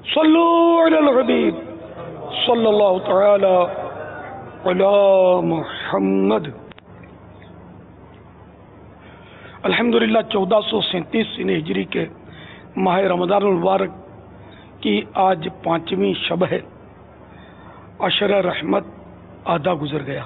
صلو علی الحبیب صلی اللہ تعالی علی محمد۔ الحمدللہ 1437 ہجری کے ماہ رمضان المبارک کی آج 5ویں شب ہے۔ عشر رحمت آدھا گزر گیا،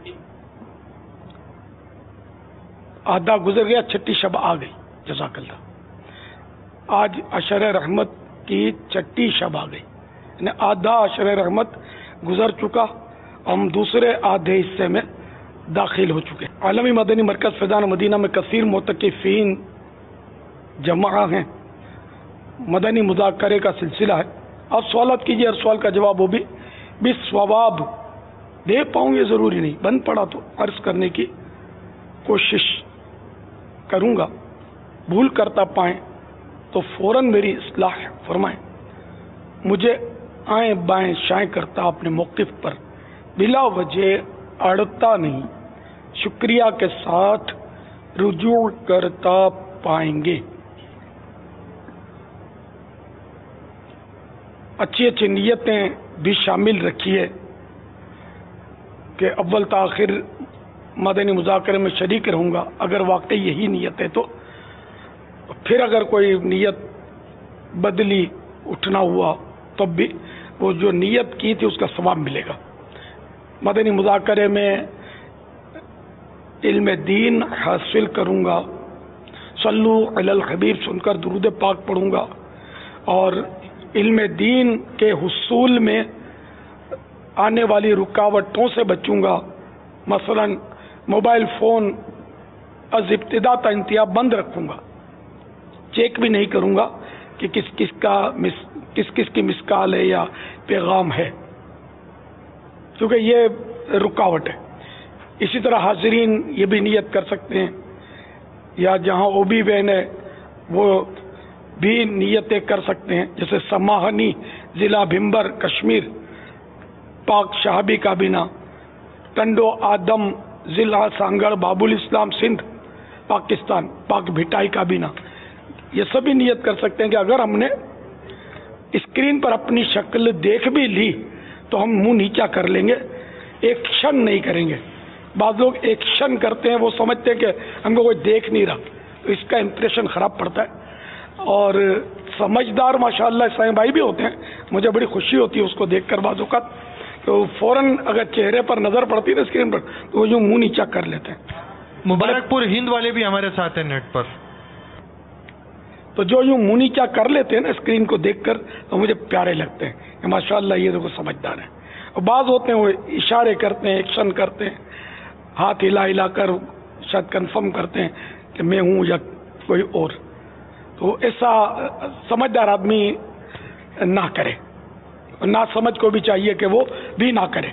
چھٹی شب آ گئی۔ جزاک اللہ۔ آج عشر رحمت کی چھٹی شب آ گئی، یعنی آدھا عشر رحمت گزر چکا، ہم دوسرے آدھے حصے میں داخل ہو چکے۔ عالمی مدنی مرکز فیضان مدینہ میں کثیر معتکفین جمع ہیں، مدنی مذاکرے کا سلسلہ ہے۔ آپ سوالات کیجیے، ہر سوال کا جواب وہ بھی ثواب دے پاؤں یہ ضروری نہیں، بند پڑا تو عرض کرنے کی کوشش کروں گا، بھول کرتا پائیں تو فوراً میری اصلاح فرمائیں۔ مجھے آئیں بائیں شائیں کرتا اپنے موقف پر بلا وجہ اڑتا نہیں، شکریہ کے ساتھ رجوع کرتا پائیں گے۔ اچھی نیتیں بھی شامل رکھیے کہ اول تاخیر مدنی مذاکرے میں شریک رہوں گا۔ اگر واقعی یہی نیت ہے تو پھر اگر کوئی نیت بدلی اٹھنا ہوا تب بھی وہ جو نیت کی تھی اس کا ثواب ملے گا۔ مدنی مذاکرے میں علم دین حاصل کروں گا، صلو علی الحبیب سن کر درود پاک پڑھوں گا، اور علم دین کے حصول میں آنے والی رکاوٹوں سے بچوں گا۔ مثلا موبائل فون از ابتدا تا انتہا بند رکھوں گا، چیک بھی نہیں کروں گا کہ کس کی مس کال ہے یا پیغام ہے، کیونکہ یہ رکاوٹ ہے۔ اسی طرح حاضرین یہ بھی نیت کر سکتے ہیں، یا جہاں او بی بہن ہے وہ بھی نیتیں کر سکتے ہیں، جیسے سماہنی ضلع بھمبر کشمیر، پاک شہابی کابینہ ٹنڈو آدم ضلع سانگڑ باب الاسلام سندھ پاکستان، پاک بھٹائی کابینہ، یہ سبھی نیت کر سکتے ہیں کہ اگر ہم نے اسکرین پر اپنی شکل دیکھ بھی لی تو ہم منہ نیچا کر لیں گے، ایکشن نہیں کریں گے۔ بعض لوگ ایکشن کرتے ہیں، وہ سمجھتے ہیں کہ ہم کو کوئی دیکھ نہیں رہا، تو اس کا امپریشن خراب پڑتا ہے۔ اور سمجھدار ماشاءاللہ اسلامی بھائی بھی ہوتے ہیں، مجھے بڑی خوشی ہوتی ہے اس کو دیکھ کر بعض اوقات، تو فوراً اگر چہرے پر نظر پڑتی ہے نا اسکرین پر تو وہ یوں منہ نیچا کر لیتے ہیں۔ مبارک پور ہند والے بھی ہمارے ساتھ ہیں نیٹ پر، تو جو یوں منہ نیچا کر لیتے ہیں نا اسکرین کو دیکھ کر تو مجھے پیارے لگتے ہیں کہ ماشاءاللہ یہ دیکھو سمجھدار ہیں۔ اور بعض ہوتے ہیں وہ اشارے کرتے ہیں، ایکشن کرتے ہیں، ہاتھ ہلا کر شاید کنفرم کرتے ہیں کہ میں ہوں یا کوئی اور، تو ایسا سمجھدار آدمی نہ کرے، اور نہ سمجھ کو بھی چاہیے کہ وہ بھی نہ کرے۔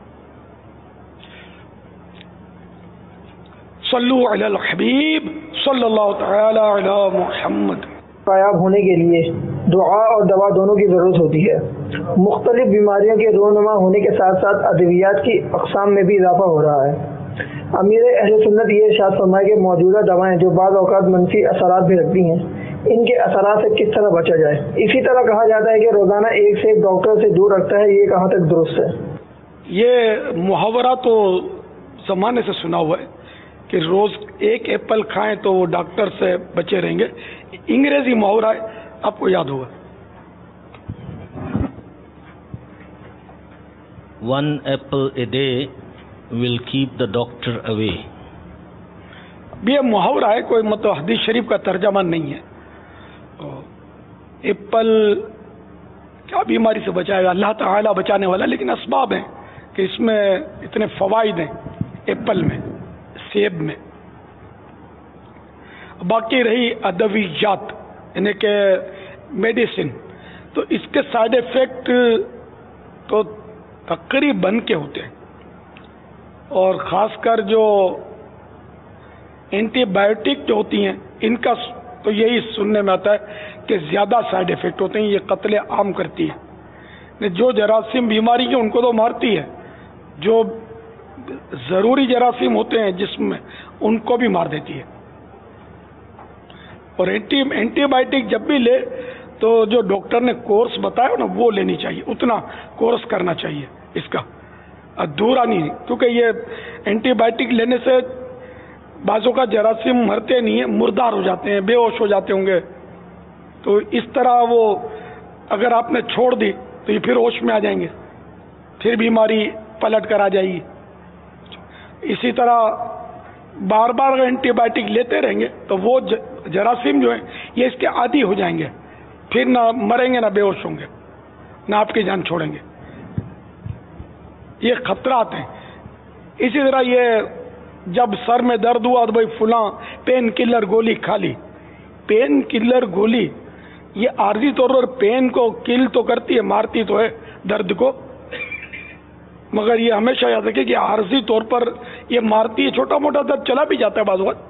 صلو علی الحبیب صلی اللہ تعالی علی محمد۔ کامیاب ہونے کے لیے دعا اور دوا دونوں کی ضرورت ہوتی ہے۔ مختلف بیماریوں کے رونما ہونے کے ساتھ ساتھ ادویات کی اقسام میں بھی اضافہ ہو رہا ہے۔ امیر اہل سنت یہ ارشاد فرمائے کہ موجودہ دوائیں جو بعض اوقات منفی اثرات بھی رکھتی ہیں، ان کے اثرات سے کس طرح بچا جائے۔ اسی طرح کہا جاتا ہے کہ روزانہ ایک سے ایک ڈاکٹر سے دور رکھتا ہے، یہ کہاں تک درست ہے؟ یہ محاورہ تو زمانے سے سنا ہوا ہے کہ روز ایک ایپل کھائیں تو وہ ڈاکٹر سے بچے رہیں گے، انگریزی محاورہ ہے، آپ کو یاد ہوگا۔ One apple a day will keep the doctor away. یہ محاورہ ہے، کوئی مطلب حدیث شریف کا ترجمہ نہیں ہے۔ ایپل کیا بیماری سے بچائے گا؟ اللہ تعالیٰ بچانے والا، لیکن اسباب ہیں کہ اس میں اتنے فوائد ہیں، ایپل میں، سیب میں۔ باقی رہی ادویات یعنی کہ میڈیسن، تو اس کے سائیڈ ایفیکٹ تو تقریباً کے ہوتے ہیں، اور خاص کر جو اینٹی بایوٹک جو ہوتی ہیں ان کا تو یہی سننے میں آتا ہے کہ زیادہ سائیڈ ایفیکٹ ہوتے ہیں، یہ قتل عام کرتی ہے۔ جو جراثیم بیماری کی ان کو تو مارتی ہے، جو ضروری جراثیم ہوتے ہیں جسم میں ان کو بھی مار دیتی ہے۔ اور اینٹی بایوٹک جب بھی لے تو جو ڈاکٹر نے کورس بتایا نا وہ لینی چاہیے، اتنا کورس کرنا چاہیے اس کا، ادھورا نہیں، کیونکہ یہ اینٹی بائیوٹک لینے سے بعضوں کا جراثیم مرتے نہیں ہیں، مردار ہو جاتے ہیں، بے ہوش ہو جاتے ہوں گے. تو اس طرح وہ اگر آپ نے چھوڑ دی تو یہ پھر ہوش میں آ جائیں گے، پھر بیماری پلٹ کر آ جائے گی. اسی طرح بار بار اگر اینٹی بائیوٹک لیتے رہیں گے تو وہ جراثیم جو ہیں یہ اس کے عادی ہو جائیں گے، پھر نہ مریں گے نہ بے ہوش ہوں گے نہ آپ کی جان چھوڑیں گے. یہ خطرات ہیں. اسی طرح یہ جب سر میں درد ہوا تو بھائی فلاں پین کلر گولی کھا لی. پین کلر گولی یہ عارضی طور پر پین کو کل تو کرتی ہے، مارتی تو ہے درد کو، مگر یہ ہمیشہ یاد رکھے کہ عارضی طور پر یہ مارتی ہے، چھوٹا موٹا درد چلا بھی جاتا ہے بعض وقت،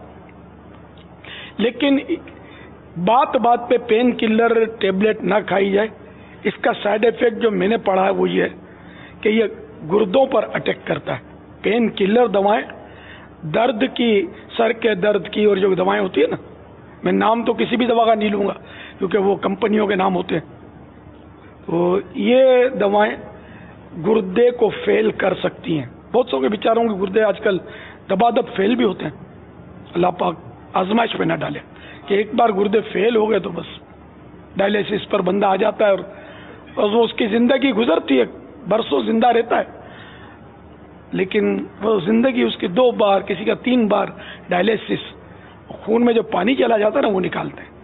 لیکن بات بات پہ پین کلر ٹیبلٹ نہ کھائی جائے. اس کا سائیڈ ایفیکٹ جو میں نے پڑھا ہے وہ یہ ہے کہ یہ گردوں پر اٹیک کرتا ہے. پین کلر دوائیں درد کی، سر کے درد کی، اور جو دوائیں ہوتی ہیں نا، میں نام تو کسی بھی دوا کا نہیں لوں گا کیونکہ وہ کمپنیوں کے نام ہوتے ہیں، تو یہ دوائیں گردے کو فیل کر سکتی ہیں. بہت سو کے بیچاروں کے گردے آج کل دبا دب فیل بھی ہوتے ہیں. اللہ پاک آزمائش پہ نہ ڈالے کہ ایک بار گردے فیل ہو گئے تو بس ڈائلیسس پر بندہ آ جاتا ہے اور وہ اس کی زندگی گزرتی ہے، برسوں زندہ رہتا ہے، لیکن وہ زندگی اس کی 2 بار، کسی کا 3 بار ڈائلیسس، خون میں جو پانی چلا جاتا ہے نا وہ نکالتے ہیں.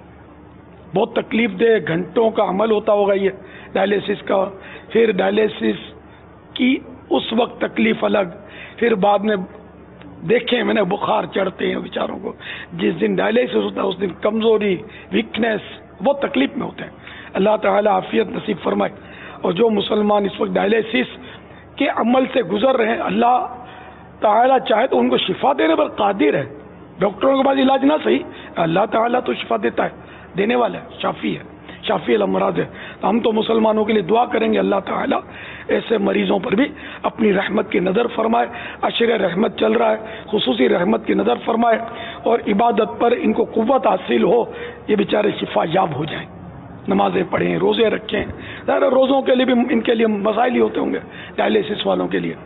بہت تکلیف دہ گھنٹوں کا عمل ہوتا ہوگا یہ ڈائلیسس کا. پھر ڈائلیسس کی اس وقت تکلیف الگ، پھر بعد میں دیکھیں میں نے بخار چڑھتے ہیں بیچاروں کو. جس دن ڈائلیسس ہوتا ہے اس دن کمزوری، ویکنیس، بہت تکلیف میں ہوتے ہیں. اللہ تعالی عافیت نصیب فرمائے. اور جو مسلمان اس وقت ڈائلیسس کے عمل سے گزر رہے ہیں، اللہ تعالی چاہے تو ان کو شفا دینے پر قادر ہے. ڈاکٹروں کے پاس علاج نہ صحیح، اللہ تعالی تو شفا دیتا ہے، دینے والا ہے، شافی ہے، شافی الامراض ہے. تو ہم تو مسلمانوں کے لیے دعا کریں گے اللہ تعالی ایسے مریضوں پر بھی اپنی رحمت کی نظر فرمائے. عشر رحمت چل رہا ہے، خصوصی رحمت کی نظر فرمائے، اور عبادت پر ان کو قوت حاصل ہو، یہ بیچارے شفا یاب ہو جائیں. نمازیں پڑھیں، روزے رکھیں. ظاہر روزوں کے لیے بھی ان کے لیے مسائل ہی ہوتے ہوں گے ڈائلیسس والوں کے لیے.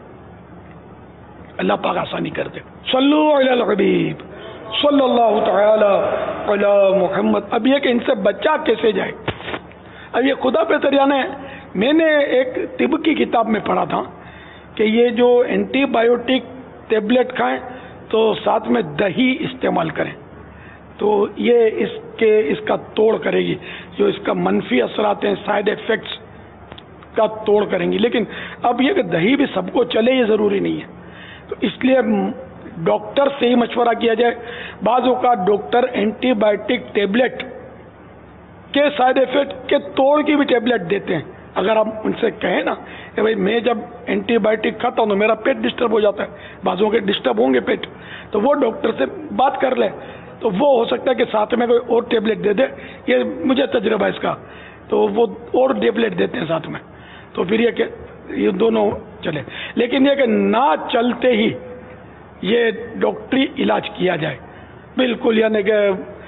اللہ پاک آسانی کر دے. صلو علی الحبیب صلی اللہ تعالی علی محمد. اب یہ کہ ان سے بچا کیسے جائے، اب یہ خدا پہ تریانے. میں نے ایک طب کی کتاب میں پڑھا تھا کہ یہ جو اینٹی بائیوٹک ٹیبلٹ کھائیں تو ساتھ میں دہی استعمال کریں تو یہ اس کا توڑ کرے گی، جو اس کا منفی اثرات ہیں، سائیڈ ایفیکٹس کا توڑ کریں گی. لیکن اب یہ کہ دہی بھی سب کو چلے یہ ضروری نہیں ہے، تو اس لیے ڈاکٹر سے ہی مشورہ کیا جائے. بعض اوقات ڈاکٹر اینٹی بائیوٹک ٹیبلٹ کے سائیڈ ایفیکٹ کے توڑ کی بھی ٹیبلٹ دیتے ہیں. اگر آپ ان سے کہیں نا کہ بھائی میں جب اینٹی بائیوٹک کھاتا ہوں تو میرا پیٹ ڈسٹرب ہو جاتا ہے، بعضوں کے ڈسٹرب ہوں گے پیٹ، تو وہ ڈاکٹر سے بات کر لے تو وہ ہو سکتا ہے کہ ساتھ میں کوئی اور ٹیبلٹ دے دے. یہ مجھے تجربہ ہے اس کا، تو وہ اور ٹیبلٹ دیتے ہیں ساتھ میں، تو پھر یہ کہ یہ دونوں چلے. لیکن یہ کہ نہ چلتے ہی یہ ڈاکٹری علاج کیا جائے بالکل، یعنی کہ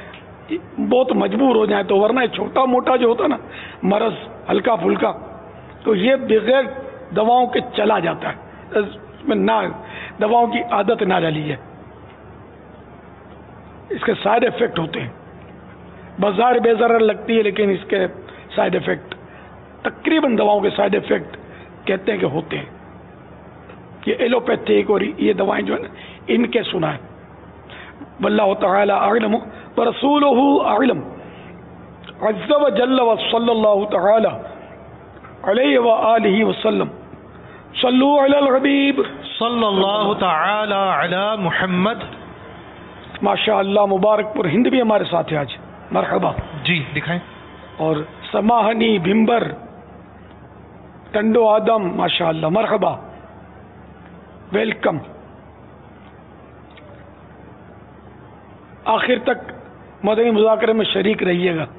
بہت مجبور ہو جائیں تو، ورنہ چھوٹا موٹا جو ہوتا نا مرض ہلکا پھلکا تو یہ بغیر دواؤں کے چلا جاتا ہے. اس میں نہ دواؤں کی عادت نہ ڈالی ہے، اس کے سائیڈ ایفیکٹ ہوتے ہیں. بظاہر بے ضرر لگتی ہے لیکن اس کے سائیڈ ایفیکٹ تقریباً دواؤں کے سائیڈ ایفیکٹ کہتے ہیں کہ ہوتے ہیں. یہ ایلوپیتھک اور یہ دوائیں جو ہیں نا ان کے سنا ہے. واللہ تعالی اعلم ورسولہ اعلم عز وجل وصلی اللہ تعالی علیہ وآلہ وسلم. صلو علی الحبیب صلی اللہ تعالی علی محمد. ماشاء اللہ مبارک پور ہند بھی ہمارے ساتھ ہے آج. مرحبا جی دکھائیں. اور سماہنی بھمبر ٹنڈو آدم ماشاء اللہ مرحبا، ویلکم. آخر تک مدنی مذاکرے میں شریک رہیے گا.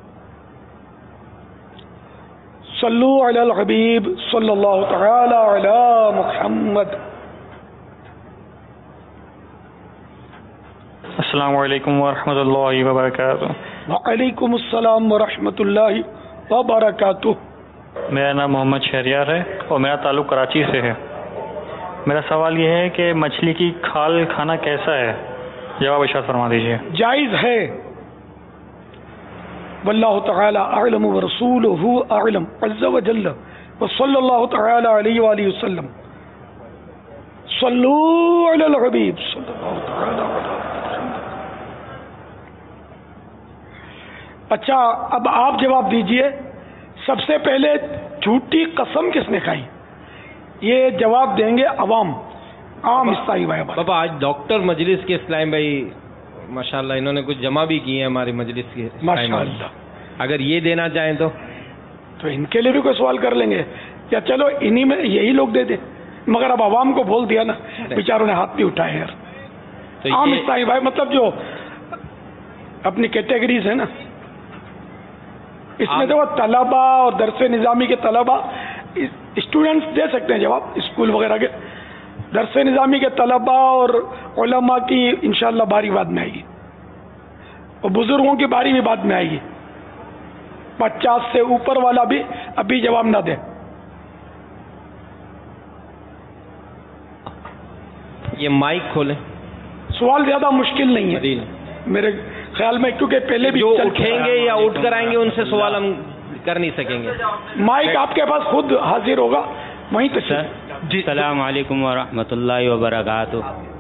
صلو علی الحبیب صلی اللہ تعالی علی محمد. السلام علیکم ورحمۃ اللہ وبرکاتہ. وعلیکم السلام ورحمۃ اللہ وبرکاتہ. میرا نام محمد شہریار ہے اور میرا تعلق کراچی سے ہے. میرا سوال یہ ہے کہ مچھلی کی کھال کھانا کیسا ہے؟ جواب ارشاد فرما دیجیے. جائز ہے. واللہ تعالی اعلم ورسولہ اعلم عز وجل وصلی اللہ تعالی علیہ وآلہ وسلم. صلو علی الحبیب صلی اللہ تعالی علیہ وسلم. اچھا اب آپ جواب دیجئے. سب سے پہلے جھوٹی قسم کس نے کھائی؟ یہ جواب دیں گے عوام عام اسلائی بھائی. بابا آج ڈاکٹر مجلس کے اسلام بھائی ماشاءاللہ انہوں نے کچھ جمع بھی کیے ہیں ہماری مجلس کے. ماشاءاللہ. اگر یہ دینا چاہیں تو ان کے لیے بھی کوئی سوال کر لیں گے یا چلو انہی میں یہی لوگ دے دیں. مگر اب عوام کو بول دیا نا, بیچاروں نے ہاتھ بھی اٹھائے یار. تو عام اسلائی بھائی مطلب جو اپنی کیٹیگریز ہیں نا, اس میں تو طلبا اور درس نظامی کے طلبا اسٹوڈنٹس دے سکتے ہیں جواب, اسکول وغیرہ کے درس نظامی کے طلبا اور علماء کی انشاءاللہ باری بعد میں آئے گی, اور بزرگوں کی باری بھی بعد میں آئے گی. 50 سے اوپر والا بھی ابھی جواب نہ دے. یہ مائک کھولیں. سوال زیادہ مشکل نہیں ہے میرے خیال میں, کیونکہ پہلے بھی جو اٹھیں گے یا اٹھ کر آئیں گے ان سے سوال ہم کر نہیں سکیں گے. مائک آپ کے پاس خود حاضر ہوگا وہیں تک. جی السلام علیکم ورحمۃ اللہ وبرکاتہ.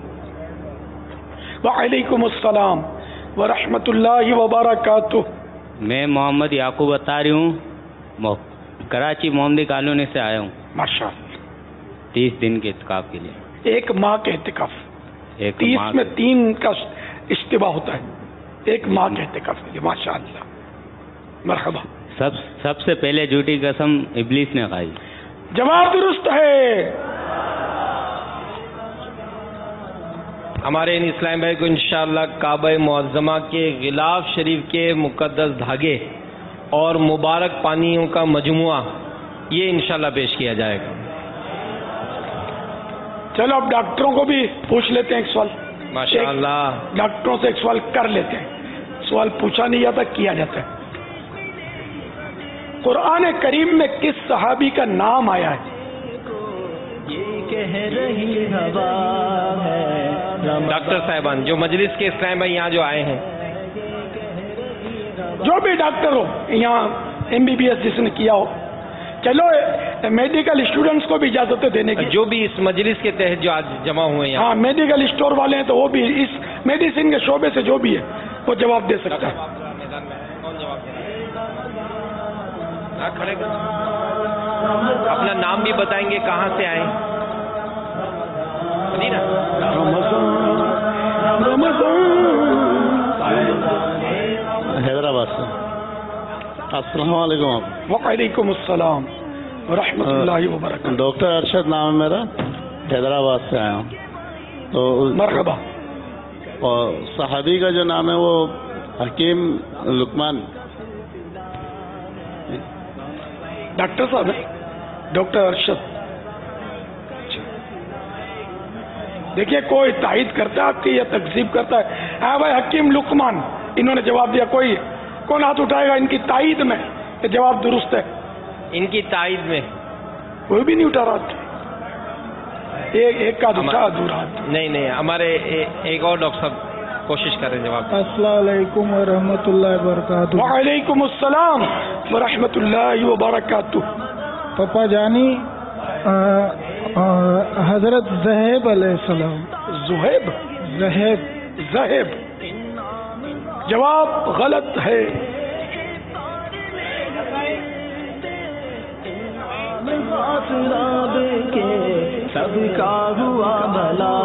وعلیکم السلام ورحمۃ اللہ وبرکاتہ. میں محمد یعقوب اتاری ہوں, کراچی محمدی کالونی سے آیا ہوں. ماشاء اللہ. 30 دن کے اعتکاف کے لیے. 1 ماہ کے اعتکاف. 30 میں 3 کا اشتباہ ہوتا ہے. 1 ماہ کے اعتکاف کے لیے. ماشاء اللہ. مرحبا. سب سے پہلے جھوٹی قسم ابلیس نے کھائی. جواب درست ہے. ہمارے ان اسلام بھائی کو انشاءاللہ کعبہ معظمہ کے غلاف شریف کے مقدس دھاگے اور مبارک پانیوں کا مجموعہ یہ انشاءاللہ پیش کیا جائے گا. چلو اب ڈاکٹروں کو بھی پوچھ لیتے ہیں ایک سوال. ماشاءاللہ ڈاکٹروں سے ایک سوال کر لیتے ہیں. سوال پوچھا نہیں جاتا, کیا جاتا ہے. قرآن کریم میں کس صحابی کا نام آیا ہے؟ ڈاکٹر صاحبان جو مجلس کے اسلام بھائی یہاں جو آئے ہیں, جو بھی ڈاکٹر ہو یہاں MBBS جس نے کیا ہو, چلو میڈیکل اسٹوڈنٹس کو بھی اجازت دینے کی, جو بھی اس مجلس کے تحت جو آج جمع ہوئے ہیں. ہاں میڈیکل اسٹور والے ہیں تو وہ بھی اس میڈیسن کے شعبے سے جو بھی ہے وہ جواب دے سکتا ہے. اپنا نام بھی بتائیں گے, کہاں سے آئے. حیدرآباد سے. السلام علیکم. وعلیکم السلام ورحمۃ اللہ وبرکاتہ. ڈاکٹر ارشد نام ہے میرا, حیدرآباد سے آیا ہوں. تو مرحبا. اور صحابی کا جو نام ہے وہ حکیم لقمان. ڈاکٹر صاحب ہیں ڈاکٹر ارشد. دیکھیے کوئی تائید کرتا ہے آپ کی یا تکذیب کرتا ہے. ہاں بھائی حکیم لقمان انہوں نے جواب دیا. کوئی کون ہاتھ اٹھائے گا ان کی تائید میں کہ جواب درست ہے؟ ان کی تائید میں کوئی بھی نہیں اٹھا رہا. ایک کا دوسرا ادھورا. نہیں ہمارے ایک اور ڈاکٹر صاحب کوشش کریں جواب. السلام علیکم ورحمۃ اللہ وبرکاتہ. وعلیکم السلام ورحمۃ اللہ وبرکاتہ. پپا جانی حضرت زہیب علیہ السلام. زہیب زہیب جواب غلط ہے. سب کا ہوا بھلا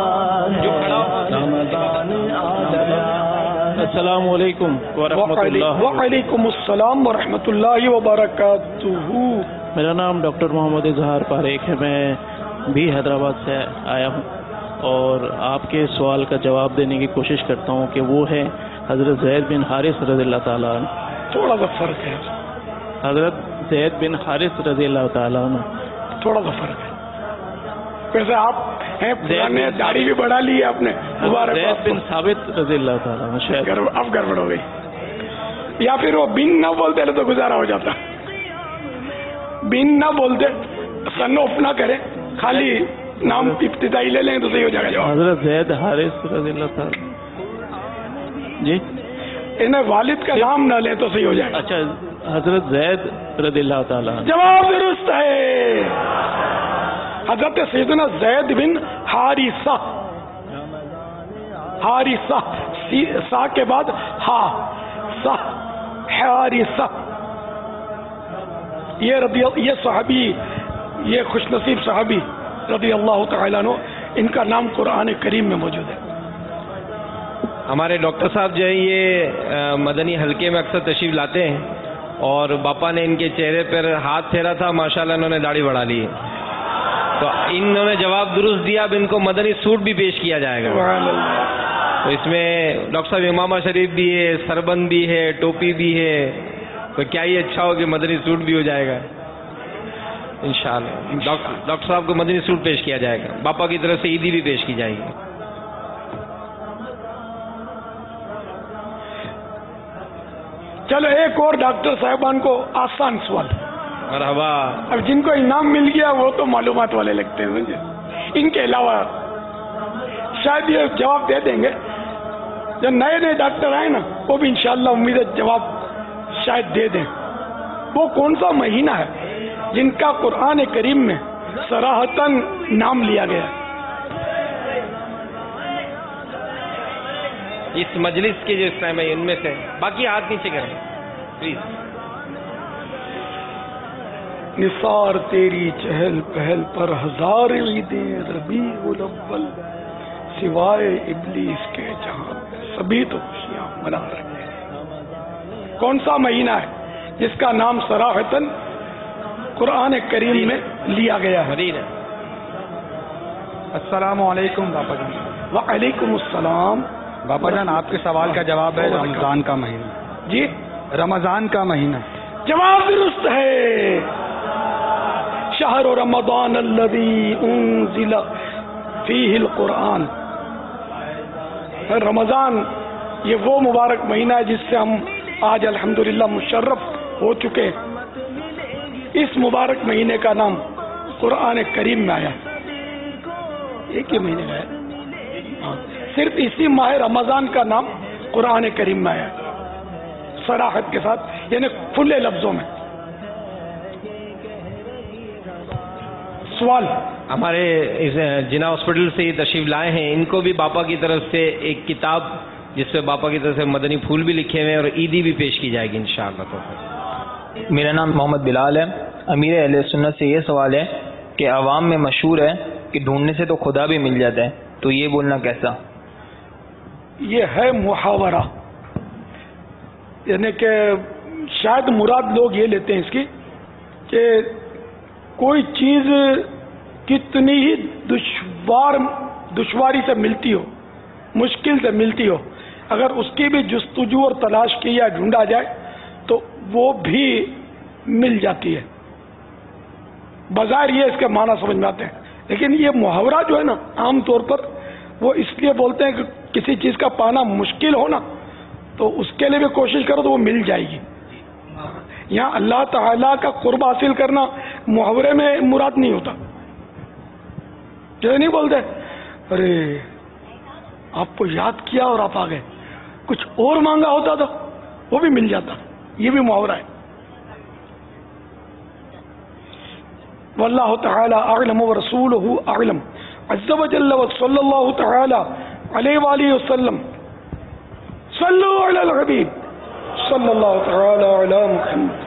السلام علیکم ورحمۃ اللہ. وعلیکم السلام ورحمۃ اللہ وبرکاتہ. میرا نام ڈاکٹر محمد اظہار پاریک ہے. میں بھی حیدرآباد سے آیا ہوں اور آپ کے سوال کا جواب دینے کی کوشش کرتا ہوں کہ وہ ہے حضرت زید بن حارث رضی اللہ تعالیٰ عنہ. تھوڑا سا فرق ہے. حضرت زید بن حارث رضی اللہ تعالیٰ عنہ. تھوڑا سا فرق ہے. ویسے آپ ہیں پرانے, داڑھی بھی بڑھا لی ہے آپ نے. زید بن ثابت رضی اللہ تعالیٰ عنہ. شاید اب گڑبڑ ہو گئی. یا پھر وہ بن نہ بولتے تو گزارا ہو جاتا. بن نہ بولتے سن آف نہ کرے, خالی نام ابتدائی لے لیں تو صحیح ہو جائے گا جواب. حضرت زید حارث رضی اللہ تعالی. جی انہیں والد کا نام نہ لیں تو صحیح ہو جائے گا. اچھا, حضرت زید رضی اللہ تعالی. جواب درست ہے. حضرت سیدنا زید بن حارثہ. حارثہ سا کے بعد ہا سا حارثہ. یہ صحابی, یہ خوش نصیب صحابی رضی اللہ تعالیٰ عنہ, ان کا نام قرآن کریم میں موجود ہے. ہمارے ڈاکٹر صاحب جو ہے یہ مدنی حلقے میں اکثر تشریف لاتے ہیں, اور باپا نے ان کے چہرے پر ہاتھ پھیرا تھا, ماشاءاللہ انہوں نے داڑھی بڑھا لی ہے. تو انہوں نے جواب درست دیا. اب ان کو مدنی سوٹ بھی پیش کیا جائے گا. تو اس میں ڈاکٹر صاحب امامہ شریف بھی ہے, سربند بھی ہے, ٹوپی بھی ہے. تو کیا ہی اچھا ہو کہ مدنی سوٹ بھی ہو جائے گا انشاءاللہ. ڈاکٹر صاحب کو مدنی سوٹ پیش کیا جائے گا. باپا کی طرف سے عیدی بھی پیش کی جائے گی. چلو ایک اور ڈاکٹر صاحبان کو آسان سوال. مرحبا. اب جن کو انعام مل گیا وہ تو معلومات والے لگتے ہیں مجھے. ان کے علاوہ شاید یہ جواب دے دیں گے. جو نئے نئے ڈاکٹر آئے نا وہ بھی انشاءاللہ امید ہے جواب شاید دے دیں. وہ کون سا مہینہ ہے جن کا قرآن کریم میں صراحتاً نام لیا گیا ہے؟ اس مجلس کے جو اس ٹائم ہے ان میں سے باقی ہاتھ نیچے کریں پلیز. نثار تیری چہل پہل پر ہزار عیدیں ربیع الاول, سوائے ابلیس کے جہاں سبھی تو خوشیاں منا رہے ہیں. کون سا مہینہ ہے جس کا نام صراحتاً قرآن کریم میں لیا گیا ہے؟ السلام علیکم باپا جان. وعلیکم السلام. باپا جان آپ کے سوال کا جواب ہے رمضان کا مہینہ. جی رمضان کا مہینہ. جواب درست ہے. شہر رمضان الذی انزل فیہ القرآن. رمضان یہ وہ مبارک مہینہ ہے جس سے ہم آج الحمدللہ مشرف ہو چکے ہیں. اس مبارک مہینے کا نام قرآن کریم میں آیا. ایک ہی مہینے میں ہے, صرف اسی ماہ رمضان کا نام قرآن کریم میں آیا صراحت کے ساتھ, یعنی کھلے لفظوں میں. سوال ہمارے جنا ہاسپٹل سے یہ تشریف لائے ہیں, ان کو بھی باپا کی طرف سے ایک کتاب جس پہ باپا کی طرف سے مدنی پھول بھی لکھے ہوئے ہیں اور عیدی بھی پیش کی جائے گی انشاءاللہ. تو میرا نام محمد بلال ہے. امیر اہل سنت سے یہ سوال ہے کہ عوام میں مشہور ہے کہ ڈھونڈنے سے تو خدا بھی مل جاتا ہے, تو یہ بولنا کیسا؟ یہ ہے محاورہ, یعنی کہ شاید مراد لوگ یہ لیتے ہیں اس کی کہ کوئی چیز کتنی ہی دشواری سے ملتی ہو, مشکل سے ملتی ہو, اگر اس کی بھی جستجو اور تلاش کی یا ڈھونڈا جائے تو وہ بھی مل جاتی ہے. بظاہر یہ اس کے معنی سمجھ میں آتے ہیں, لیکن یہ محاورہ جو ہے نا عام طور پر وہ اس لیے بولتے ہیں کہ کسی چیز کا پانا مشکل ہو نا تو اس کے لیے بھی کوشش کرو تو وہ مل جائے گی. یہاں اللہ تعالیٰ کا قرب حاصل کرنا محاورے میں مراد نہیں ہوتا. جو نہیں بولتے ارے آپ کو یاد کیا اور آپ آ گئے, کچھ اور مانگا ہوتا تو وہ بھی مل جاتا. یہ بھی محاورہ ہے. واللہ تعالی اعلم ورسولہ اعلم عز وجل وصلی اللہ تعالی علیہ وآلہ وسلم. صلو علی الحبیب صلی اللہ تعالی علی محمد.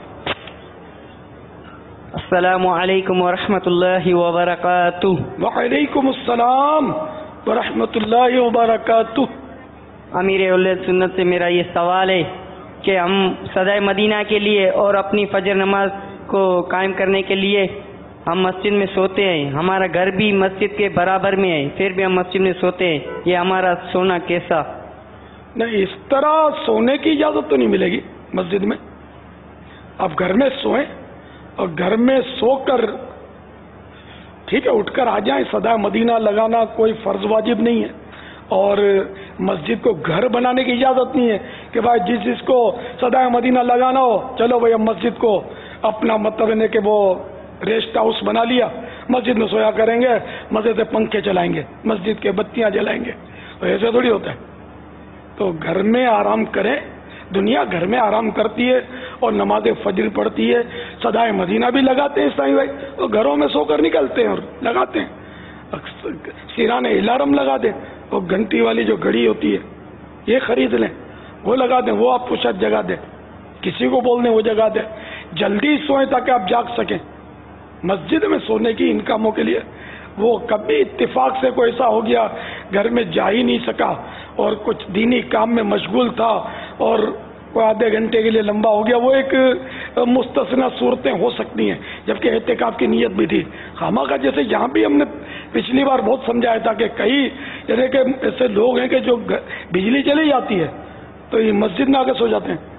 السلام علیکم ورحمۃ اللہ وبرکاتہ. وعلیکم السلام ورحمۃ اللہ وبرکاتہ. امیر اہل سنت سے میرا یہ سوال ہے کہ ہم صدائے مدینہ کے لیے اور اپنی فجر نماز کو قائم کرنے کے لیے ہم مسجد میں سوتے ہیں. ہمارا گھر بھی مسجد کے برابر میں ہے, پھر بھی ہم مسجد میں سوتے ہیں. یہ ہمارا سونا کیسا؟ نہیں, اس طرح سونے کی اجازت تو نہیں ملے گی مسجد میں. آپ گھر میں سوئیں اور گھر میں سو کر ٹھیک ہے اٹھ کر آ جائیں. صدائے مدینہ لگانا کوئی فرض واجب نہیں ہے, اور مسجد کو گھر بنانے کی اجازت نہیں ہے کہ بھائی جس کو صدائے مدینہ لگانا ہو چلو بھائی ہم مسجد کو اپنا مطلب ہے کہ وہ ریسٹ ہاؤس بنا لیا, مسجد میں سویا کریں گے, مسجد سے پنکھے چلائیں گے, مسجد کے بتیاں جلائیں گے. تو ایسے تھوڑی ہوتا ہے. تو گھر میں آرام کریں. دنیا گھر میں آرام کرتی ہے اور نماز فجر پڑھتی ہے. صدائے مدینہ بھی لگاتے ہیں اسلامی بھائی, تو گھروں میں سو کر نکلتے ہیں اور لگاتے ہیں. سیران الارم لگا دیں, وہ گھنٹی والی جو گھڑی ہوتی ہے یہ خرید لیں, وہ لگا دیں, وہ آپ کو شاید جگا دیں. کسی کو بول دیں وہ جگا دیں. جلدی سوئیں تاکہ آپ جاگ سکیں. مسجد میں سونے کی ان کاموں کے لیے وہ کبھی اتفاق سے کوئی ایسا ہو گیا گھر میں جا ہی نہیں سکا اور کچھ دینی کام میں مشغول تھا اور کوئی آدھے گھنٹے کے لیے لمبا ہو گیا, وہ ایک مستثنا صورتیں ہو سکتی ہیں, جبکہ اعتکاف کی نیت بھی تھی. خامہ کا جیسے یہاں بھی ہم نے پچھلی بار بہت سمجھایا تھا کہ کئی جیسے کہ ایسے لوگ ہیں کہ جو بجلی چلی جاتی ہے تو یہ مسجد میں آ کے سو جاتے ہیں.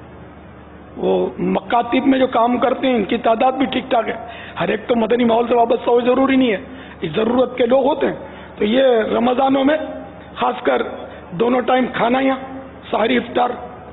وہ مکاتب میں جو کام کرتے ہیں ان کی تعداد بھی ٹھیک ٹھاک ہے. ہر ایک تو مدنی ماحول سے وابستہ ہو ضروری نہیں ہے, ضرورت کے لوگ ہوتے ہیں. تو یہ رمضانوں میں خاص کر دونوں ٹائم کھانا, یہاں سحری افطار,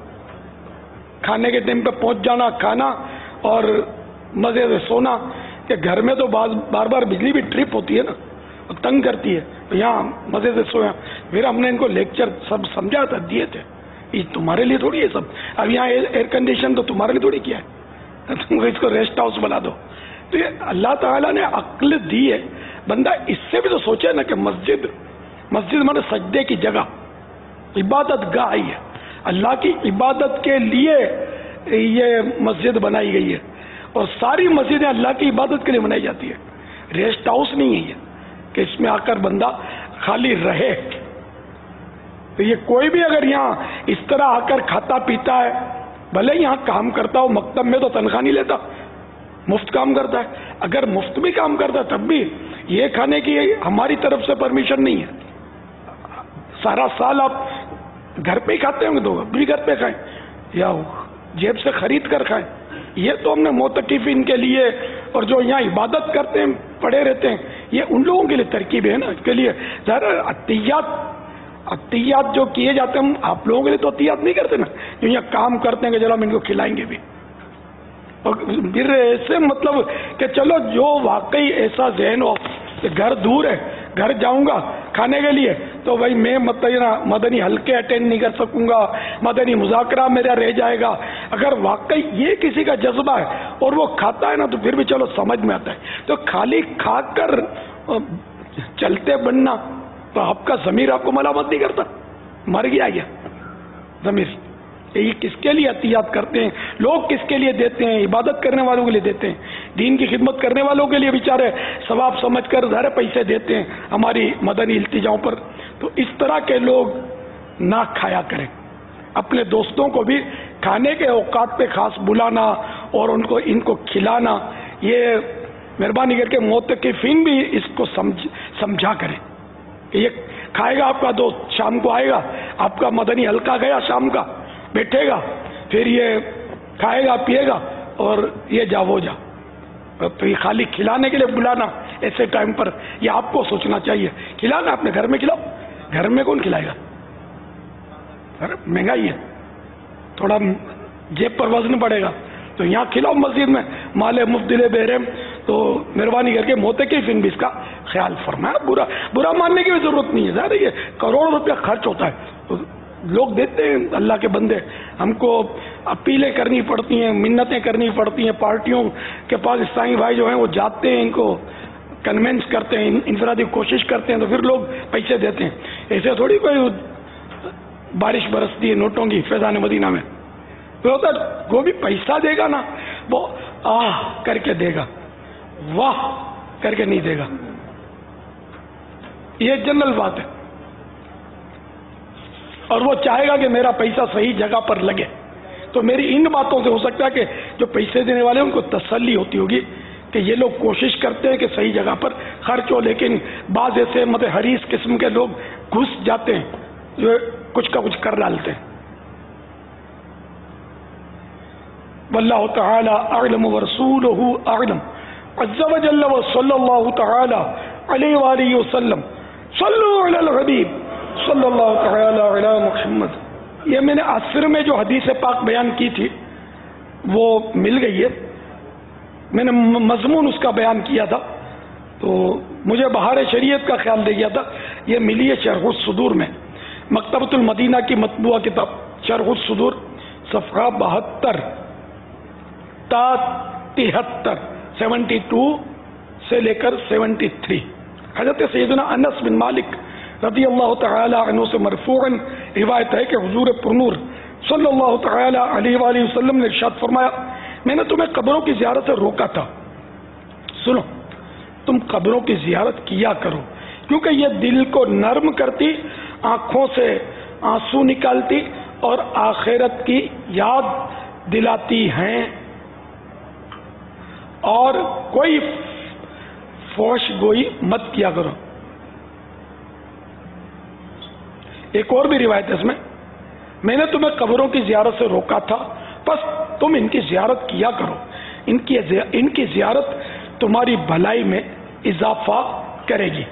کھانے کے ٹائم پہ پہنچ جانا, کھانا اور مزے سے سونا. کہ گھر میں تو بار بار بجلی بھی ٹرپ ہوتی ہے نا, تنگ کرتی ہے, تو یہاں مزے سے سویا. پھر ہم نے ان کو لیکچر سب سمجھا تھا, دیے تھے, یہ تمہارے لیے تھوڑی ہے سب. اب یہاں ایئر کنڈیشن تو تمہارے لیے تھوڑی کیا ہے, تم اس کو ریسٹ ہاؤس بنا دو. تو یہ اللہ تعالیٰ نے عقل دی ہے, بندہ اس سے بھی تو سوچے نا کہ مسجد مانے سجدے کی جگہ, عبادت گاہ ہے. اللہ کی عبادت کے لیے یہ مسجد بنائی گئی ہے اور ساری مسجدیں اللہ کی عبادت کے لیے بنائی جاتی ہے. ریسٹ ہاؤس نہیں ہے یہ کہ اس میں آ کر بندہ خالی رہے. تو یہ کوئی بھی اگر یہاں اس طرح آ کر کھاتا پیتا ہے, بھلے یہاں کام کرتا ہو, مکتب میں تو تنخواہ نہیں لیتا, مفت کام کرتا ہے. اگر مفت بھی کام کرتا ہے تب بھی یہ کھانے کی ہماری طرف سے پرمیشن نہیں ہے. سارا سال آپ گھر پہ ہی کھاتے ہوں گے تو بھی گھر پہ کھائیں یا جیب سے خرید کر کھائیں. یہ تو ہم نے معتکفین کے لیے اور جو یہاں عبادت کرتے ہیں پڑے رہتے ہیں, یہ ان لوگوں کے لیے ترکیب ہے نا. اس کے لیے ظاہر عطیات جو کیے جاتے ہیں, ہم آپ لوگوں کے لیے تو عطیات نہیں کرتے نا, جو یہاں کام کرتے ہیں کہ چلو ہم ان کو کھلائیں گے بھی. اور پھر ایسے مطلب کہ چلو جو واقعی ایسا ذہن ہو کہ گھر دور ہے, گھر جاؤں گا کھانے کے لیے تو بھائی میں مدنی حلقے اٹینڈ نہیں کر سکوں گا, مدنی مذاکرہ میرا رہ جائے گا. اگر واقعی یہ کسی کا جذبہ ہے اور وہ کھاتا ہے نا تو پھر بھی چلو سمجھ میں آتا ہے. تو خالی کھا کر چلتے بننا تو آپ کا ضمیر آپ کو ملامت نہیں کرتا, مر گیا ضمیر. یہ کس کے لیے عطیات کرتے ہیں لوگ, کس کے لیے دیتے ہیں؟ عبادت کرنے والوں کے لیے دیتے ہیں, دین کی خدمت کرنے والوں کے لیے بیچارے ثواب سمجھ کر ظاہر پیسے دیتے ہیں ہماری مدنی التجاؤں پر. تو اس طرح کے لوگ نہ کھایا کریں. اپنے دوستوں کو بھی کھانے کے اوقات پہ خاص بلانا اور ان کو کھلانا, یہ مہربانی کر کے معتکفین بھی اس کو سمجھا کریں کہ یہ کھائے گا آپ کا دوست, شام کو آئے گا آپ کا مدنی حلقہ گیا, شام کا بیٹھے گا, پھر یہ کھائے گا پیے گا اور یہ جا وہ جا. تو یہ خالی کھلانے کے لیے بلانا ایسے ٹائم پر, یہ آپ کو سوچنا چاہیے. کھلانا اپنے گھر میں کھلاؤ, گھر میں کون کھلائے گا؟ مہنگائی ہے, تھوڑا جیب پر وزن پڑے گا, تو یہاں کھلاؤ مسجد میں, مال مفت دل بہرم. تو مہربانی کر کے معتکفین بھی اس کا خیال فرمایا. برا ماننے کی بھی ضرورت نہیں ہے, ظاہر یہ کروڑوں روپیہ خرچ ہوتا ہے, تو لوگ دیتے ہیں اللہ کے بندے. ہم کو اپیلیں کرنی پڑتی ہیں, منتیں کرنی پڑتی ہیں, پارٹیوں کے پاس اسلامی بھائی جو ہیں وہ جاتے ہیں, ان کو کنونس کرتے ہیں, انفرادی کوشش کرتے ہیں, تو پھر لوگ پیسے دیتے ہیں. ایسے تھوڑی کوئی بارش برستی ہے نوٹوں کی فیضان مدینہ میں. تو ہوتا وہ بھی پیسہ دے گا نا, وہ آہ کر کے دے گا, واہ کر کے نہیں دے گا. یہ جنرل بات ہے. اور وہ چاہے گا کہ میرا پیسہ صحیح جگہ پر لگے. تو میری ان باتوں سے ہو سکتا ہے کہ جو پیسے دینے والے ہیں ان کو تسلی ہوتی ہوگی کہ یہ لوگ کوشش کرتے ہیں کہ صحیح جگہ پر خرچ ہو, لیکن بعض ایسے حریص قسم کے لوگ گھس جاتے ہیں جو کچھ کا کچھ کر ڈالتے ہیں. واللہ تعالی اعلم ورسولہ اعلم عز وجل وصلی اللہ تعالی علیہ وآلہ وسلم. صلوا علی الحبیب صلی اللہ تعالی علی محمد یہ میں نے عصر میں جو حدیث پاک بیان کی تھی وہ مل گئی ہے، میں نے مضمون اس کا بیان کیا تھا، تو مجھے بہار شریعت کا خیال دے گیا تھا، یہ ملی ہے شرح الصدور میں، مکتبۃ المدینہ کی مطبوعہ کتاب شرح الصدور، صفحہ 72 تا 73، 72 سے لے کر 73۔ حضرت سیدنا انس بن مالک رضی اللہ تعالی عنہ سے مرفوعاً روایت ہے کہ حضور پرنور صلی اللہ تعالی علیہ وآلہ وسلم نے ارشاد فرمایا، میں نے تمہیں قبروں کی زیارت سے روکا تھا، سنو تم قبروں کی زیارت کیا کرو، کیونکہ یہ دل کو نرم کرتی، آنکھوں سے آنسو نکالتی اور آخرت کی یاد دلاتی ہیں، اور کوئی فحش گوئی مت کیا کرو۔ ایک اور بھی روایت ہے اس میں نے تمہیں قبروں کی زیارت سے روکا تھا، بس تم ان کی زیارت کیا کرو، ان کی زیارت تمہاری بھلائی میں اضافہ کرے گی،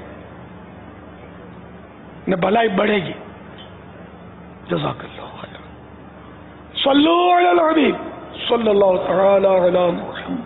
بھلائی بڑھے گی۔ جزاک اللہ خیر۔ صلو علی الحبیب صلی اللہ تعالی علی محمد۔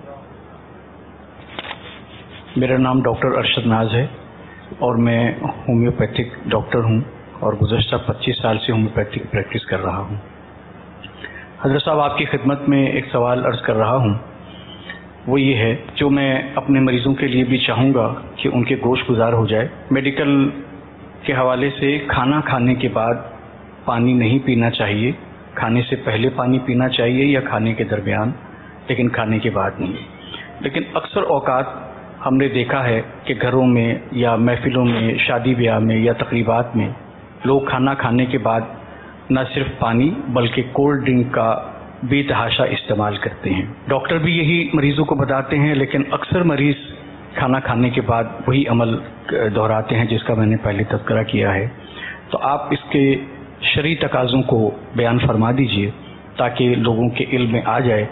میرا نام ڈاکٹر ارشد ناز ہے اور میں ہومیوپیتھک ڈاکٹر ہوں اور گزشتہ 25 سال سے ہومیوپیتھک پریکٹس کر رہا ہوں۔ حضرت صاحب آپ کی خدمت میں ایک سوال عرض کر رہا ہوں، وہ یہ ہے جو میں اپنے مریضوں کے لیے بھی چاہوں گا کہ ان کے گوش گزار ہو جائے۔ میڈیکل کے حوالے سے کھانا کھانے کے بعد پانی نہیں پینا چاہیے، کھانے سے پہلے پانی پینا چاہیے یا کھانے کے درمیان، لیکن کھانے کے بعد نہیں۔ لیکن اکثر اوقات ہم نے دیکھا ہے کہ گھروں میں یا محفلوں میں، شادی بیاہ میں یا تقریبات میں لوگ کھانا کھانے کے بعد نہ صرف پانی بلکہ کولڈ ڈرنک کا بے تحاشا استعمال کرتے ہیں۔ ڈاکٹر بھی یہی مریضوں کو بتاتے ہیں، لیکن اکثر مریض کھانا کھانے کے بعد وہی عمل دہراتے ہیں جس کا میں نے پہلے تذکرہ کیا ہے۔ تو آپ اس کے شرعی تقاضوں کو بیان فرما دیجئے تاکہ لوگوں کے علم میں آ جائے۔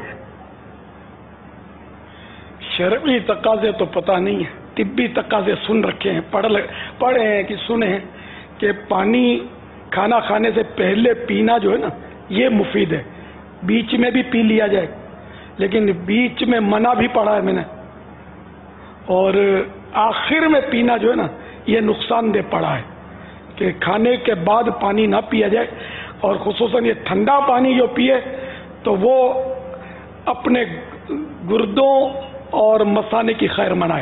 شرعی تقاضے تو پتہ نہیں ہے، طبی تقاضے سن رکھے ہیں، پڑھے ہیں کہ سنے ہیں کہ پانی کھانا کھانے سے پہلے پینا جو ہے نا یہ مفید ہے، بیچ میں بھی پی لیا جائے، لیکن بیچ میں منع بھی پڑھا ہے میں نے، اور آخر میں پینا جو ہے نا یہ نقصان دہ پڑا ہے کہ کھانے کے بعد پانی نہ پیا جائے، اور خصوصاً یہ ٹھنڈا پانی جو پیے تو وہ اپنے گردوں اور مثانے کی خیر منائے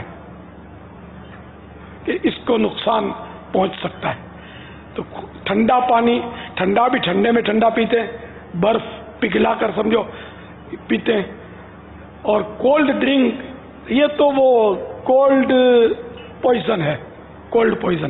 کہ اس کو نقصان پہنچ سکتا ہے۔ تو ٹھنڈا پانی، ٹھنڈا بھی ٹھنڈے میں ٹھنڈا پیتے ہیں، برف پگھلا کر سمجھو پیتے ہیں، اور کولڈ ڈرنک یہ تو وہ کولڈ پوائزن ہے، کولڈ پوائزن،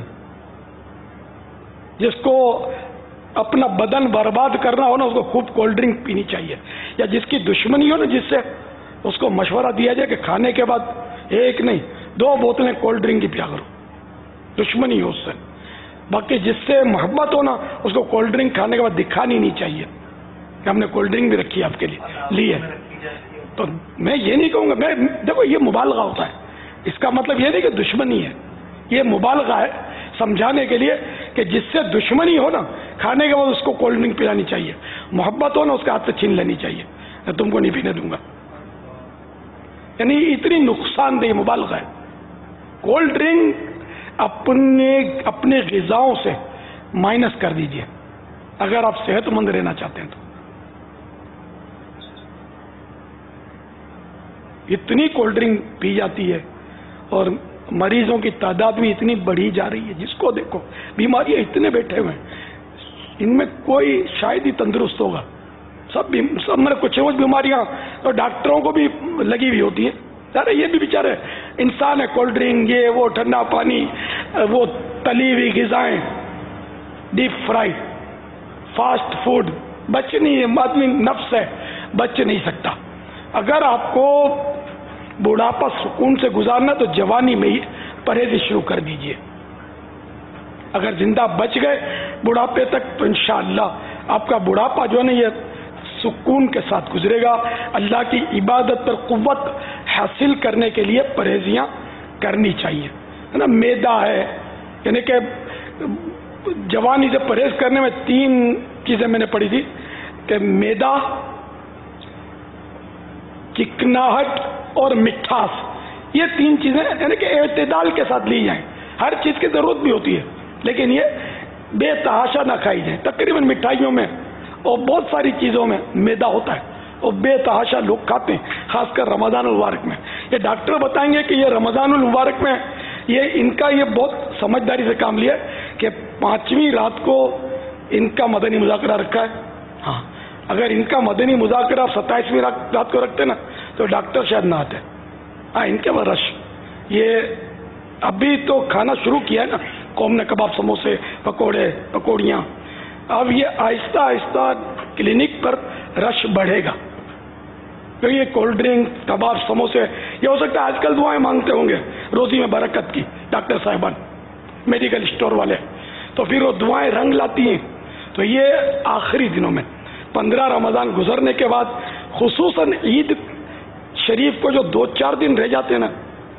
جس کو اپنا بدن برباد کرنا ہو نا اس کو خوب کولڈ ڈرنک پینی چاہیے، یا جس کی دشمنی ہو نا جس سے، اس کو مشورہ دیا جائے کہ کھانے کے بعد ایک نہیں 2 بوتلیں کولڈ ڈرنک کی پیا کرو، دشمنی ہو اس سے۔ باقی جس سے محبت ہو نا اس کو کولڈ ڈرنک کھانے کے بعد دکھانی نہیں چاہیے کہ ہم نے کولڈ ڈرنک بھی رکھی ہے آپ کے لیے لی ہے۔ تو میں یہ نہیں کہوں گا، دیکھو یہ مبالغہ ہوتا ہے، اس کا مطلب یہ نہیں کہ دشمنی ہے، یہ مبالغہ ہے سمجھانے کے لیے کہ جس سے دشمنی ہو نا کھانے کے بعد اس کو کولڈ ڈرنک پلانی چاہیے، محبت ہو نا اس کے ہاتھ سے چھین لینی چاہیے، میں تم کو نہیں پینے دوں گا، یعنی اتنی نقصان دہ مبالغہ ہے۔ کولڈ ڈرنک اپنے غذاؤں سے مائنس کر دیجئے اگر آپ صحت مند رہنا چاہتے ہیں تو۔ اتنی کولڈ ڈرنک پی جاتی ہے اور مریضوں کی تعداد بھی اتنی بڑھی جا رہی ہے، جس کو دیکھو بیماریاں اتنے بیٹھے ہوئے ہیں، ان میں کوئی شاید ہی تندرست ہوگا، سب میں کچھ بیماریاں تو ڈاکٹروں کو بھی لگی ہوئی ہوتی ہیں، ارے یہ بھی بیچارے انسان ہے، کولڈ ڈرنک یہ وہ ٹھنڈا پانی وہ تلی ہوئی غذائیں ڈیپ فرائی فاسٹ فوڈ بچ نہیں ہے، آدمی نفس ہے بچ نہیں سکتا۔ اگر آپ کو بڑھاپا سکون سے گزارنا تو جوانی میں ہی پرہیز شروع کر دیجئے، اگر زندہ بچ گئے بڑھاپے تک تو انشاءاللہ آپ کا بڑھاپا جو ہے نا یہ سکون کے ساتھ گزرے گا۔ اللہ کی عبادت پر قوت حاصل کرنے کے لیے پرہیزیاں کرنی چاہیے، ہے نا۔ میدا ہے یعنی کہ जवानी से परहेज करने में 3 चीजें मैंने पढ़ी थी कि मैदा, चिकनाहट और मिठास, ये 3 चीजें यानी कि एतदाल के साथ ली जाएं। हर चीज की जरूरत भी होती है, लेकिन ये बेतहाशा ना खाई जाए। तकरीबन मिठाइयों में और बहुत सारी चीजों में मैदा होता है और बेतहाशा लोग खाते हैं, खासकर रमजान मुबारक में। ये डॉक्टर बताएंगे कि ये रमजान मुबारक में ये इनका ये बहुत समझदारी से काम लिया कि 5वीं रात को इनका मदनी मुज़ाकरा रखा है। हाँ, अगर इनका मदनी मुज़ाकरा 27वीं रात को रखते ना तो डॉक्टर शायद ना आते। हाँ, इनके बाद रश ये अभी तो खाना शुरू किया है ना, कोमने कबाब, समोसे, पकोड़े, पकौड़ियाँ। अब ये आहिस्ता आहिस्ता क्लिनिक पर रश बढ़ेगा, तो ये कोल्ड ड्रिंक, कबाब, समोसे, ये हो सकता है आजकल दुआएं मांगते होंगे रोजी में बरकत की डॉक्टर साहिबान, मेडिकल स्टोर वाले, तो फिर वो दुआएं रंग लाती हैं। तो ये आखिरी दिनों में 15 रमज़ान गुजरने के बाद खुसूसन ईद शरीफ को जो 2-4 दिन रह जाते हैं ना,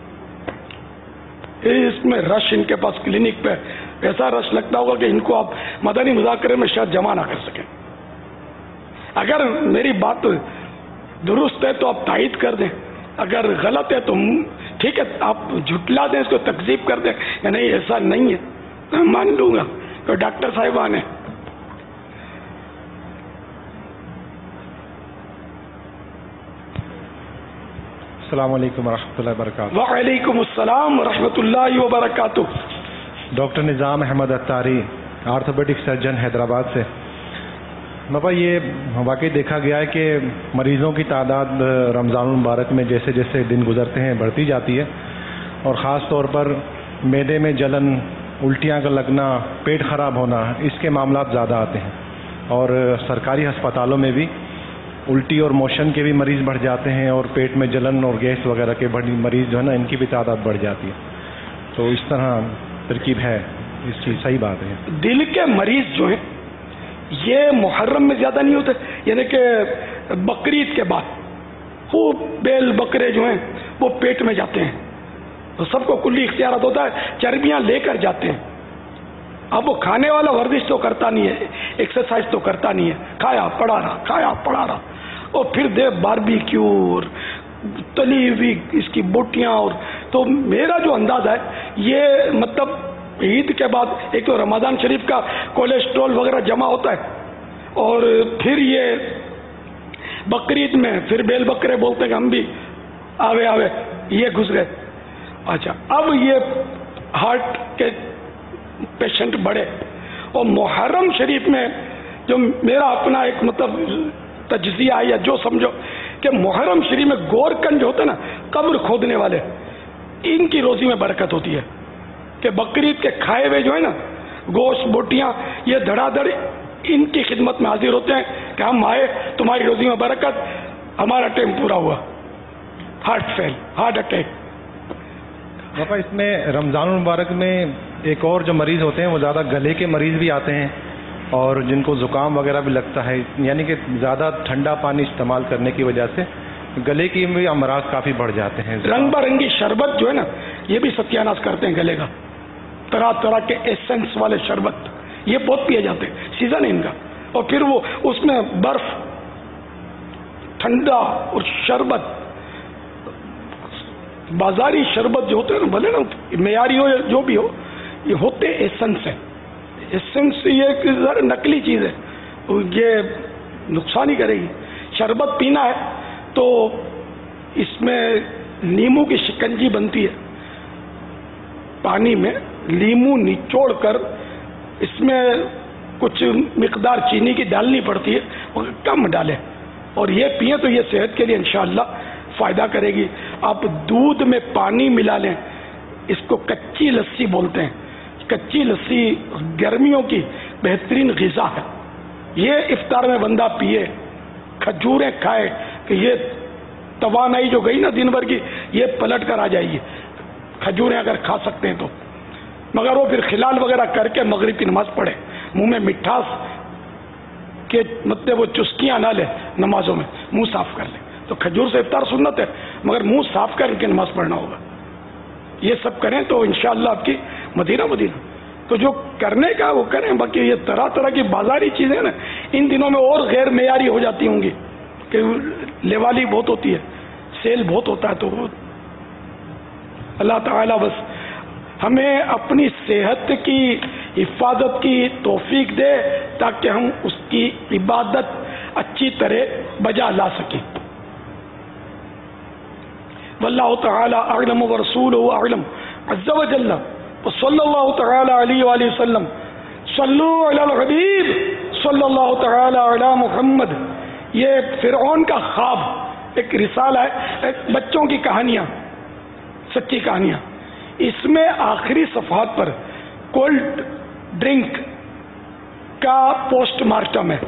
इसमें रश इनके पास क्लिनिक पे ऐसा रश लगता होगा कि इनको आप मदनी मुज़ाकरे में शायद जमा ना कर सकें। अगर मेरी बात दुरुस्त है तो आप तायद कर दें, अगर गलत है तो ठीक है, आप झुटला दें, इसको तकजीब कर दें या नहीं ऐसा नहीं है, मान लूंगा। तो डॉक्टर साहिबान है, अस्सलाम वालेकुम रहमतुल्लाहि व बरकातुहू। वालेकुम अस्सलाम रहमतुल्लाहि व बरकातुहू। Doctor Nizam Ahmad Attari, orthopaedic surgeon, Hyderabad से। बाबा, ये वाकई देखा गया है कि मरीज़ों की तादाद रमज़ान मुबारक में जैसे जैसे दिन गुजरते हैं बढ़ती जाती है, और ख़ास तौर पर मैदे में जलन, उल्टियाँ का लगना, पेट ख़राब होना, इसके मामलात ज़्यादा आते हैं। और सरकारी अस्पतालों में भी उल्टी और मोशन के भी मरीज़ बढ़ जाते हैं, और पेट में जलन और गैस वगैरह के मरीज़ जो है ना, इनकी भी तादाद बढ़ जाती है। तो इस तरह तरकीब है, इस चीज़ सही बात है। दिल के मरीज़ जो हैं ये मुहर्रम में ज़्यादा नहीं होते, यानी कि बकरीद के बाद खूब बैल बकरे जो हैं वो पेट में जाते हैं, तो सबको कुल्ली इख्तियारत होता है, चर्बियाँ लेकर जाते हैं। अब वो खाने वाला वर्जिश तो करता नहीं है, एक्सरसाइज तो करता नहीं है, खाया पड़ा रहा, खाया पड़ा रहा, और फिर दे बारबेक्यू और तली हुई इसकी बोटियाँ। और तो मेरा जो अंदाज़ है ये मतलब ईद के बाद एक तो रमज़ान शरीफ का कोलेस्ट्रॉल वगैरह जमा होता है, और फिर ये बकरीद में फिर बैल बकरे बोलते हैं कि हम भी आवे आवे, ये घुस गए। अच्छा, अब ये हार्ट के पेशेंट बढ़े, और मुहर्रम शरीफ में जो मेरा अपना एक मतलब तजज़िया है, या जो समझो कि मुहर्रम शरीफ में गोरकंड होते हैं ना, कब्र खोदने वाले, इनकी रोजी में बरकत होती है कि बकरीद के खाए हुए जो है ना गोश्त, बोटियाँ, ये धड़ाधड़ इनकी खिदमत में हाजिर होते हैं कि हम आए, तुम्हारी रोजी में बरकत, हमारा टाइम पूरा हुआ। Heart fail, heart attack. बाबा, इसमें रमज़ान मुबारक में एक और जो मरीज़ होते हैं वो ज़्यादा गले के मरीज़ भी आते हैं, और जिनको ज़ुकाम वगैरह भी लगता है, यानी कि ज़्यादा ठंडा पानी इस्तेमाल करने की वजह से गले की भी अमराज काफ़ी बढ़ जाते हैं। रंग बिरंगी शरबत जो है ना, ये भी सत्यानाश करते हैं गले का, तरह तरह के एसेंस वाले शरबत ये बहुत पिए जाते हैं, सीजन है इनका। और फिर वो उसमें बर्फ, ठंडा और शरबत, बाजारी शरबत जो होते हैं ना, भले ना मेयारी हो या जो भी हो, ये होते एसेंस है। एसेंस ये एक नकली चीज़ है, ये नुकसान ही करेगी। शरबत पीना है तो इसमें नींबू की शिकंजी बनती है, पानी में नींबू निचोड़ कर इसमें कुछ मिकदार चीनी की डालनी पड़ती है, और कम डालें और ये पिए तो ये सेहत के लिए इंशाअल्लाह फ़ायदा करेगी। आप दूध में पानी मिला लें, इसको कच्ची लस्सी बोलते हैं। कच्ची लस्सी गर्मियों की बेहतरीन ग़िज़ा है, ये इफ्तार में बंदा पिए, खजूरें खाए कि ये तवानाई जो गई ना दिन भर की, ये पलट कर आ जाएगी। खजूरें अगर खा सकते हैं तो, मगर वो फिर खिलाल वगैरह करके मगरिब की नमाज पढ़े, मुंह में मिठास के मतलब वो चुस्कियाँ ना ले, नमाजों में मुंह साफ कर ले। तो खजूर से इफ्तार सुन्नत है, मगर मुंह साफ करके नमाज पढ़ना होगा। ये सब करें तो इंशाअल्लाह आपकी मदीना मदीना تو جو کرنے کا وہ کریں. باقی یہ طرح طرح کی بازاری چیزیں نا ان دنوں میں اور غیر معیاری ہو جاتی ہوں گی کہ لیوالی بہت ہوتی ہے, سیل بہت ہوتا ہے. تو اللہ تعالیٰ بس ہمیں اپنی صحت کی حفاظت کی توفیق دے تاکہ ہم اس کی عبادت اچھی طرح بجا لا سکیں. واللہ تعالی اعلم ورسولہ اعلم عز وجل وصلی اللہ تعالی علیہ وآلہ وسلم. صلو علی الحبیب صلی اللہ تعالی علی محمد. یہ فرعون کا خواب ایک رسالہ ہے, بچوں کی کہانیاں, سچی کہانیاں. اس میں آخری صفحات پر کولڈ ڈرنک کا پوسٹ مارٹم ہے.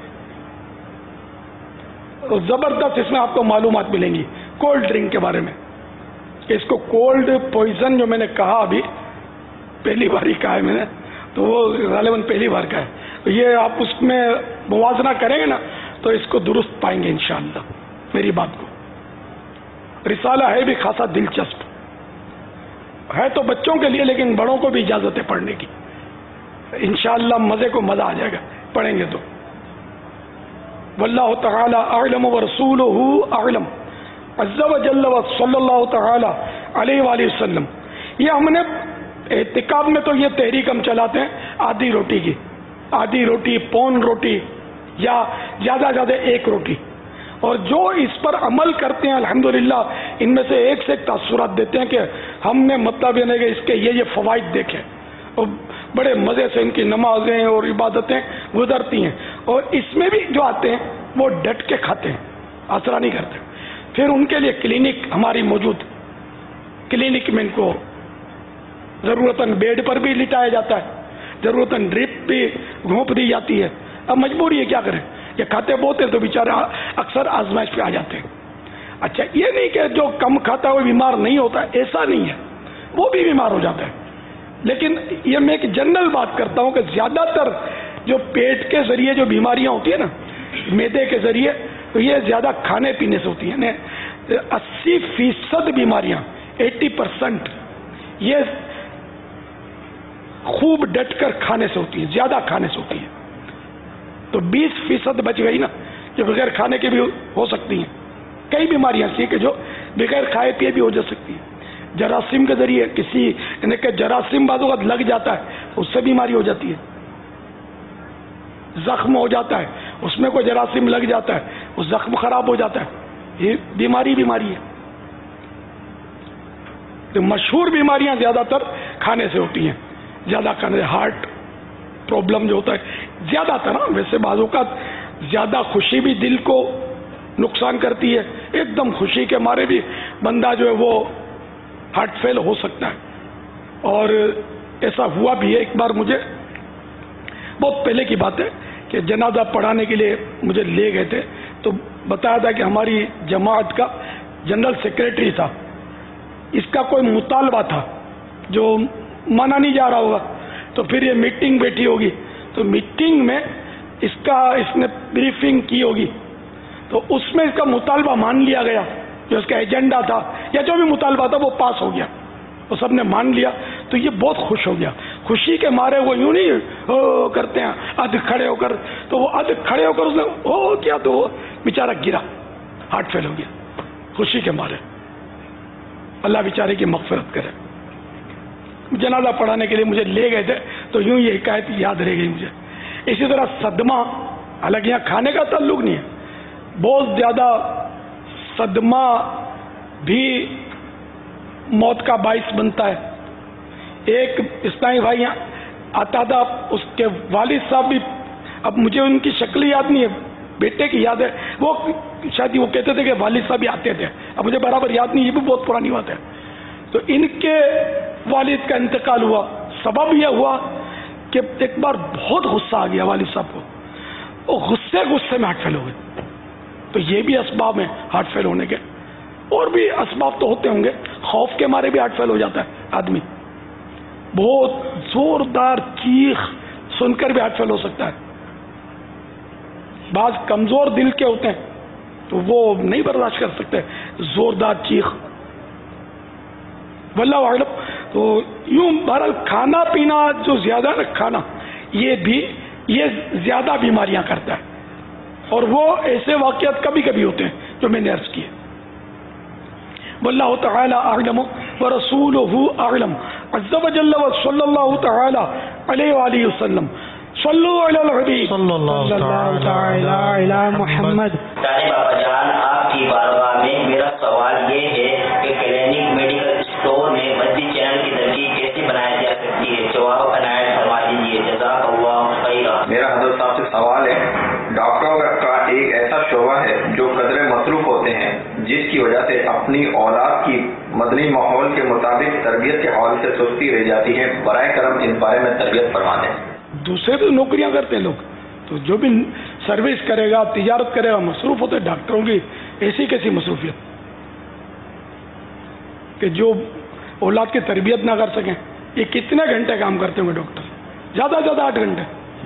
زبردست اس میں آپ کو معلومات ملیں گی کولڈ ڈرنک کے بارے میں, کہ اس کو کولڈ پوائزن جو میں نے کہا ابھی پہلی بار ہی کہا ہے میں نے, تو وہ غالباً پہلی بار کا ہے. یہ آپ اس میں موازنہ کریں گے نا تو اس کو درست پائیں گے انشاءاللہ میری بات کو. رسالہ ہے بھی خاصا دلچسپ ہے, تو بچوں کے لیے, لیکن بڑوں کو بھی اجازت ہے پڑھنے کی. انشاءاللہ مزے کو مزہ آ جائے گا پڑھیں گے تو. واللہ تعالی اعلم ورسولہ اعلم عز وجل صلی اللہ تعالی علیہ وآلہ وسلم. یہ ہم نے اعتکاف میں تو یہ تحریک ہم چلاتے ہیں آدھی روٹی کی, آدھی روٹی, پون روٹی, یا زیادہ زیادہ ایک روٹی. اور جو اس پر عمل کرتے ہیں الحمدللہ ان میں سے ایک سے ایک تاثرات دیتے ہیں کہ ہم نے مطلب یہ نہیں کہ اس کے یہ فوائد دیکھیں, اور بڑے مزے سے ان کی نمازیں اور عبادتیں گزرتی ہیں. اور اس میں بھی جو آتے ہیں وہ ڈٹ کے کھاتے ہیں, آسرا نہیں کرتے. پھر ان کے لیے کلینک ہماری موجود, کلینک میں ان کو ضرورتاً بیڈ پر بھی لٹایا جاتا ہے, ضرورتاً ڈرپ بھی گھونپ دی جاتی ہے. اب مجبوری ہے, کیا کریں, یہ کھاتے بہت ہیں تو بیچارے اکثر آزمائش پہ آ جاتے ہیں. اچھا یہ نہیں کہ جو کم کھاتا ہے وہ بیمار نہیں ہوتا, ایسا نہیں ہے, وہ بھی بیمار ہو جاتا ہے. لیکن یہ میں ایک جنرل بات کرتا ہوں کہ زیادہ تر جو پیٹ کے ذریعے جو بیماریاں ہوتی ہیں نا, میدے کے ذریعے, تو یہ زیادہ کھانے پینے سے ہوتی ہیں. 80% بیماریاں 80% یہ خوب ڈٹ کر کھانے سے ہوتی ہیں, زیادہ کھانے سے ہوتی ہیں. تو 20% بچ گئی نا, جو بغیر کھانے کے بھی ہو سکتی ہیں. کئی بیماریاں ایسی کہ جو بغیر کھائے پیے بھی ہو جا سکتی ہیں. جراثیم کے ذریعے کسی یعنی کہ جراثیم بعض اوقات لگ جاتا ہے, اس سے بیماری ہو جاتی ہے. زخم ہو جاتا ہے, اس میں کوئی جراثیم لگ جاتا ہے, وہ زخم خراب ہو جاتا ہے, یہ بیماری ہے. تو مشہور بیماریاں زیادہ تر کھانے سے ہوتی ہیں, زیادہ کھانے سے. ہارٹ پرابلم جو ہوتا ہے زیادہ تر, ویسے بعض اوقات زیادہ خوشی بھی دل کو نقصان کرتی ہے, ایک دم خوشی کے مارے بھی بندہ جو ہے وہ ہارٹ فیل ہو سکتا ہے. اور ایسا ہوا بھی ہے ایک بار, مجھے بہت پہلے کی بات ہے کہ جنازہ پڑھانے کے لیے مجھے لے گئے تھے, تو بتایا تھا کہ ہماری جماعت کا جنرل سیکریٹری تھا, اس کا کوئی مطالبہ تھا جو مانا نہیں جا رہا ہوگا. تو پھر یہ میٹنگ بیٹھی ہوگی, تو میٹنگ میں اس نے بریفنگ کی ہوگی, تو اس میں اس کا مطالبہ مان لیا گیا, جو اس کا ایجنڈا تھا یا جو بھی مطالبہ تھا وہ پاس ہو گیا, وہ سب نے مان لیا. تو یہ بہت خوش ہو گیا, خوشی کے مارے وہ یوں نہیں کرتے ہیں ادھ کھڑے ہو کر, تو وہ ادھ کھڑے ہو کر اس نے کیا, تو وہ بیچارہ گرا, ہارٹ فیل ہو گیا خوشی کے مارے. اللہ بیچارے کی مغفرت کرے. جنازہ پڑھانے کے لیے مجھے لے گئے تھے, تو یوں یہ حکایت یاد رہ گئی مجھے. اسی طرح صدمہ, حالانکہ یہاں کھانے کا تعلق نہیں ہے, بہت زیادہ صدمہ بھی موت کا باعث بنتا ہے. ایک اسلامی بھائی آتا تھا, اس کے والد صاحب بھی, اب مجھے ان کی شکل یاد نہیں ہے, بیٹے کی یاد ہے, وہ شاید وہ کہتے تھے کہ والد صاحب بھی آتے تھے, اب مجھے برابر یاد نہیں, یہ بھی بہت پرانی بات ہے. تو ان کے والد کا انتقال ہوا, سبب یہ ہوا کہ ایک بار بہت غصہ آ گیا والد صاحب کو, وہ غصے میں ہارٹ فیل ہو گئے. تو یہ بھی اسباب ہیں ہارٹ فیل ہونے کے, اور بھی اسباب تو ہوتے ہوں گے. خوف کے مارے بھی ہارٹ فیل ہو جاتا ہے آدمی, بہت زوردار چیخ سن کر بھی ہارٹ فیل ہو سکتا ہے. بعض کمزور دل کے ہوتے ہیں تو وہ نہیں برداشت کر سکتے زوردار چیخ. واللہ اعلم. تو یوں بہرحال کھانا پینا جو زیادہ ہے نا، کھانا یہ زیادہ بیماریاں کرتا ہے، اور وہ ایسے واقعات کبھی کبھی ہوتے ہیں جو میں نے عرض کیے. واللہ تعالی اعلم ورسولہ اعلم عز وجل وصلی اللہ تعالی علیہ وآلہ وسلم. صلو علی الحبیب صلی اللہ تعالی علی محمد. بابا جان، آپ کی بارگاہ میں میرا سوال یہ ہے کہ کلینک میڈیکل اسٹور میں مسجد چینل کی ترکیب کیسے بنائی جا سکتی ہے؟ جواب عنایت فرما دیجیے، جزاک اللہ خیرا. میرا حضرت صاحب سے سوال ہے، ڈاکٹروں کا ایک ایسا شعبہ ہے جو قدرے مصروف ہوتے ہیں، جس کی وجہ سے اپنی اولاد کی مدنی ماحول کے مطابق تربیت کے حوالے سے سستی رہ جاتی ہے. برائے کرم اس بارے میں تربیت فرما دیں. دوسرے بھی نوکریاں کرتے ہیں لوگ، تو جو بھی سروس کرے گا، تجارت کرے گا، مصروف ہوتے ہیں. ڈاکٹروں کی ایسی کیسی مصروفیت کہ جو اولاد کی تربیت نہ کر سکیں. یہ کتنے گھنٹے کام کرتے ہوں گے ڈاکٹر؟ زیادہ سے زیادہ 8 گھنٹے.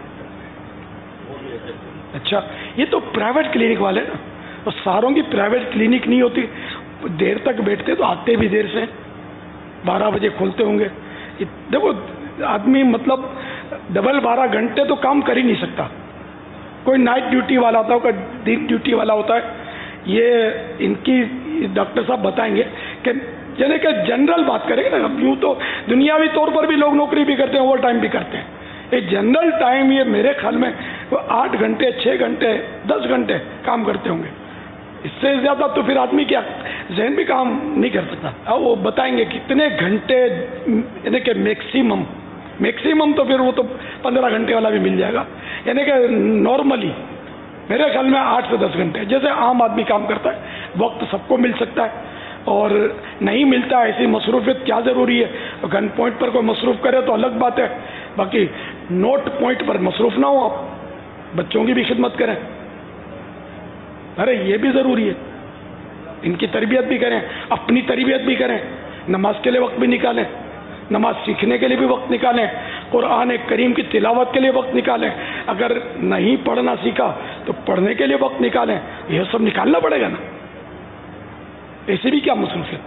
اچھا، یہ تو پرائیویٹ کلینک والے نا، اور ساروں کی پرائیویٹ کلینک نہیں ہوتی، دیر تک بیٹھتے تو آتے بھی دیر سے، 12 بجے کھولتے ہوں گے. دیکھو آدمی مطلب ڈبل 12 گھنٹے تو کام کر ہی نہیں سکتا. کوئی نائٹ ڈیوٹی والا ہوتا ہے، کوئی دن ڈیوٹی والا ہوتا ہے. یہ ان کی ڈاکٹر صاحب بتائیں گے کہ یعنی کہ جنرل بات کریں گے نا. اب یوں تو دنیاوی طور پر بھی لوگ نوکری بھی کرتے ہیں، اوور ٹائم بھی کرتے ہیں. یہ جنرل ٹائم یہ میرے خیال میں 8 گھنٹے 6 گھنٹے 10 گھنٹے کام کرتے ہوں گے. اس سے زیادہ تو پھر آدمی کیا ذہن بھی کام نہیں کر سکتا. اب وہ بتائیں گے کتنے گھنٹے، یعنی کہ میکسیمم تو پھر وہ تو 15 گھنٹے والا بھی مل جائے گا. یعنی کہ نارملی میرے خیال میں 8 سے 10 گھنٹے جیسے عام آدمی کام کرتا ہے. وقت سب کو مل سکتا ہے اور نہیں ملتا. ایسی مصروفیت کیا ضروری ہے؟ گن پوائنٹ پر کوئی مصروف کرے تو الگ بات ہے، باقی نوٹ پوائنٹ پر مصروف نہ ہو. آپ بچوں کی بھی خدمت کریں، ارے یہ بھی ضروری ہے. ان کی تربیت بھی کریں، اپنی تربیت بھی کریں، نماز کے لیے وقت بھی نکالیں، نماز سیکھنے کے لیے بھی وقت نکالیں، قرآن کریم کی تلاوت کے لیے وقت نکالیں. اگر نہیں پڑھنا سیکھا تو پڑھنے کے لیے وقت نکالیں. یہ سب نکالنا پڑے گا نا. ایسے بھی کیا مصروفیت.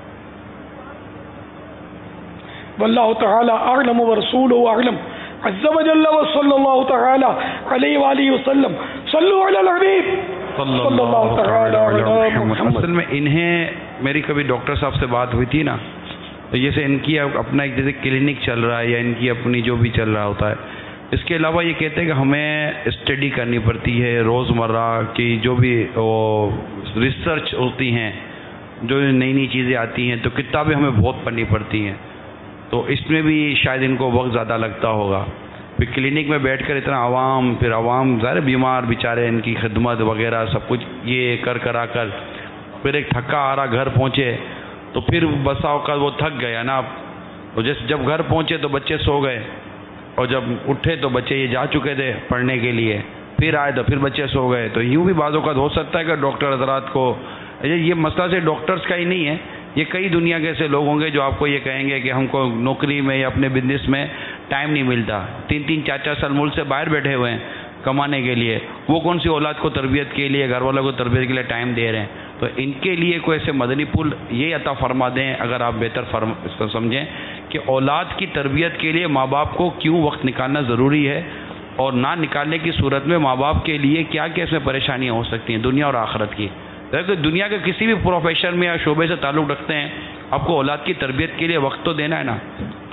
واللہ تعالی اعلم ورسولہ اعلم عز وجل وصلی اللہ تعالی علیہ وآلہ وسلم. صلو علی الحبیب صلی اللہ تعالی علی محمد. اصل میں انہیں میری کبھی ڈاکٹر صاحب سے بات ہوئی تھی نا، تو جیسے ان کی اپنا ایک جیسے کلینک چل رہا ہے یا ان کی اپنی جو بھی چل رہا ہوتا ہے، اس کے علاوہ یہ کہتے ہیں کہ ہمیں اسٹڈی کرنی پڑتی ہے روزمرہ کی، جو بھی ریسرچ ہوتی ہیں، جو نئی نئی چیزیں آتی ہیں، تو کتابیں ہمیں بہت پڑھنی پڑتی ہیں. تو اس میں بھی شاید ان کو وقت زیادہ لگتا ہوگا. پھر کلینک میں بیٹھ کر اتنا عوام، پھر عوام ظاہر بیمار بیچارے، ان کی خدمت وغیرہ سب کچھ یہ کرا کر پھر ایک تھکا آ رہا گھر پہنچے تو پھر بسا اوقات وہ تھک گیا نا. جیسے جب گھر پہنچے تو بچے سو گئے، اور جب اٹھے تو بچے یہ جا چکے تھے پڑھنے کے لیے، پھر آئے تو پھر بچے سو گئے. تو یوں بھی بعض اوقات ہو سکتا ہے کہ ڈاکٹر حضرات کو یہ مسئلہ سے ڈاکٹرز کا ہی نہیں ہے، یہ کئی دنیا کے ایسے لوگ ہوں گے جو آپ کو یہ کہیں گے کہ ہم کو نوکری میں یا اپنے بزنس میں ٹائم نہیں ملتا. 3-3 4-4 سال ملک سے باہر بیٹھے ہوئے ہیں کمانے کے لیے، وہ کون سی اولاد کو تربیت کے لیے، گھر والوں کو تربیت کے لیے ٹائم دے رہے ہیں. تو ان کے لیے کوئی ایسے مدنی پھول یہ عطا فرما دیں اگر آپ بہتر سمجھیں کہ اولاد کی تربیت کے لیے ماں باپ کو کیوں وقت نکالنا ضروری ہے، اور نہ نکالنے کی صورت میں ماں باپ کے لیے کیا کیا اس میں پریشانیاں ہو سکتی ہیں دنیا اور آخرت کی. دنیا کے کسی بھی پروفیشن میں یا شعبے سے تعلق رکھتے ہیں، آپ کو اولاد کی تربیت کے لیے وقت تو دینا ہے نا.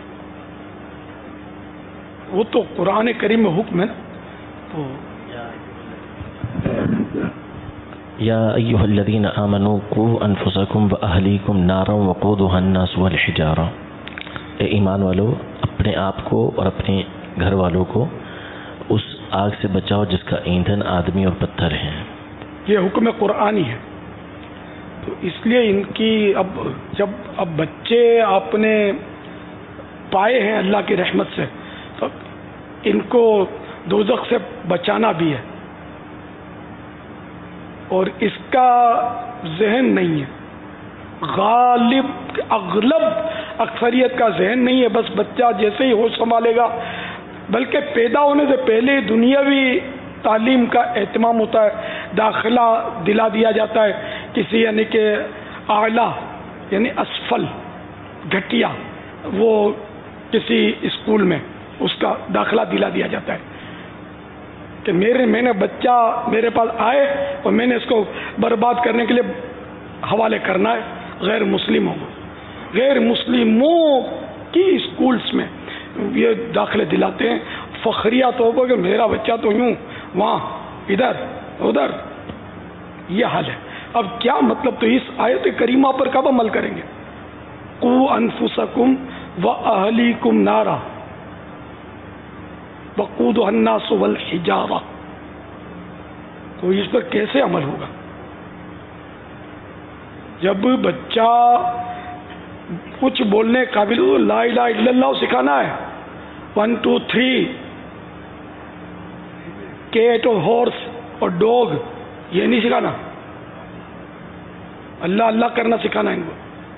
وہ تو قرآن کریم میں حکم ہے نا. تو یا ایھا الذین آمنوا قوا انفسکم واہلیکم نارا وقودھا الناس والحجارہ. اے ایمان والو، اپنے آپ کو اور اپنے گھر والوں کو اس آگ سے بچاؤ جس کا ایندھن آدمی اور پتھر ہیں. یہ حکم قرآنی ہے. تو اس لیے ان کی اب بچے آپ نے پائے ہیں اللہ کی رحمت سے، تو ان کو دوزخ سے بچانا بھی ہے. اور اس کا ذہن نہیں ہے، اغلب اکثریت کا ذہن نہیں ہے. بس بچہ جیسے ہی ہوش سنبھالے گا، بلکہ پیدا ہونے سے پہلے دنیاوی تعلیم کا اہتمام ہوتا ہے، داخلہ دلا دیا جاتا ہے کسی یعنی کہ اعلیٰ یعنی اسفل گھٹیا وہ کسی اسکول میں اس کا داخلہ دلا دیا جاتا ہے کہ میں نے بچہ میرے پاس آئے اور میں نے اس کو برباد کرنے کے لیے حوالے کرنا ہے غیر مسلموں کو. غیر مسلموں کی اسکولس میں یہ داخلے دلاتے ہیں فخریہ طور پر کہ میرا بچہ تو یوں وہاں ادھر ادھر. یہ حال ہے. اب کیا مطلب؟ تو اس آیت کریمہ پر کب عمل کریں گے؟ قوا انفسکم واہلیکم نارا وقودها الناس والحجارہ. تو اس پر کیسے عمل ہوگا؟ جب بچہ کچھ بولنے قابل ہو لا الہ الا اللہ سکھانا ہے. 1 2 3 کیٹ اور ہارس اور ڈوگ یہ نہیں سکھانا. اللہ اللہ کرنا سکھانا ان کو.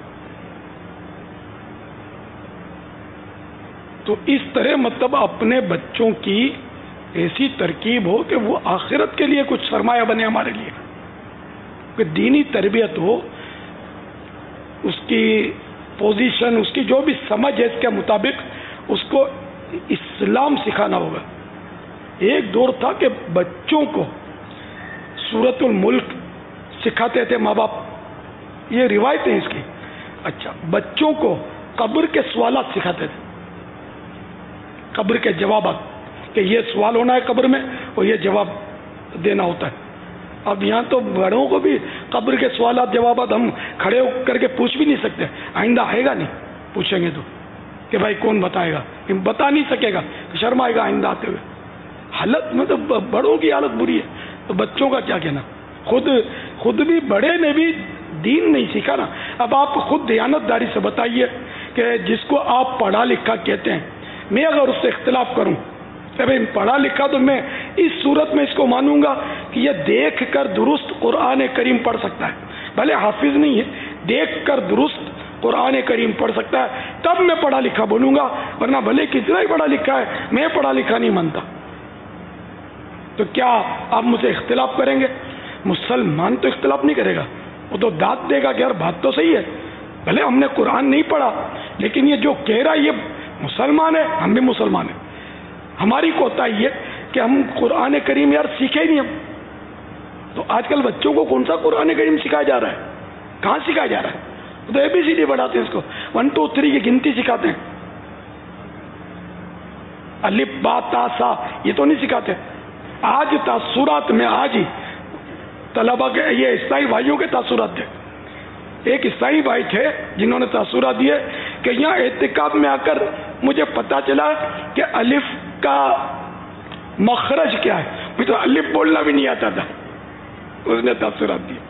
تو اس طرح مطلب اپنے بچوں کی ایسی ترکیب ہو کہ وہ آخرت کے لیے کچھ سرمایہ بنے ہمارے لیے, کہ دینی تربیت ہو, اس کی پوزیشن, اس کی جو بھی سمجھ ہے اس کے مطابق اس کو اسلام سکھانا ہوگا. ایک دور تھا کہ بچوں کو سورۃ الملک سکھاتے تھے ماں باپ, یہ روایت ہے اس کی. اچھا, بچوں کو قبر کے سوالات سکھاتے تھے, قبر کے جوابات, کہ یہ سوال ہونا ہے قبر میں اور یہ جواب دینا ہوتا ہے. اب یہاں تو بڑوں کو بھی قبر کے سوالات جوابات ہم کھڑے ہو کر کے پوچھ بھی نہیں سکتے. آئندہ آئے گا نہیں پوچھیں گے تو کہ بھائی کون بتائے گا, بتا نہیں سکے گا, شرم آئے گا آئندہ آتے ہوئے. حالت مطلب بڑوں کی حالت بری ہے, تو بچوں کا کیا کہنا. خود بھی بڑے نے بھی دین نہیں سیکھا نا. اب آپ خود دیانتداری سے بتائیے کہ جس کو آپ پڑھا لکھا کہتے ہیں, میں اگر اس سے اختلاف کروں کہ بھائی پڑھا لکھا تو میں اس صورت میں اس کو مانوں گا کہ یہ دیکھ کر درست قرآن کریم پڑھ سکتا ہے, بھلے حافظ نہیں ہے, دیکھ کر درست قرآن کریم پڑھ سکتا ہے, تب میں پڑھا لکھا بولوں گا. ورنہ بھلے کتنا ہی پڑھا لکھا ہے میں پڑھا لکھا نہیں مانتا. تو کیا آپ مجھے اختلاف کریں گے؟ مسلمان تو اختلاف نہیں کرے گا, وہ تو داد دے گا کہ یار بات تو صحیح ہے, بھلے ہم نے قرآن نہیں پڑھا لیکن یہ جو کہہ رہا ہے یہ مسلمان ہے, ہم بھی مسلمان ہیں. ہماری کوتاہی ہے کہ ہم قرآن کریم یار سیکھے ہی نہیں ہم. تو آج کل بچوں کو کون سا قرآن کریم سکھایا جا رہا ہے؟ کہاں سکھایا جا رہا ہے؟ تو ABCD پڑھاتے ہیں اس کو, 1 2 3 کی گنتی سکھاتے ہیں, الف با تا سا یہ تو نہیں سکھاتے. آج تاثرات میں آج ہی طلبا کے یہ عیسائی بھائیوں کے تاثرات تھے. ایک عیسائی بھائی تھے جنہوں نے تاثرات دیے کہ یہاں اعتکاف میں آ کر مجھے پتا چلا کہ الف کا مخرج کیا ہے, مجھے تو الف بولنا بھی نہیں آتا تھا. اس نے تاثرات دی.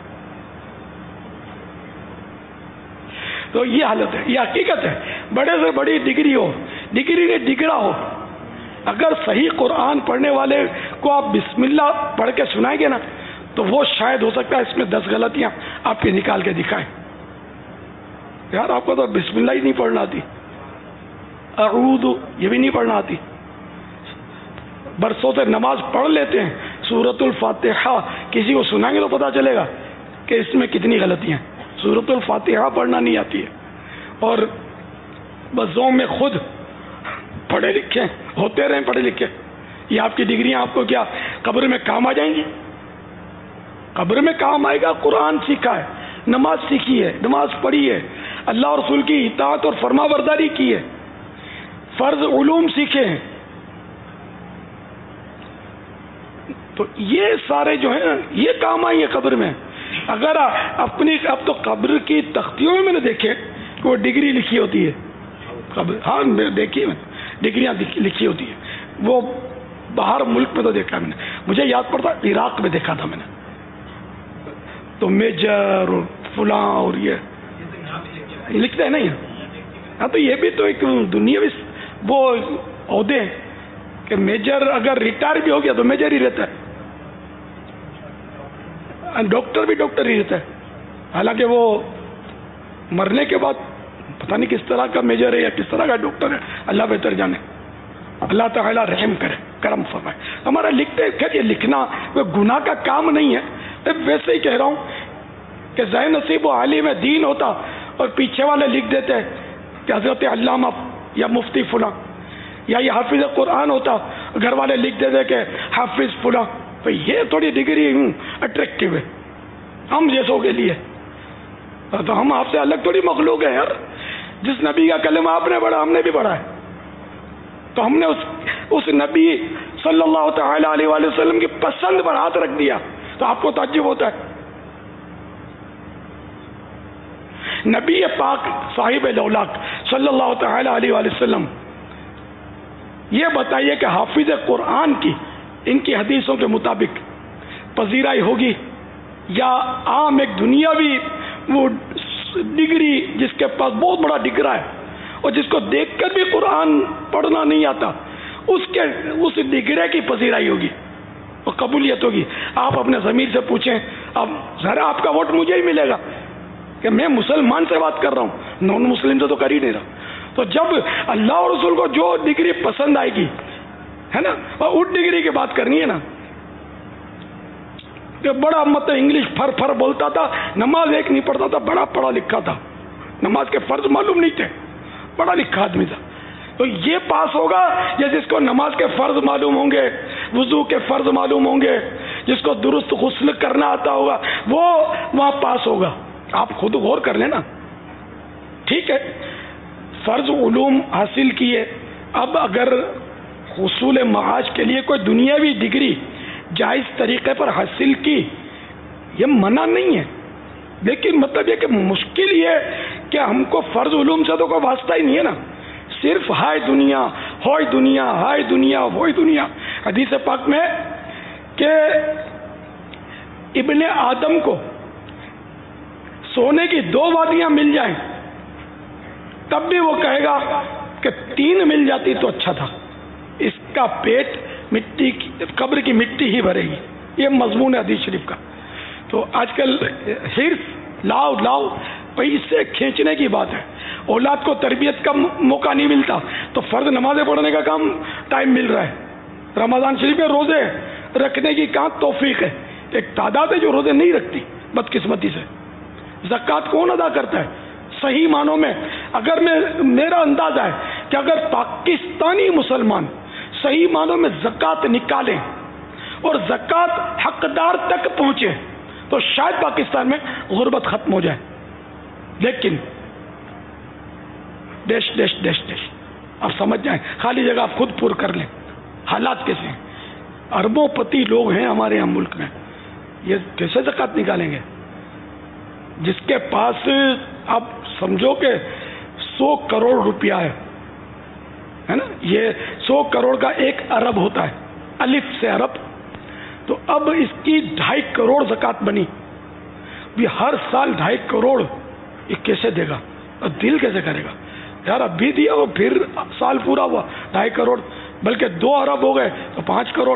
تو یہ حالت ہے, یہ حقیقت ہے. بڑے سے بڑی ڈگری ہو, ڈگری نے ڈگڑا ہو, اگر صحیح قرآن پڑھنے والے کو آپ بسم اللہ پڑھ کے سنائیں گے نا تو وہ شاید ہو سکتا ہے اس میں 10 غلطیاں آپ کی نکال کے دکھائیں. یار آپ کو تو بسم اللہ ہی نہیں پڑھنا آتی, اعوذ یہ بھی نہیں پڑھنا آتی. برسوں سے نماز پڑھ لیتے ہیں, سورۃ الفاتحہ کسی کو سنائیں گے تو پتہ چلے گا کہ اس میں کتنی غلطیاں ہیں. سورۃ الفاتحہ پڑھنا نہیں آتی ہے, اور بسوں میں خود پڑھے لکھے ہوتے رہیں, پڑھے لکھے. یہ آپ کی ڈگریاں آپ کو کیا قبر میں کام آ جائیں گی؟ قبر میں کام آئے گا. قرآن سیکھا ہے, نماز سیکھی ہے, نماز پڑھی ہے, اللہ اور رسول کی اطاعت اور فرما برداری کی ہے, فرض علوم سیکھے ہیں. تو یہ سارے جو ہیں یہ کام آئی ہے قبر میں. اگر اپنی اب تو قبر کی تختیوں میں نے دیکھے کہ وہ ڈگری لکھی ہوتی ہے قبر, ہاں دیکھی میں ڈگریاں لکھی ہوتی ہیں. وہ باہر ملک میں تو دیکھا میں نے, مجھے یاد پڑتا عراق میں دیکھا تھا میں نے. تو میجر اور فلاں اور یہ لکھتے ہیں نا یہ. ہاں تو یہ بھی تو ایک دنیاوی وہ عہدے ہیں کہ میجر اگر ریٹائر بھی ہو گیا تو میجر ہی رہتا ہے, ڈاکٹر بھی ڈاکٹر ہی رہتا ہے. حالانکہ وہ مرنے کے بعد پتہ نہیں کس طرح کا میجر ہے یا کس طرح کا ڈاکٹر ہے, اللہ بہتر جانے. اللہ تعالیٰ رحم کرے, کرم فرمائے. ہمارا لکھتے خیر یہ لکھنا کوئی گناہ کا کام نہیں ہے. ویسے ہی کہہ رہا ہوں کہ ذہن نصیب و عالم دین ہوتا اور پیچھے والے لکھ دیتے کہ حضرت علامہ یا مفتی فلاں یا یہ حافظ قرآن ہوتا, گھر والے لکھ دیتے کہ حافظ فلاں. بھئی یہ تھوڑی ڈگری اٹریکٹیو ہے ہم جیسوں کے لیے, تو ہم آپ سے الگ تھوڑی مخلوق ہے یار. جس نبی کا کلمہ آپ نے پڑھا ہم نے بھی پڑھا ہے, تو ہم نے اس نبی صلی اللہ تعالی علیہ وآلہ وسلم کی پسند پر ہاتھ رکھ دیا, تو آپ کو تعجب ہوتا ہے. نبی پاک صاحب لولاک صلی اللہ تعالی علیہ وآلہ وسلم یہ بتائیے کہ حافظ قرآن کی ان کی حدیثوں کے مطابق پذیرائی ہوگی یا عام ایک دنیاوی وہ ڈگری جس کے پاس بہت بڑا ڈگرا ہے اور جس کو دیکھ کر بھی قرآن پڑھنا نہیں آتا اس ڈگرے کی پذیرائی ہوگی اور قبولیت ہوگی. آپ اپنے ضمیر سے پوچھیں, اب ذرا آپ کا ووٹ مجھے ہی ملے گا کہ میں مسلمان سے بات کر رہا ہوں, نان مسلم سے تو کر ہی نہیں رہا. تو جب اللہ اور رسول کو جو ڈگری پسند آئے گی ہے نا, اور اس ڈگری کی بات کرنی ہے نا, کہ بڑا مطلب انگلش پھر پھر بولتا تھا, نماز ایک نہیں پڑھتا تھا, بڑا پڑھا لکھا تھا, نماز کے فرض معلوم نہیں تھے, پڑھا لکھا آدمی تھا, تو یہ پاس ہوگا یا جس کو نماز کے فرض معلوم ہوں گے, وضو کے فرض معلوم ہوں گے, جس کو درست غسل کرنا آتا ہوگا وہ وہاں پاس ہوگا. آپ خود غور کر لینا. ٹھیک ہے, فرض علوم حاصل کیے, اب اگر حصول معاش کے لیے کوئی دنیاوی ڈگری جائز طریقے پر حاصل کی, یہ منع نہیں ہے, لیکن مطلب یہ کہ مشکل یہ کہ ہم کو فرض علوم سے تو کوئی واسطہ ہی نہیں ہے نا, صرف ہائے دنیا ہوئے دنیا, ہائے دنیا ہوئے دنیا. حدیث پاک میں کہ ابن آدم کو سونے کی 2 وادیاں مل جائیں تب بھی وہ کہے گا کہ 3 مل جاتی تو اچھا تھا, اس کا پیٹ مٹی کی قبر کی مٹی ہی بھرے گی. یہ مضمون ہے حدیث شریف کا. تو آج کل حرص لاؤ لاؤ پیسے کھینچنے کی بات ہے. اولاد کو تربیت کا موقع نہیں ملتا تو فرض نمازیں پڑھنے کا کام ٹائم مل رہا ہے. رمضان شریف میں روزے رکھنے کی کہاں توفیق ہے. ایک تعداد ہے جو روزے نہیں رکھتی بدقسمتی سے. زکوٰۃ کون ادا کرتا ہے صحیح معنوں میں؟ اگر میرا اندازہ ہے کہ اگر پاکستانی مسلمان صحیح معنوں میں زکوٰۃ نکالیں اور زکوٰۃ حقدار تک پہنچے تو شاید پاکستان میں غربت ختم ہو جائے. لیکن ڈیش ڈیش ڈیش ڈیش آپ سمجھ جائیں, خالی جگہ آپ خود پور کر لیں. حالات کیسے ہیں؟ اربوں پتی لوگ ہیں ہمارے یہاں ملک میں, یہ کیسے زکوٰۃ نکالیں گے؟ جس کے پاس آپ سمجھو کہ 100 کروڑ روپیہ ہے نا, یہ 100 کروڑ کا 1 ارب ہوتا ہے, الف سے ارب, تو اب اس کی 2.5 کروڑ زکوٰۃ بنی. بھی ہر سال 2.5 کروڑ یہ کیسے دے گا؟ اور دل کیسے کرے گا یار؟ اب بھی دیا وہ پھر سال پورا ہوا 2.5 کروڑ, بلکہ 2 ارب ہو گئے تو 5 کروڑ.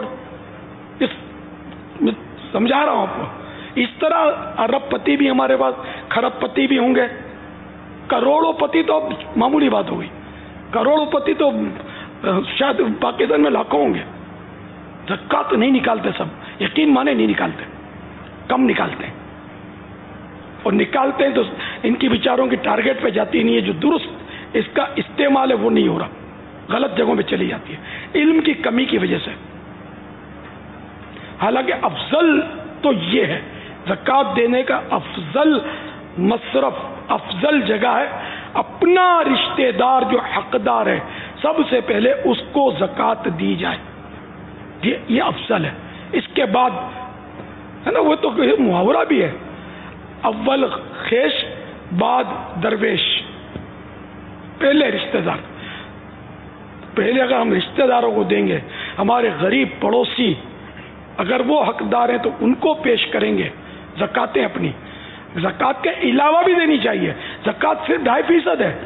سمجھا رہا ہوں آپ کو. اس طرح ارب پتی بھی ہمارے پاس, کھرب پتی بھی ہوں گے, کروڑوں پتی تو اب معمولی بات ہو گئی. کروڑوں پتی تو شاید پاکستان میں لاکھوں ہوں گے. زکوٰۃ نہیں نکالتے سب, یقین مانے نہیں نکالتے, کم نکالتے ہیں, اور نکالتے ہیں تو ان کی بیچاروں کی ٹارگیٹ پہ جاتی نہیں ہے. جو درست اس کا استعمال ہے وہ نہیں ہو رہا, غلط جگہوں پہ چلی جاتی ہے علم کی کمی کی وجہ سے. حالانکہ افضل تو یہ ہے, زکوٰۃ دینے کا افضل مصرف, افضل جگہ ہے اپنا رشتہ دار جو حقدار ہے سب سے پہلے اس کو زکوٰۃ دی جائے, یہ افضل ہے. اس کے بعد ہے نا, وہ تو محاورہ بھی ہے, اول خیش بعد درویش. پہلے رشتہ دار, پہلے اگر ہم رشتہ داروں کو دیں گے, ہمارے غریب پڑوسی اگر وہ حقدار ہیں تو ان کو پیش کریں گے زکاتیں اپنی. زکوٰۃ کے علاوہ بھی دینی چاہیے, زکوٰۃ صرف 2.5% ہے.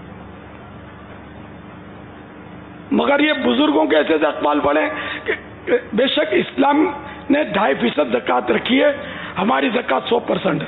مگر یہ بزرگوں کے ایسے اقوال پڑھیں کہ بے شک اسلام نے 2.5% زکوٰۃ رکھی ہے, ہماری زکوٰۃ 100% ہے.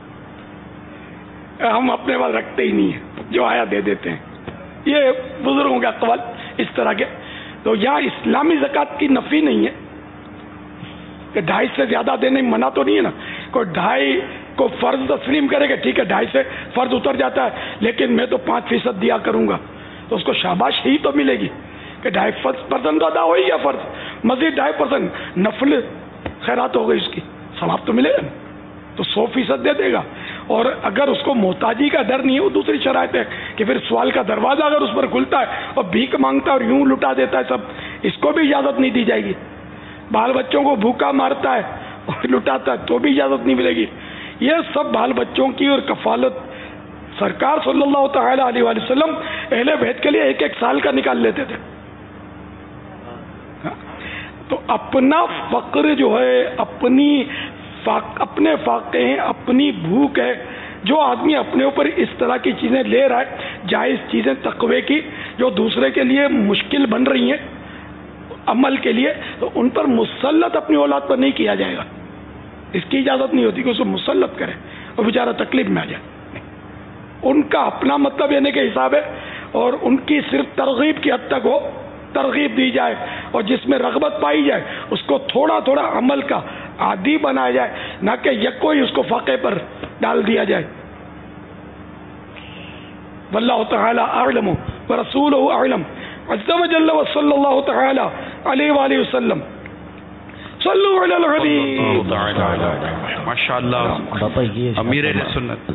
ہم اپنے پاس رکھتے ہی نہیں ہیں, جو آیا دے دیتے ہیں. یہ بزرگوں کے اقوال اس طرح کے. تو یہاں اسلامی زکوٰۃ کی نفی نہیں ہے کہ 2.5 سے زیادہ دینے منع تو نہیں ہے نا. کوئی 2.5 کو فرض تسلیم کرے کہ ٹھیک ہے 2.5 سے فرض اتر جاتا ہے لیکن میں تو 5% دیا کروں گا، تو اس کو شاباش ہی تو ملے گی کہ 2.5% ادا ہوئی یا فرض، مزید 2.5% نفل خیرات ہو گئی، اس کی ثواب تو ملے گا، تو 100% دے دے گا۔ اور اگر اس کو محتاجی کا ڈر نہیں ہے، وہ دوسری شرائط ہے کہ پھر سوال کا دروازہ اگر اس پر کھلتا ہے اور بھیک مانگتا ہے اور یوں لٹا دیتا ہے سب، اس کو بھی اجازت نہیں دی جائے گی۔ بال بچوں کو بھوکا مارتا ہے اور لٹاتا ہے تو بھی اجازت نہیں ملے گی۔ یہ سب بال بچوں کی اور کفالت سرکار صلی اللہ تعالی علیہ وآلہ وسلم اہل بیت کے لیے 1 سال کا نکال لیتے تھے۔ تو اپنا فقر جو ہے، اپنے فاقے ہیں، اپنی بھوک ہے، جو آدمی اپنے اوپر اس طرح کی چیزیں لے رہا ہے، جائز چیزیں تقوی کی جو دوسرے کے لیے مشکل بن رہی ہیں عمل کے لیے، تو ان پر مسلط اپنی اولاد پر نہیں کیا جائے گا۔ اس کی اجازت نہیں ہوتی کہ اس کو مسلط کرے اور بیچارہ تکلیف میں آ جائے۔ ان کا اپنا مطلب یعنی کہ حساب ہے، اور ان کی صرف ترغیب کی حد تک ہو، ترغیب دی جائے اور جس میں رغبت پائی جائے اس کو تھوڑا تھوڑا عمل کا عادی بنایا جائے، نہ کہ یکو ہی اس کو فاقے پر ڈال دیا جائے۔ واللہ تعالی اعلم ورسولہ اعلم عز وجل وصلی اللہ تعالی علیہ وآلہ وسلم۔ صلو علی الحبیب۔ ماشاءاللہ امیر سنت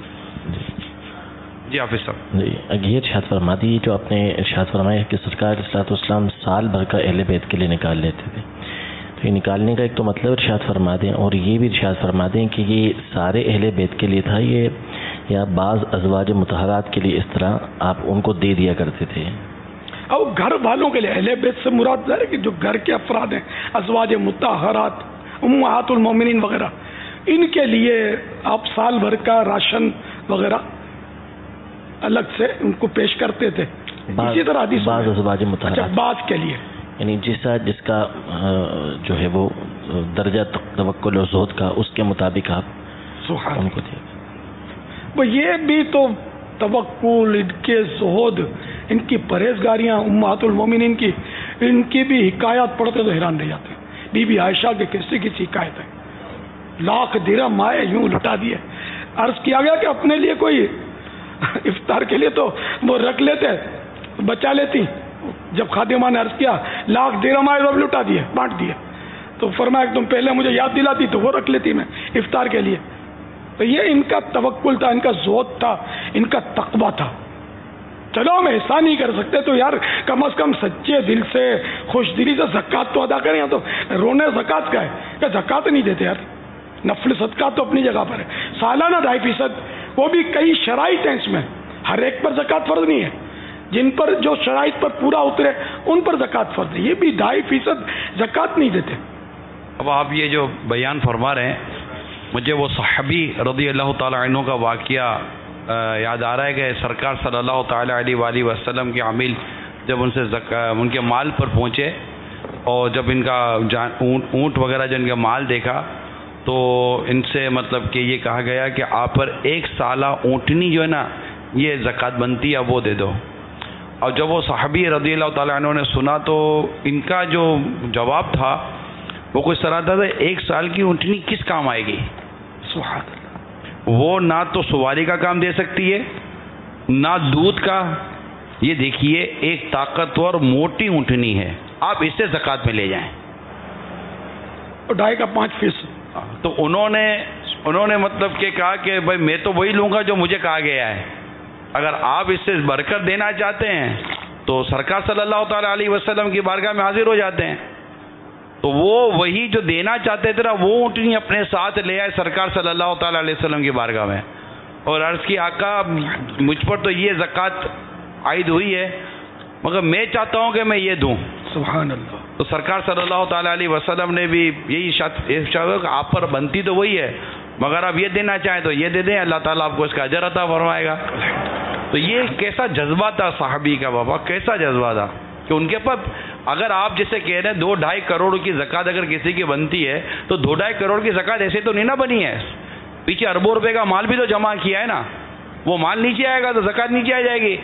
جی حافظ صاحب جی یہ ارشاد فرما دی جو آپ نے ارشاد فرمایا کہ سرکار علیہ الصلوۃ والسلام سال بھر کا اہل بیت کے لیے نکال لیتے تھے، تو یہ نکالنے کا ایک تو مطلب ارشاد فرما دیں، اور یہ بھی ارشاد فرما دیں کہ یہ سارے اہل بیت کے لیے تھا یہ، یا بعض ازواج مطہرات کے لیے اس طرح آپ ان کو دے دیا کرتے تھے؟ اور گھر والوں کے لیے اہل بیت سے مراد ہے کہ جو گھر کے افراد ہیں، ازواج مطہرات، امہات المومنین وغیرہ، ان کے لیے آپ سال بھر کا راشن وغیرہ الگ سے ان کو پیش کرتے تھے۔ اسی طرح حدیث بعض ازواج مطہرات بعض کے لیے، یعنی جس کا جو ہے وہ درجہ توکل و زہد کا، اس کے مطابق آپ ان کو دیں۔ وہ یہ بھی تو توکل، ان کے زہد، ان کی پرہیزگاریاں امہات المومنین کی، ان کی بھی حکایات پڑھتے تو حیران رہ جاتے ہیں۔ بی بی عائشہ کے کسی حکایت ہے، 1,00,000 درہم آئے یوں لٹا دیے۔ عرض کیا گیا کہ اپنے لیے کوئی افطار کے لیے تو وہ رکھ لیتے، بچا لیتی۔ جب خادمہ نے عرض کیا 1,00,000 درہم آئے تو لٹا دیے، بانٹ دیے، تو فرمایا کہ تم پہلے مجھے یاد دلاتی تو وہ رکھ لیتی میں افطار کے لیے۔ تو یہ ان کا توکل تھا، ان کا زہد تھا، ان کا تقویٰ تھا۔ چلو ہم ایسا نہیں کر سکتے تو یار کم از کم سچے دل سے، خوش دلی سے زکوٰۃ تو ادا کریں۔ تو رونے زکوٰۃ کا ہے کہ زکوٰۃ نہیں دیتے یار، نفل صدقات تو اپنی جگہ پر ہے، سالانہ 2.5%، وہ بھی کئی شرائط ہیں اس میں، ہر ایک پر زکوٰۃ فرض نہیں ہے، جن پر جو شرائط پر پورا اترے ان پر زکوٰۃ فرض ہے، یہ بھی 2.5% زکوٰۃ نہیں دیتے۔ اب آپ یہ جو بیان فرما رہے ہیں، مجھے وہ صحابی رضی اللہ تعالی عنہ کا واقعہ یاد آ رہا ہے کہ سرکار صلی اللہ تعالی علیہ وآلہ وسلم کے عامل جب ان سے ان کے مال پر پہنچے اور جب ان کا اونٹ وغیرہ جو ان کا مال دیکھا تو ان سے مطلب کہ یہ کہا گیا کہ آپ پر 1 سالہ اونٹنی جو ہے نا یہ زکوٰۃ بنتی ہے، وہ دے دو۔ اور جب وہ صحابی رضی اللہ تعالیٰ عنہ نے سنا تو ان کا جو جواب تھا وہ کچھ طرح تھا، 1 سال کی اونٹنی کس کام آئے گی؟ سبحان اللہ، وہ نہ تو سواری کا کام دے سکتی ہے نہ دودھ کا، یہ دیکھیے ایک طاقتور موٹی اونٹنی ہے، آپ اس سے زکوٰۃ میں لے جائیں، 2.5 کا 5%۔ تو انہوں نے مطلب کہ کہا کہ بھائی میں تو وہی لوں گا جو مجھے کہا گیا ہے، اگر آپ اس سے برکت دینا چاہتے ہیں تو سرکار صلی اللہ تعالی علیہ وسلم کی بارگاہ میں حاضر ہو جاتے ہیں۔ تو وہ وہی جو دینا چاہتے تھے نا وہ اونٹنی اپنے ساتھ لے آئے سرکار صلی اللہ تعالی علیہ وسلم کی بارگاہ میں، اور عرض کی آقا مجھ پر تو یہ زکوٰۃ عائد ہوئی ہے مگر میں چاہتا ہوں کہ میں یہ دوں۔ سبحان اللہ۔ تو سرکار صلی اللہ تعالی علیہ وسلم نے بھی یہی ارشاد کہ آپ پر بنتی تو وہی ہے مگر آپ یہ دینا چاہیں تو یہ دے دیں، اللہ تعالیٰ آپ کو اس کا اجر عطا فرمائے گا۔ تو یہ کیسا جذبہ تھا صحابی کا، بابا کیسا جذبہ تھا کہ ان کے پاس، اگر آپ جیسے کہہ رہے ہیں 2-2.5 کروڑ کی زکوٰۃ اگر کسی کی بنتی ہے تو 2-2.5 کروڑ کی زکوٰۃ ایسے تو نہیں نہ بنی ہے، پیچھے اربوں روپے کا مال بھی تو جمع کیا ہے نا، وہ مال نیچے آئے گا تو زکوٰۃ نیچے آ جائے گی۔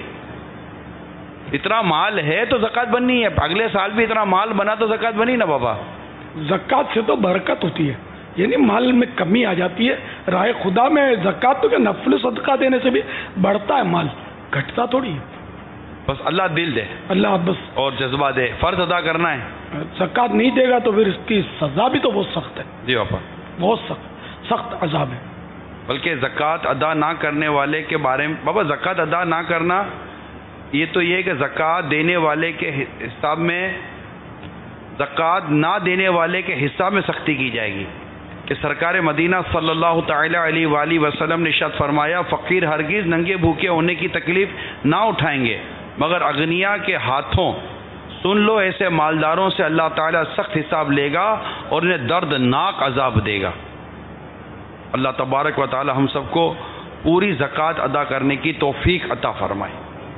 اتنا مال ہے تو زکوٰۃ بننی ہے، اگلے سال بھی اتنا مال بنا تو زکوٰۃ بنی نا بابا۔ زکوٰۃ سے تو برکت ہوتی ہے، یعنی مال میں کمی آ جاتی ہے. راہ خدا میں زکوٰۃ تو کہ نفل صدقہ دینے سے بھی بڑھتا ہے مال, گھٹتا تھوڑی ہے. بس اللہ دل دے, اللہ بس اور جذبہ دے. فرض ادا کرنا ہے. زکوٰۃ نہیں دے گا تو پھر اس کی سزا بھی تو بہت سخت ہے. جی پاپا, بہت سخت عذاب ہے. بلکہ زکوٰۃ ادا نہ کرنے والے کے بارے میں بابا, زکوٰۃ ادا نہ کرنا یہ تو یہ ہے کہ زکوٰۃ دینے والے کے حساب میں, زکوٰۃ نہ دینے والے کے حساب میں سختی کی جائے گی. کہ سرکار مدینہ صلی اللہ تعالی علیہ وآلہ وسلم نے ارشاد فرمایا, فقیر ہرگز ننگے بھوکے ہونے کی تکلیف نہ اٹھائیں گے مگر اغنیا کے ہاتھوں. سن لو, ایسے مالداروں سے اللہ تعالیٰ سخت حساب لے گا اور انہیں دردناک عذاب دے گا. اللہ تبارک و تعالی ہم سب کو پوری زکوٰۃ ادا کرنے کی توفیق عطا فرمائے.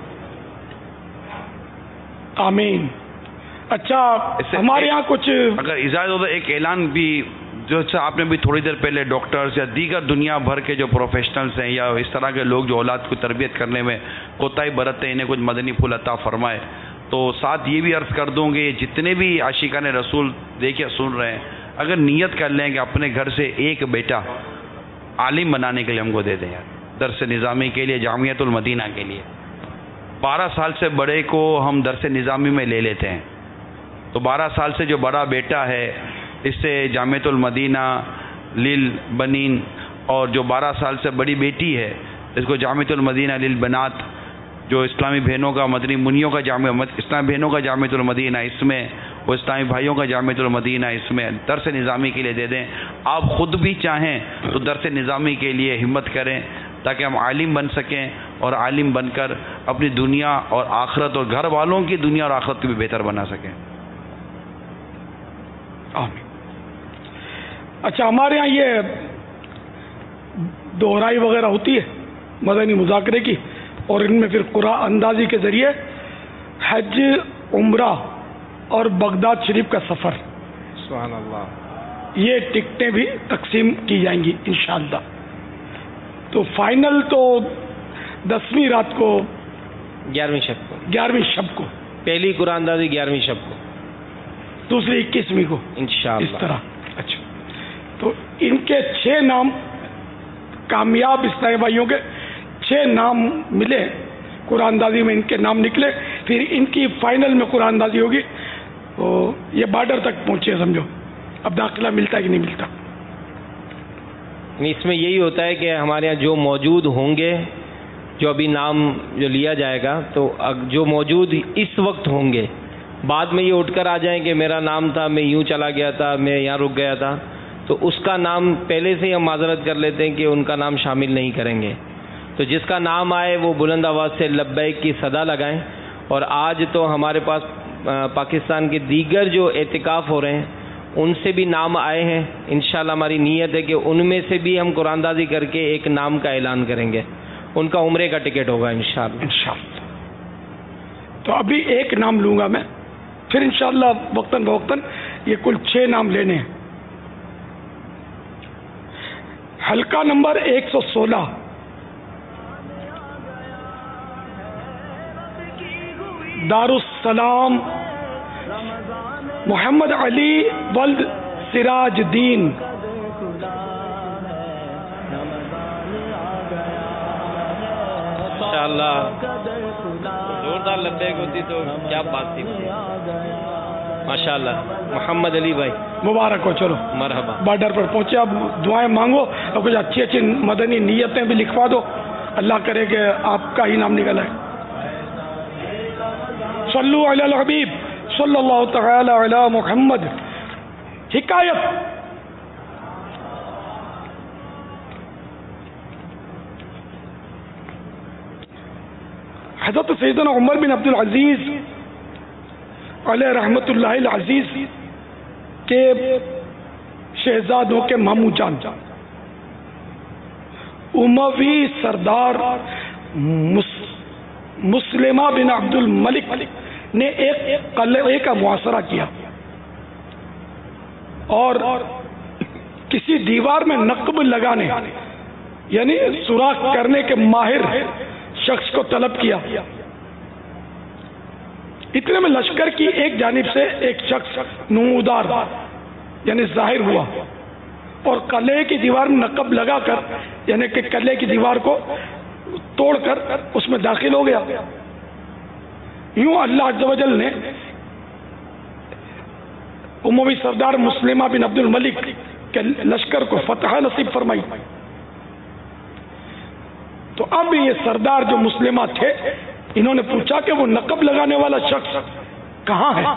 آمین. اچھا, ہمارے یہاں کچھ اگر اجازت ہو تو ایک اعلان بھی, جو آپ نے بھی تھوڑی دیر پہلے ڈاکٹرز یا دیگر دنیا بھر کے جو پروفیشنلز ہیں یا اس طرح کے لوگ جو اولاد کو تربیت کرنے میں کوتاہی برتتے ہیں, انہیں کچھ مدنی پھول عطا فرمائے. تو ساتھ یہ بھی عرض کر دوں گے, جتنے بھی عاشقان رسول دیکھے سن رہے ہیں, اگر نیت کر لیں کہ اپنے گھر سے ایک بیٹا عالم بنانے کے لیے ہم کو دے دیں, درس نظامی کے لیے, جامعۃ المدینہ کے لیے. 12 سال سے بڑے کو ہم درس نظامی میں لے لیتے ہیں, تو 12 سال سے جو بڑا بیٹا ہے اس سے جامعۃ المدینہ للبنین, اور جو 12 سال سے بڑی بیٹی ہے اس کو جامعۃ المدینہ للبنات, جو اسلامی بہنوں کا, مدنی منیوں کا اسلامی بہنوں کا جامعۃ المدینہ, اس میں وہ اسلامی بھائیوں کا جامعۃ المدینہ, اس میں درس نظامی کے لیے دے دیں. آپ خود بھی چاہیں تو درس نظامی کے لیے ہمت کریں تاکہ ہم عالم بن سکیں, اور عالم بن کر اپنی دنیا اور آخرت اور گھر والوں کی دنیا اور آخرت کو بھی بہتر بنا سکیں. آمین. اچھا, ہمارے یہاں یہ دہرائی وغیرہ ہوتی ہے مدنی مذاکرے کی, اور ان میں پھر قرآن اندازی کے ذریعے حج, عمرہ اور بغداد شریف کا سفر, سبحان اللہ, یہ ٹکٹیں بھی تقسیم کی جائیں گی انشاءاللہ. تو فائنل تو 10ویں رات کو, 11ویں شب کو, پہلی قرآن اندازی 11ویں شب کو, دوسری 21ویں کو انشاءاللہ. اس طرح. اچھا, تو ان کے 6 نام کامیاب اسلامی بھائیوں کے 6 نام ملے قرآن اندازی میں, ان کے نام نکلے, پھر ان کی فائنل میں قرآن اندازی ہوگی. تو یہ بارڈر تک پہنچے سمجھو, اب داخلہ ملتا ہے کہ نہیں ملتا. اس میں یہی ہوتا ہے کہ ہمارے یہاں جو موجود ہوں گے, جو ابھی نام جو لیا جائے گا, تو جو موجود اس وقت ہوں گے, بعد میں یہ اٹھ کر آ جائیں کہ میرا نام تھا, میں یوں چلا گیا تھا, میں یہاں رک گیا تھا, تو اس کا نام پہلے سے ہی ہم معذرت کر لیتے ہیں کہ ان کا نام شامل نہیں کریں گے. تو جس کا نام آئے وہ بلند آواز سے لبیک کی صدا لگائیں. اور آج تو ہمارے پاس پاکستان کے دیگر جو اعتکاف ہو رہے ہیں ان سے بھی نام آئے ہیں. انشاءاللہ ہماری نیت ہے کہ ان میں سے بھی ہم قرآن اندازی کر کے ایک نام کا اعلان کریں گے, ان کا عمرے کا ٹکٹ ہوگا انشاءاللہ. تو ابھی ایک نام لوں گا میں, پھر انشاءاللہ وقتاً فوقتاً یہ کل 6 نام لینے ہیں. حلقہ نمبر 116, دارالسلام محمد علی ولد سراج الدین. انشاءاللہ زوردار لبیک ہوتی تو کیا بات تھی. ماشاءاللہ محمد علی بھائی مبارک ہو. چلو مرحبا. بارڈر پر پہنچے, اب دعائیں مانگو اور کچھ اچھی اچھی مدنی نیتیں بھی لکھوا دو, اللہ کرے کہ آپ کا ہی نام نکل آئے. صلو علی الحبیب صلی اللہ تعالی علی محمد. حکایت, حضرت سیدنا عمر بن عبد العزیز علیہ رحمت اللہ العزیز کے شہزادوں کے ماموں جان اموی سردار مسلمہ بن عبد الملک نے ایک قلعے کا محاصرہ کیا اور کسی دیوار میں نقب لگانے یعنی سوراخ کرنے کے ماہر شخص کو طلب کیا. اتنے میں لشکر کی ایک جانب سے ایک شخص نمودار یعنی ظاہر ہوا اور قلعے کی دیوار میں نقب لگا کر یعنی کہ قلعے کی دیوار کو توڑ کر اس میں داخل ہو گیا. یوں اللہ عز و جل نے اموی سردار مسلمہ بن عبد الملک کے لشکر کو فتح نصیب فرمائی. تو اب یہ سردار جو مسلمہ تھے انہوں نے پوچھا کہ وہ نقب لگانے والا شخص کہاں ہے؟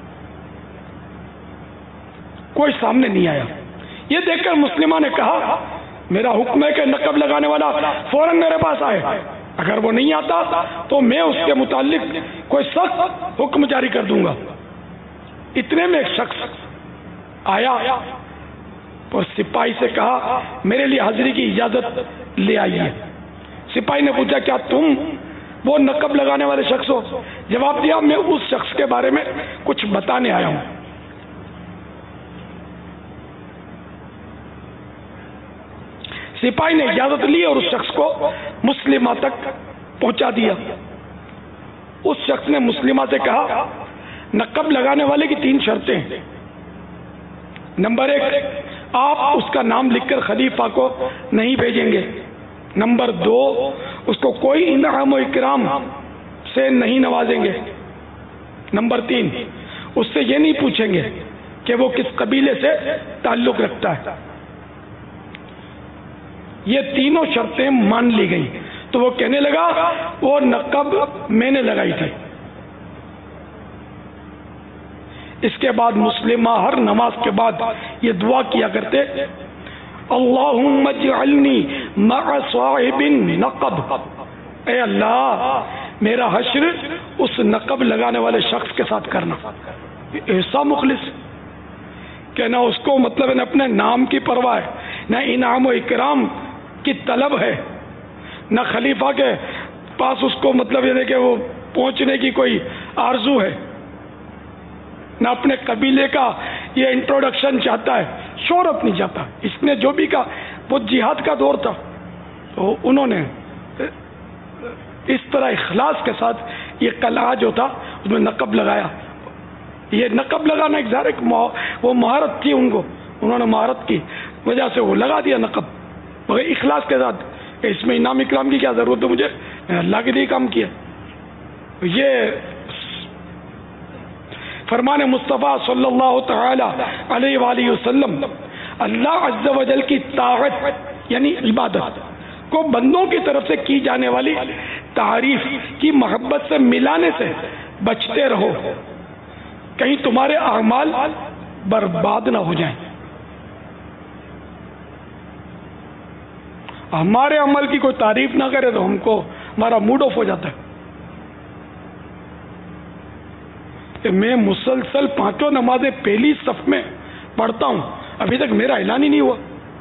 کوئی سامنے نہیں آیا. یہ دیکھ کر مسلمہ نے کہا میرا حکم ہے کہ نقب لگانے والا فوراً میرے پاس آئے. اگر وہ نہیں آتا تو میں اس کے متعلق کوئی سخت حکم جاری کر دوں گا. اتنے میں ایک شخص آیا اور سپاہی سے کہا میرے لیے حاضری کی اجازت لے آئیے. سپاہی نے پوچھا کیا تم وہ نقب لگانے والے شخص ہو؟ جواب دیا میں اس شخص کے بارے میں کچھ بتانے آیا ہوں. سپاہی نے اجازت لی اور اس شخص کو مسلمہ تک پہنچا دیا. اس شخص نے مسلمہ سے کہا نقب لگانے والے کی 3 شرطیں ہیں. نمبر 1 آپ اس کا نام لکھ کر خلیفہ کو نہیں بھیجیں گے. نمبر 2 اس کو کوئی انعام و اکرام سے نہیں نوازیں گے. نمبر 3 اس سے یہ نہیں پوچھیں گے کہ وہ کس قبیلے سے تعلق رکھتا ہے. یہ تینوں شرطیں مان لی گئیں تو وہ کہنے لگا وہ نقب میں نے لگائی تھی. اس کے بعد مسلمہ ہر نماز کے بعد یہ دعا کیا کرتے اللہم اجعلنی مع صاحب نقب. اے اللہ میرا حشر اس نقب لگانے والے شخص کے ساتھ کرنا. ایسا مخلص کہ نہ اس کو مطلب نہ اپنے نام کی پرواہ ہے، نہ انعام و اکرام کی طلب ہے، نہ خلیفہ کے پاس اس کو مطلب یہ کہ وہ پہنچنے کی کوئی آرزو ہے، نہ اپنے قبیلے کا یہ انٹروڈکشن چاہتا ہے، شہرت نہیں چاہتا. اس نے جو بھی کہا وہ جہاد کا دور تھا تو انہوں نے اس طرح اخلاص کے ساتھ یہ قلعہ جو تھا اس میں نقب لگایا. یہ نقب لگانا ایک ظاہر وہ مہارت تھی ان کو، انہوں نے مہارت کی وجہ سے وہ لگا دیا نقب مگر اخلاص کے ساتھ. اس میں انعام اکرام کی کیا ضرورت ہے مجھے، میں اللہ کے لیے کام کیا. یہ فرمان مصطفیٰ صلی اللہ تعالی علیہ وآلہ وسلم اللہ عز و جل کی طاعت یعنی عبادت کو بندوں کی طرف سے کی جانے والی تعریف کی محبت سے ملانے سے بچتے رہو کہیں تمہارے اعمال برباد نہ ہو جائیں. ہمارے عمل کی کوئی تعریف نہ کرے تو ہم کو ہمارا موڈ آف ہو جاتا ہے. کہ میں مسلسل 5 نمازیں پہلی صف میں پڑھتا ہوں، ابھی تک میرا اعلان ہی نہیں ہوا.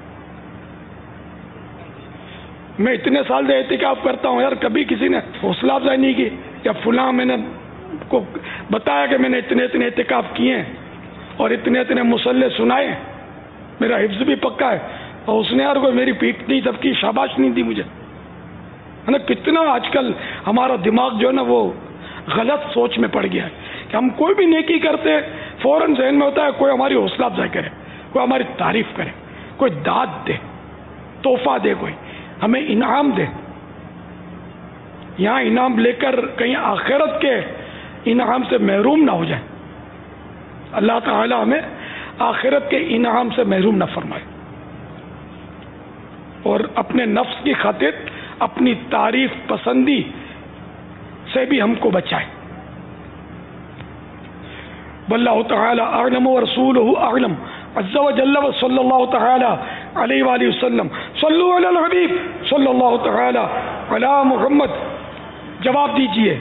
میں اتنے سال سے اعتکاف کرتا ہوں، یار کبھی کسی نے حوصلہ افزائی نہیں کی یا فلاں میں نے کو بتایا کہ میں نے اتنے اعتکاف کیے ہیں اور اتنے مصلے سنائے، میرا حفظ بھی پکا ہے، اور اس نے یار کوئی میری پیٹ نہیں سب کی شاباش نہیں دی مجھے. کتنا آج کل ہمارا دماغ جو ہے نا وہ غلط سوچ میں پڑ گیا ہے کہ ہم کوئی بھی نیکی کرتے فوراً ذہن میں ہوتا ہے کوئی ہماری حوصلہ افزائی کرے، کوئی ہماری تعریف کرے، کوئی داد دے، تحفہ دے، کوئی ہمیں انعام دے. یہاں انعام لے کر کہیں آخرت کے انعام سے محروم نہ ہو جائیں. اللہ تعالی ہمیں آخرت کے انعام سے محروم نہ فرمائے اور اپنے نفس کی خاطر اپنی تعریف پسندی سے بھی ہم کو بچائے. واللہ تعالی اعلم ورسولہ اعلم عز و جل صلی اللہ تعالی علیہ وآلہ وسلم. صلو علی الحبیب صلی اللہ تعالی علی محمد. جواب دیجئے.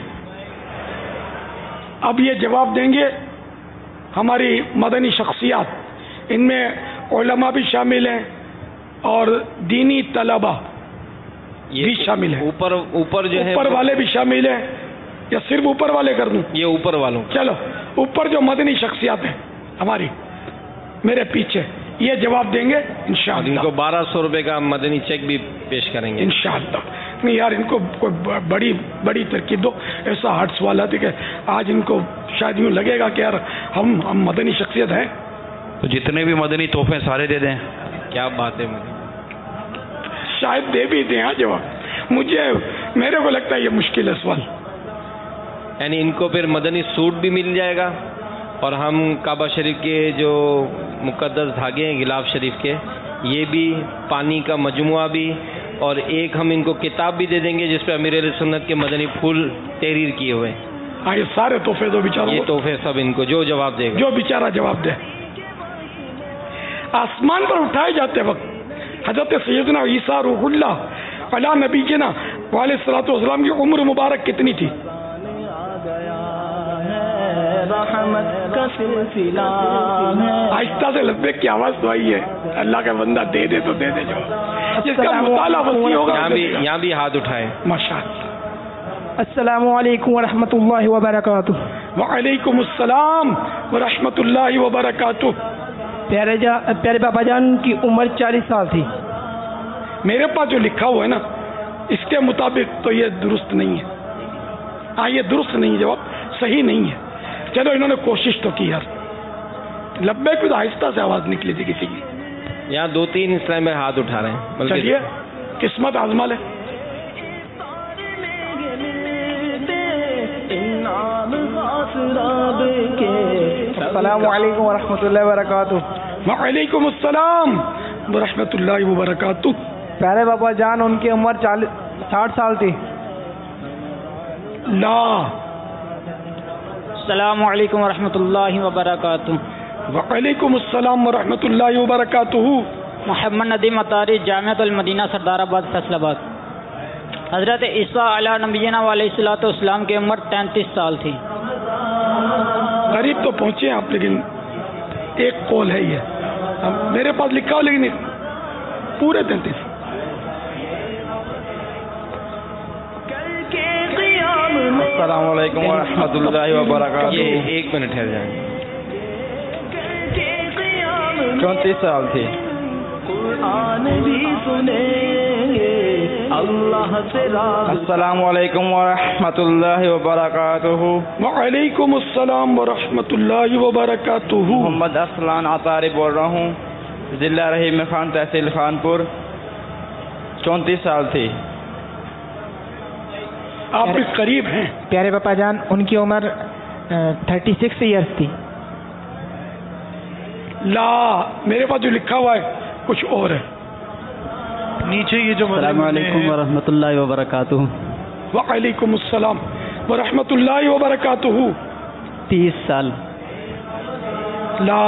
اب یہ جواب دیں گے ہماری مدنی شخصیات، ان میں علماء بھی شامل ہیں اور دینی طلبہ بھی شامل ہیں. اوپر جو ہے اوپر والے بھی شامل ہیں یا صرف اوپر والے کر دوں؟ یہ اوپر والوں. چلو اوپر جو مدنی شخصیات ہیں ہماری میرے پیچھے یہ جواب دیں گے انشاءاللہ. ان کو 1200 روپے کا مدنی چیک بھی پیش کریں گے انشاءاللہ. نہیں یار ان کو کوئی بڑی ترکیب دو، ایسا ہارٹ سوال ہے کہ آج ان کو شاید یوں لگے گا کہ یار ہم مدنی شخصیت ہیں. تو جتنے بھی مدنی تحفے سارے دے دیں. کیا بات ہے. مجھے شاید دے بھی دیں جواب. میرے کو لگتا ہے یہ مشکل ہے سوال. یعنی ان کو پھر مدنی سوٹ بھی مل جائے گا اور ہم کعبہ شریف کے جو مقدس دھاگے ہیں غلاف شریف کے یہ بھی, پانی کا مجموعہ بھی, اور ایک ہم ان کو کتاب بھی دے دیں گے جس پہ امیر اہل سنت کے مدنی پھول تحریر کیے ہوئے. ہاں یہ سارے تحفے دو بیچاروں, یہ تحفے سب ان کو جو جواب دے گا, جو بیچارہ جواب دے. آسمان پر اٹھائے جاتے وقت حضرت سیدنا عیسیٰ روح اللہ علی نبینا علیہ الصلوۃ والسلام کی عمر مبارک کتنی تھی؟ آہستہ سے لبیک کی آواز تو آئی ہے. اللہ کا بندہ دے دے تو دے دے, جو جس کا مطالعہ وسیع ہوگا. یہاں بھی ہاتھ اٹھائے. ماشاءاللہ. السلام علیکم ورحمۃ اللہ وبرکاتہ. وعلیکم السلام ورحمۃ اللہ وبرکاتہ. پیارے بابا جان کی عمر 40 سال تھی. میرے پاس جو لکھا ہوا ہے نا اس کے مطابق تو یہ درست نہیں ہے. ہاں یہ درست نہیں ہے, جواب صحیح نہیں ہے. چلو انہوں نے کوشش تو کی یار. لبیک بھی آہستہ سے آواز نکلی تھی کسی کی. یہاں 2-3 اسلام میں ہاتھ اٹھا رہے ہیں. چلیے قسمت آزما لے. السلام علیکم ورحمۃ اللہ وبرکاتہ. وعلیکم السلام ورحمۃ اللہ وبرکاتہ. پیارے بابا جان ان کی عمر 60 سال تھی. لا. السلام علیکم ورحمۃ اللہ وبرکاتہ. وعلیکم السلام ورحمۃ اللہ وبرکاتہ. محمد ندیم اطاری, جامعۃ المدینہ, سردار آباد, فیصل آباد. حضرت عیسیٰ علیہ نبینا علیہ الصلوۃ والسلام کی عمر 33 سال تھی. قریب تو پہنچے آپ, لیکن ایک قول ہے یہ میرے پاس لکھا ہو, لیکن پورے 33. السلام علیکم ورحمۃ اللہ وبرکاتہ. یہ 1 منٹ ٹھہر جائیں. 34 سال تھی. السلام علیکم ورحمۃ اللہ وبرکاتہ. وعلیکم السلام ورحمۃ اللہ وبرکاتہ. محمد اسلان اطاری بول رہا ہوں, ضلع رحیم خان, تحصیل خانپور. 34 سال تھی. آپ بھی قریب ہیں. پیارے پاپا جان ان کی عمر 36 ایئرس تھی. لا, میرے پاس جو لکھا ہوا ہے کچھ اور ہے. نیچے یہ جو السلام علیکم ورحمۃ اللہ وبرکاتہ. وعلیکم السلام ورحمۃ اللہ وبرکاتہ. 30 سال. لا.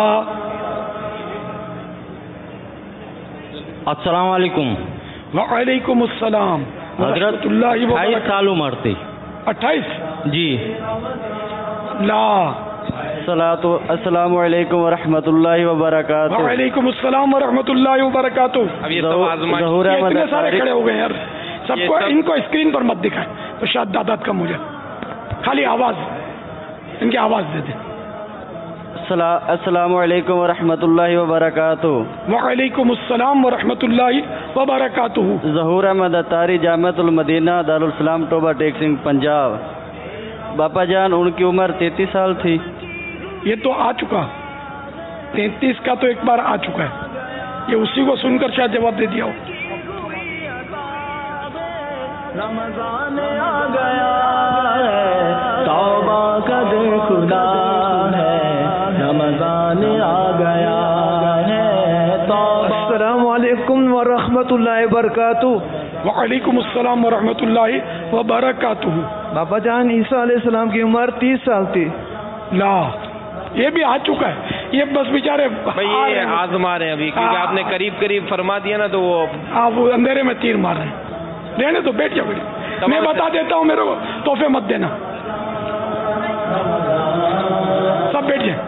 السلام علیکم. وعلیکم السلام حضرت 28 سال عمر تھی. 28 جی. لا. السلام علیکم ورحمۃ اللہ وبرکاتہ. وعلیکم السلام ورحمۃ اللہ وبرکاتہ. اب یہ سب آزمائش, اتنے سارے کھڑے ہو گئے یار. سب کو ان کو اسکرین پر مت دکھائیں تو شاید تعداد کم ہو جائے. خالی آواز, ان کی آواز دے دیں. السلام علیکم ورحمۃ اللہ وبرکاتہ. وعلیکم السلام ورحمۃ اللہ وبرکاتہ. ظہور احمد اطاری, جامعۃ المدینہ, دارالسلام, ٹوبہ ٹیک سنگھ, پنجاب. باپا جان ان کی عمر 33 سال تھی. یہ تو آ چکا, 33 کا تو ایک بار آ چکا ہے. یہ اسی کو سن کر شاید جواب دے دیا ہو. رمضان آ گیا ہے, توبہ کا دن کھلا ہے. رمضان آ گیا ہے, توبہ. السلام علیکم ورحمۃ اللہ وبرکاتہ. وعلیکم السلام ورحمۃ اللہ وبرکاتہ. بابا جان عیسیٰ علیہ السلام کی عمر 30 سال تھی. لا, یہ بھی آ چکا ہے. یہ بس بیچارے یہ آزما رہے ہیں ابھی, کیونکہ آپ نے قریب قریب فرما دیا نا, تو وہ اندھیرے میں تیر مار رہے ہیں. رہنے تو بیٹھ جاؤ, میں بتا دیتا ہوں, میرے کو تحفے مت دینا. سب بیٹھ جائیں.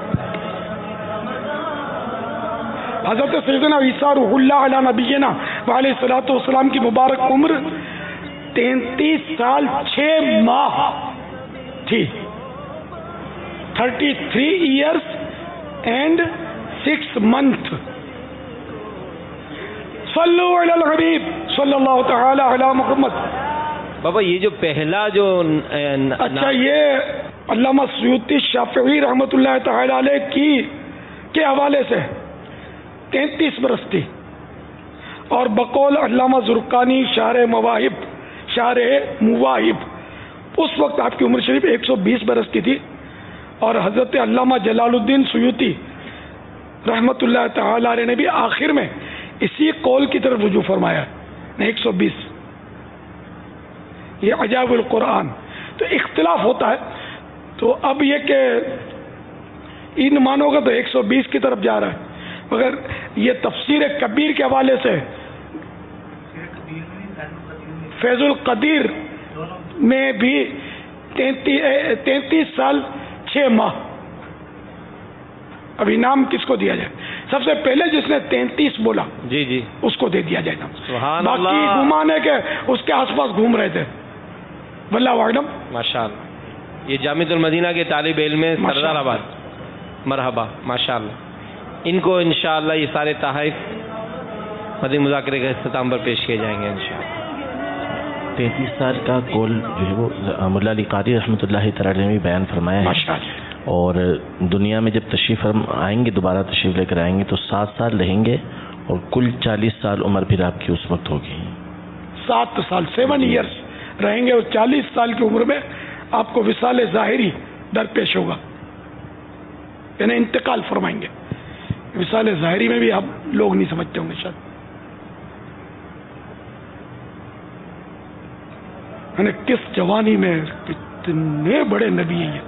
حضرت سیدنا عیسیٰ روح اللہ علی نبینا علیہ الصلوۃ والسلام کی مبارک عمر 33 سال 6 ماہ تھی. 33 years and 6 months. صلو علی الحبیب صلی اللہ تعالی علی محمد. بابا یہ جو پہلا جو اچھا, یہ علامہ سیوطی شافعی رحمۃ اللہ تعالی علیہ کے حوالے سے 33 برس تھی. اور بقول علامہ زرقانی شارح مواہب اس وقت آپ کی عمر شریف 120 برس کی تھی، اور حضرت علامہ جلال الدین سیوطی رحمۃ اللہ تعالی علیہ نے بھی آخر میں اسی قول کی طرف رجوع فرمایا ہے 120. یہ عجائب القرآن. تو اختلاف ہوتا ہے. تو اب یہ کہ ان مانو گا تو 120 کی طرف جا رہا ہے، مگر یہ تفسیر کبیر کے حوالے سے فیض القدیر میں بھی 33 سال 6 ماہ. اب انعام کس کو دیا جائے؟ سب سے پہلے جس نے 33 بولا جی جی اس کو دے دیا جائے نا. سبحان باقی اللہ. گمان ہے کہ اس کے آس پاس گھوم رہے تھے. واللہ اعلم. ماشاء اللہ. یہ جامعۃ المدینہ کے طالب علم سردار آباد. مرحبا ماشاء اللہ. ان کو انشاءاللہ یہ سارے تحائف مدنی مذاکرے کے اختتام پر پیش کیے جائیں گے انشاءاللہ. 33 سال کا قول جو ہے وہ مولا علی قاری رحمۃ اللہ تعالی نے بھی بیان فرمایا ہے. اور دنیا میں جب تشریف آئیں گے، دوبارہ تشریف لے کر آئیں گے تو 7 سال رہیں گے اور کل 40 سال عمر پھر آپ کی اس وقت ہوگی. 7 سال 7 ایئرس رہیں گے اور 40 سال کی عمر میں آپ کو وصال ظاہری درپیش ہوگا، یعنی انتقال فرمائیں گے. وصال ظاہری میں بھی آپ لوگ نہیں سمجھتے ہوں گے شاید. یعنی کس جوانی میں کتنے بڑے نبی ہیں یہ.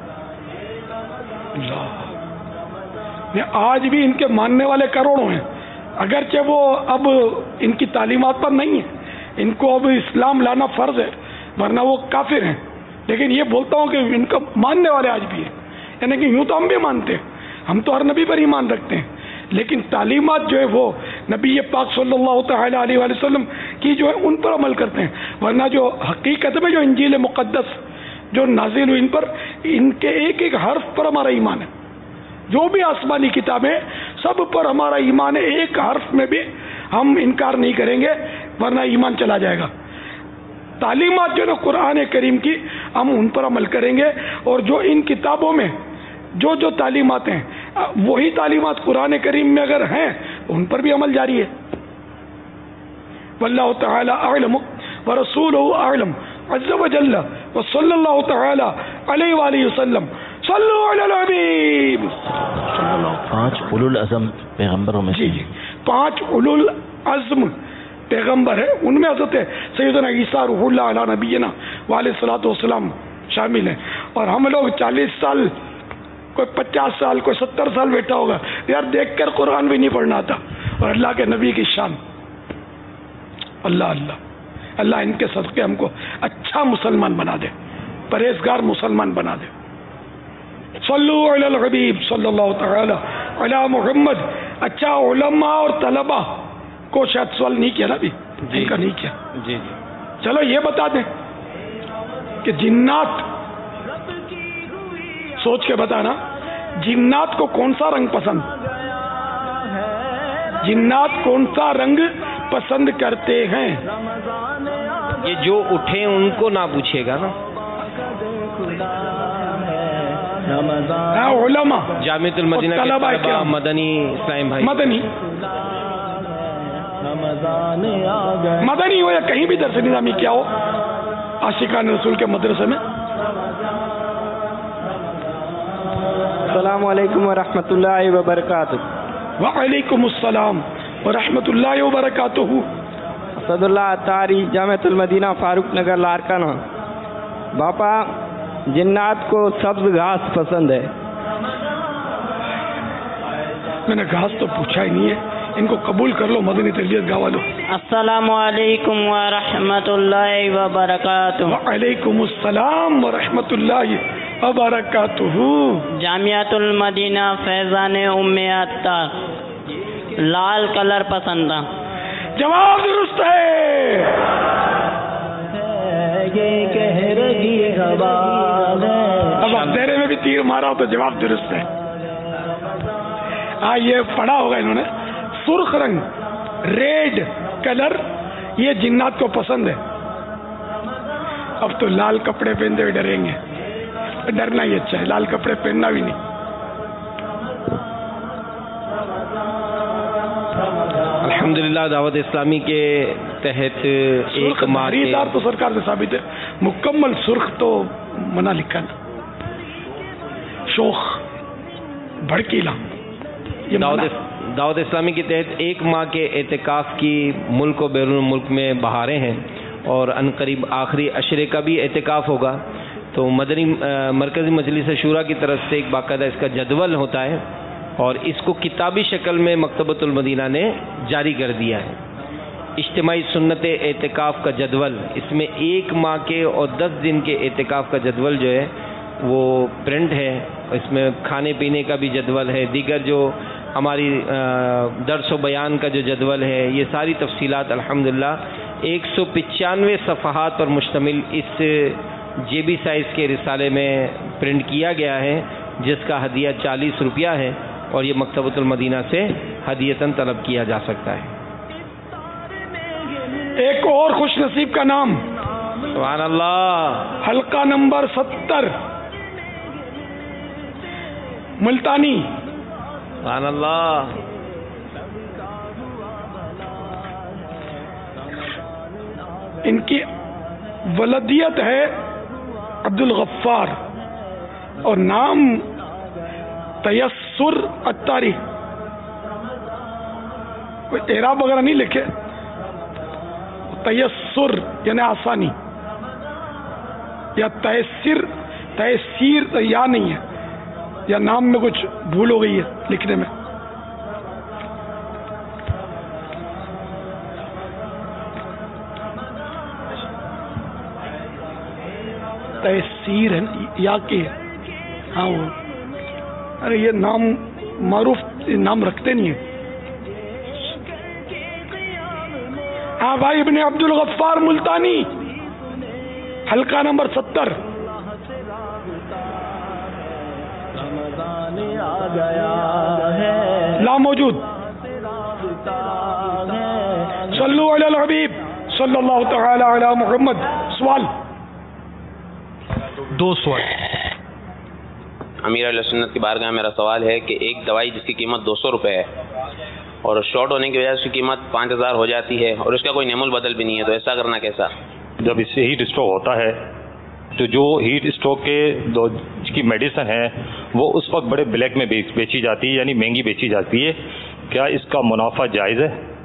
آج بھی ان کے ماننے والے کروڑوں ہیں، اگرچہ وہ اب ان کی تعلیمات پر نہیں ہیں، ان کو اب اسلام لانا فرض ہے ورنہ وہ کافر ہیں. لیکن یہ بولتا ہوں کہ ان کا ماننے والے آج بھی ہیں. یعنی کہ یوں تو ہم بھی مانتے ہیں، ہم تو ہر نبی پر ایمان رکھتے ہیں، لیکن تعلیمات جو ہے وہ نبی پاک صلی اللہ تعالی علیہ وآلہ وسلم کی جو ہے ان پر عمل کرتے ہیں. ورنہ جو حقیقت میں جو انجیل مقدس جو نازل ہوئی ان پر، ان کے ایک ایک حرف پر ہمارا ایمان ہے. جو بھی آسمانی کتابیں سب پر ہمارا ایمان ہے. ایک حرف میں بھی ہم انکار نہیں کریں گے ورنہ ایمان چلا جائے گا. تعلیمات جو ہے قرآن کریم کی ہم ان پر عمل کریں گے، اور جو ان کتابوں میں جو تعلیمات ہیں وہی تعلیمات قرآن کریم میں اگر ہیں ان پر بھی عمل جاری ہے. واللہ تعالی اعلم ورسولہ اعلم عز وجل وصلی اللہ تعالی علیہ وآلہ وسلم. صلو علی الحبیب. 5 اولو العزم پیغمبروں میں جی 5 اولو العزم پیغمبر ہے، ان میں حضرت سیدنا عیسیٰ روح اللہ علیہ نبینا وعلیہ الصلوۃ والسلام شامل ہیں. اور ہم لوگ 40 سال، کوئی 50 سال، کوئی 70 سال بیٹھا ہوگا یار دیکھ کر قرآن بھی نہیں پڑھنا آتا. اور اللہ کے نبی کی شان. اللہ اللہ اللہ ان کے صدقے ہم کو اچھا مسلمان بنا دے، پرہیزگار مسلمان بنا دے. صلو علی الحبیب صلی اللہ تعالی علی محمد. اچھا علماء اور طلباء کو شاید سوال نہیں کیا نا ابھی، ان کا نہیں کیا. جی چلو یہ بتا دیں کہ جنات، سوچ کے بتانا، جنات کو کون سا رنگ پسند، جنات کون سا رنگ پسند کرتے ہیں؟ یہ جو اٹھے ان کو نہ پوچھے گا نا. علماء جامعۃ المدینہ کے طلباء، مدنی اسلام بھائی، مدنی ہو یا کہیں بھی درس نظامی کیا ہو، عاشقان رسول کے مدرسے میں. السلام علیکم ورحمۃ اللہ وبرکاتہ. وعلیکم السلام ورحمۃ اللہ وبرکاتہ. اسد اللہ اتاری، جامعۃ المدینہ فاروق نگر لارکانہ. باپا جنات کو سبز گھاس پسند ہے. میں نے گھاس تو پوچھا ہی نہیں ہے، ان کو قبول کر لو مدنی تربیت گاہ والوں. السلام علیکم ورحمۃ اللہ وبرکاتہ. وعلیکم السلام ورحمۃ اللہ وبرکاتہ. جامعۃ المدینہ فیضان ام اطہار. لال کلر پسند تھا. جواب درست ہے. اب اندھیرے میں بھی تیر مارا ہو تو جواب درست ہے. یہ پڑھا ہوگا انہوں نے، سرخ رنگ، ریڈ کلر، یہ جنات کو پسند ہے. اب تو لال کپڑے پہنتے ہوئے ڈریں گے. ڈرنا ہی اچھا ہے، لال کپڑے پہننا بھی نہیں. الحمدللہ دعوت اسلامی کے تحت ایک ماہ دار تو سرکار سے ثابت ہے، مکمل سرخ تو منع لکھا نا، شوخ بھڑکیلا، یہ دعوت اسلامی کے تحت ایک ماہ کے اعتکاف کی ملک و بیرون ملک میں بہاریں ہیں، اور عنقریب آخری عشرے کا بھی اعتکاف ہوگا. تو مدنی مرکزی مجلس شورا کی طرف سے ایک باقاعدہ اس کا جدول ہوتا ہے، اور اس کو کتابی شکل میں مکتبۃ المدینہ نے جاری کر دیا ہے. اجتماعی سنت اعتکاف کا جدول، اس میں ایک ماہ کے اور 10 دن کے اعتکاف کا جدول جو ہے وہ پرنٹ ہے. اس میں کھانے پینے کا بھی جدول ہے، دیگر جو ہماری درس و بیان کا جو جدول ہے، یہ ساری تفصیلات الحمدللہ 195 صفحات پر مشتمل اس جیبی سائز کے رسالے میں پرنٹ کیا گیا ہے، جس کا ہدیہ 40 روپیہ ہے، اور یہ مکتبۃ المدینہ سے ہدیتاً طلب کیا جا سکتا ہے. ایک اور خوش نصیب کا نام، سبحان اللہ، حلقہ نمبر 70 ملتانی. سبحان اللہ. ان کی ولدیت ہے عبد الغفار اور نام تیسر اتاری. کوئی اعراب وغیرہ نہیں لکھے، تیسر یعنی آسانی، یا تیسیر یا نہیں ہے، یا نام میں کچھ بھول ہو گئی ہے لکھنے میں. تیسیر ہے یا کہ ہاں وہ، ارے یہ نام معروف نام رکھتے نہیں ہیں. ہاں بھائی، ابن عبد الغفار ملتانی، حلقہ نمبر 70. لا موجود. صلو علی الحبیب صلی اللہ تعالی علی محمد. سوال، 2 سوال. امیر علیہ سنت کی بارگاہ میں میرا سوال ہے کہ ایک دوائی جس کی قیمت 200 روپے ہے اور شارٹ ہونے کی وجہ سے اس کی قیمت 5000 ہو جاتی ہے اور اس کا کوئی نعم البدل بھی نہیں ہے، تو ایسا کرنا کیسا؟ جب اس سے ہیٹ اسٹروک ہوتا ہے تو جو ہیٹ اسٹروک کے کی میڈیسن ہے وہ اس وقت بڑے بلیک میں بیچی جاتی ہے، یعنی مہنگی بیچی جاتی ہے. کیا اس کا منافع جائز ہے؟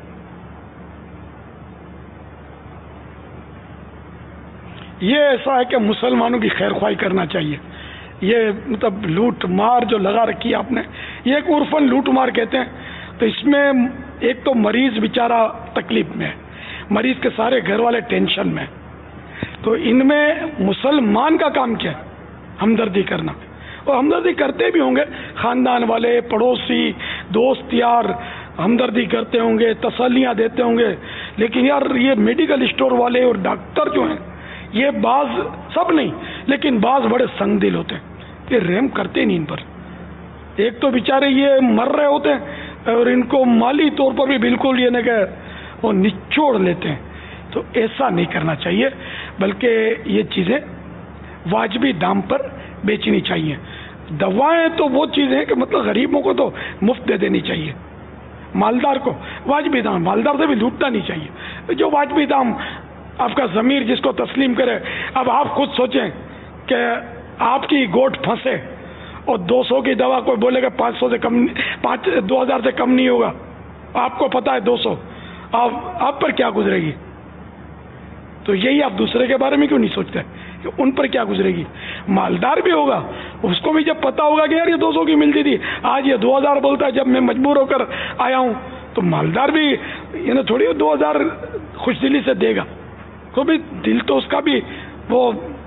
یہ ایسا ہے کہ مسلمانوں کی خیر خواہی کرنا چاہیے. یہ مطلب لوٹ مار جو لگا رکھی ہے آپ نے، یہ ایک عرفاً لوٹ مار کہتے ہیں. تو اس میں ایک تو مریض بیچارہ تکلیف میں ہے، مریض کے سارے گھر والے ٹینشن میں، تو ان میں مسلمان کا کام کیا ہے؟ ہمدردی کرنا. اور ہمدردی کرتے بھی ہوں گے، خاندان والے، پڑوسی، دوست یار ہمدردی کرتے ہوں گے، تسلیاں دیتے ہوں گے. لیکن یار یہ میڈیکل اسٹور والے اور ڈاکٹر جو ہیں، یہ بعض، سب نہیں لیکن بعض بڑے سنگ دل ہوتے ہیں، یہ رحم کرتے نہیں ان پر. ایک تو بیچارے یہ مر رہے ہوتے ہیں اور ان کو مالی طور پر بھی بالکل یہ نہیں کہ وہ نچوڑ لیتے ہیں. تو ایسا نہیں کرنا چاہیے، بلکہ یہ چیزیں واجبی دام پر بیچنی چاہیے. دوائیں تو وہ چیزیں کہ مطلب غریبوں کو تو مفت دے دینی چاہیے، مالدار کو واجبی دام، مالدار سے بھی لوٹنا نہیں چاہیے. جو واجبی دام آپ کا ضمیر جس کو تسلیم کرے. اب آپ خود سوچیں کہ آپ کی گوٹ پھنسے اور 200 کی دوا کوئی بولے گا 500 سے کم، 2000 سے کم نہیں ہوگا، آپ کو پتا ہے 200، آپ پر کیا گزرے گی؟ تو یہی آپ دوسرے کے بارے میں کیوں نہیں سوچتے کہ ان پر کیا گزرے گی؟ مالدار بھی ہوگا، اس کو بھی جب پتا ہوگا کہ یار یہ 200 کی ملتی تھی، آج یہ 2000 بولتا ہے، جب میں مجبور ہو کر آیا ہوں، تو مالدار بھی یہ تھوڑی 2000 خوش دلی سے دے گا، تو بھی دل تو اس کا بھی وہ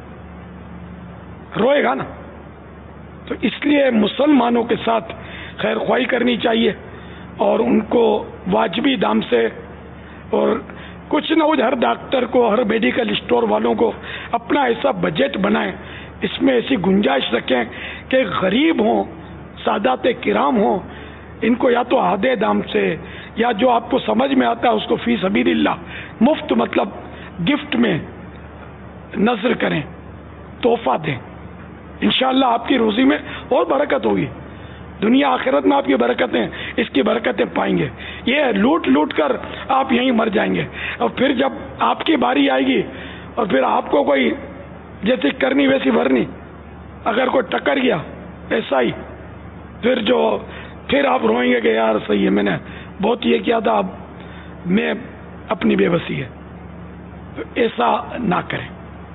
روئے گا نا. تو اس لیے مسلمانوں کے ساتھ خیر خواہی کرنی چاہیے اور ان کو واجبی دام سے، اور کچھ نہ کچھ ہر ڈاکٹر کو، ہر میڈیکل اسٹور والوں کو اپنا ایسا بجٹ بنائیں، اس میں ایسی گنجائش رکھیں کہ غریب ہوں، سادات کرام ہوں، ان کو یا تو آدھے دام سے یا جو آپ کو سمجھ میں آتا ہے اس کو فی سبیل اللہ مفت، مطلب گفٹ میں نذر کریں، تحفہ دیں. انشاءاللہ آپ کی روزی میں اور برکت ہوگی، دنیا آخرت میں آپ کی برکتیں، اس کی برکتیں پائیں گے. یہ لوٹ لوٹ کر آپ یہیں مر جائیں گے. اور پھر جب آپ کی باری آئے گی اور پھر آپ کو کوئی جیسی کرنی ویسی بھرنی، اگر کوئی ٹکر گیا ایسا ہی، پھر آپ روئیں گے کہ یار صحیح ہے، میں نے بہت یہ کیا تھا، اب میں اپنی بے بسی ہے. ایسا نہ کریں.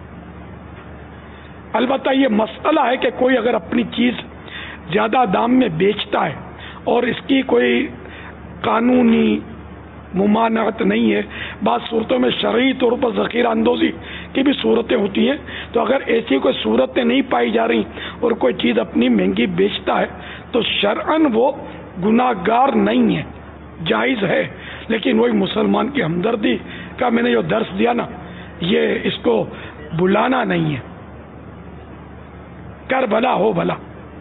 البتہ یہ مسئلہ ہے کہ کوئی اگر اپنی چیز زیادہ دام میں بیچتا ہے اور اس کی کوئی قانونی ممانعت نہیں ہے، بعض صورتوں میں شرعی طور پر ذخیرہ اندوزی کی بھی صورتیں ہوتی ہیں، تو اگر ایسی کوئی صورتیں نہیں پائی جا رہی اور کوئی چیز اپنی مہنگی بیچتا ہے تو شرعاً وہ گناہ گار نہیں ہے، جائز ہے. لیکن وہی مسلمان کی ہمدردی کا میں نے جو درس دیا نا، یہ اس کو بلانا نہیں ہے. کر بھلا ہو بھلا.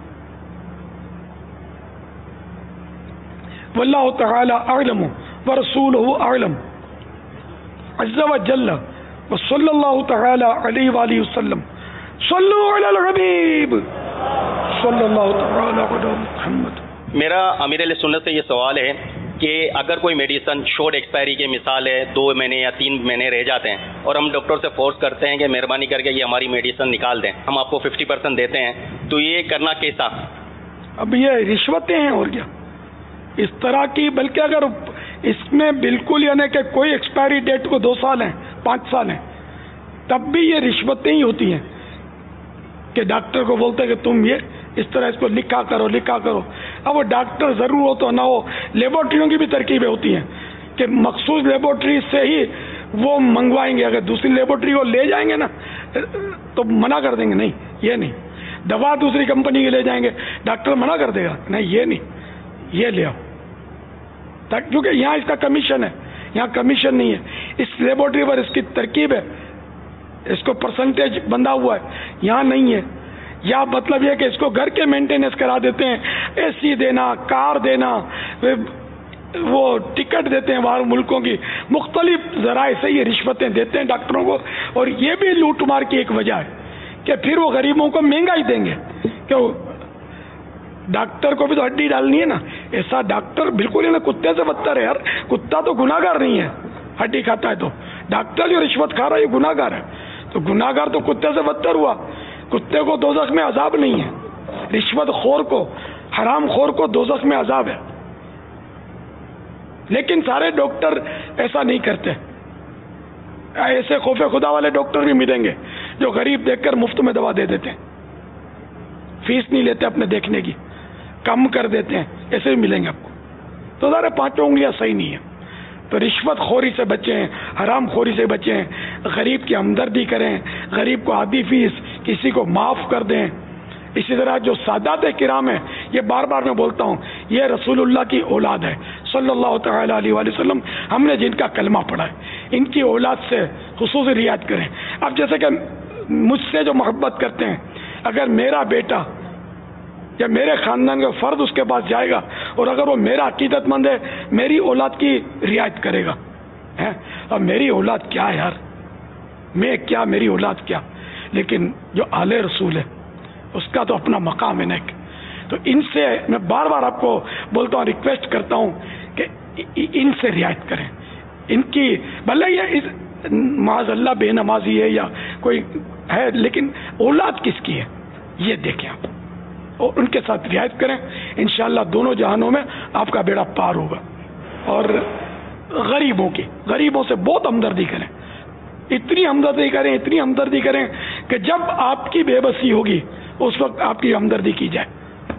واللہ تعالی اعلم ورسولہ اعلم عز وجل وصلی اللہ تعالی علیہ وآلہ وسلم. صلو علی الحبیب صلی اللہ تعالی علی محمد. میرا امیر اہل سنت سے یہ سوال ہے کہ اگر کوئی میڈیسن شارٹ ایکسپائری کی مثال ہے 2 مہینے یا 3 مہینے رہ جاتے ہیں اور ہم ڈاکٹر سے فورس کرتے ہیں کہ مہربانی کر کے یہ ہماری میڈیسن نکال دیں، ہم آپ کو 50% دیتے ہیں، تو یہ کرنا کیسا؟ اب یہ رشوتیں ہیں اور کیا اس طرح کی. بلکہ اگر اس میں بالکل یعنی کہ کوئی ایکسپائری ڈیٹ کو 2 سال ہیں 5 سال ہیں تب بھی یہ رشوتیں ہی ہوتی ہیں کہ ڈاکٹر کو بولتے ہیں کہ تم یہ اس طرح اس کو لکھا کرو. اب وہ ڈاکٹر ضرور ہو تو نہ ہو، لیبارٹریوں کی بھی ترکیبیں ہوتی ہیں کہ مخصوص لیبارٹری سے ہی وہ منگوائیں گے. اگر دوسری لیبارٹری کو لے جائیں گے نا تو منع کر دیں گے، نہیں یہ نہیں. دوا دوسری کمپنی کی لے جائیں گے، ڈاکٹر منع کر دے گا، نہیں یہ نہیں، یہ لے آؤ. کیونکہ یہاں اس کا کمیشن ہے، یہاں کمیشن نہیں ہے. اس لیبارٹری پر اس کی ترکیب ہے، اس کو پرسنٹیج بندھا ہوا ہے، یہاں نہیں ہے. یا مطلب یہ کہ اس کو گھر کے مینٹیننس کرا دیتے ہیں، اے سی دینا، کار دینا، وہ ٹکٹ دیتے ہیں باہر ملکوں کی، مختلف ذرائع سے یہ رشوتیں دیتے ہیں ڈاکٹروں کو. اور یہ بھی لوٹ مار کی ایک وجہ ہے کہ پھر وہ غریبوں کو مہنگا ہی دیں گے. کہ ڈاکٹر کو بھی تو ہڈی ڈالنی ہے نا. ایسا ڈاکٹر بالکل ہی کتے سے بدتر ہے یار. کتا تو گناہ گار نہیں ہے، ہڈی کھاتا ہے، تو ڈاکٹر جو رشوت کھا رہا ہے یہ گناہ گار ہے. تو گناہ گار تو کتے سے بدتر ہوا. کتے کو دوزخ میں عذاب نہیں ہے، رشوت خور کو، حرام خور کو دوزخ میں عذاب ہے. لیکن سارے ڈاکٹر ایسا نہیں کرتے. ایسے خوف خدا والے ڈاکٹر بھی ملیں گے جو غریب دیکھ کر مفت میں دوا دے دیتے ہیں، فیس نہیں لیتے اپنے دیکھنے کی، کم کر دیتے ہیں، ایسے بھی ملیں گے آپ کو. تو ذرا 5 انگلیاں صحیح نہیں ہیں. تو رشوت خوری سے بچیں، حرام خوری سے بچیں، غریب کی ہمدردی کریں، غریب کو آدھی فیس کسی کو معاف کر دیں. اسی طرح جو سادات کرام ہیں، یہ بار بار میں بولتا ہوں، یہ رسول اللہ کی اولاد ہے صلی اللہ تعالی علیہ وآلہ وسلم. ہم نے جن کا کلمہ پڑھا ہے ان کی اولاد سے خصوصی رعایت کریں. اب جیسے کہ مجھ سے جو محبت کرتے ہیں، اگر میرا بیٹا یا میرے خاندان کا فرد اس کے پاس جائے گا اور اگر وہ میرا عقیدت مند ہے، میری اولاد کی رعایت کرے گا. اور میری اولاد کیا ہے یار، میں کیا، میری اولاد کیا. لیکن جو آل رسول ہے اس کا تو اپنا مقام ہے نا. تو ان سے میں بار بار آپ کو بولتا ہوں، ریکویسٹ کرتا ہوں کہ ان سے رعایت کریں. ان کی بھلے یہ معاذ اللہ بے نمازی ہے یا کوئی ہے، لیکن اولاد کس کی ہے یہ دیکھیں آپ، اور ان کے ساتھ رعایت کریں. انشاءاللہ دونوں جہانوں میں آپ کا بیڑا پار ہوگا. اور غریبوں سے بہت ہمدردی کریں، اتنی ہمدردی کریں کہ جب آپ کی بے بسی ہوگی اس وقت آپ کی ہمدردی کی جائے.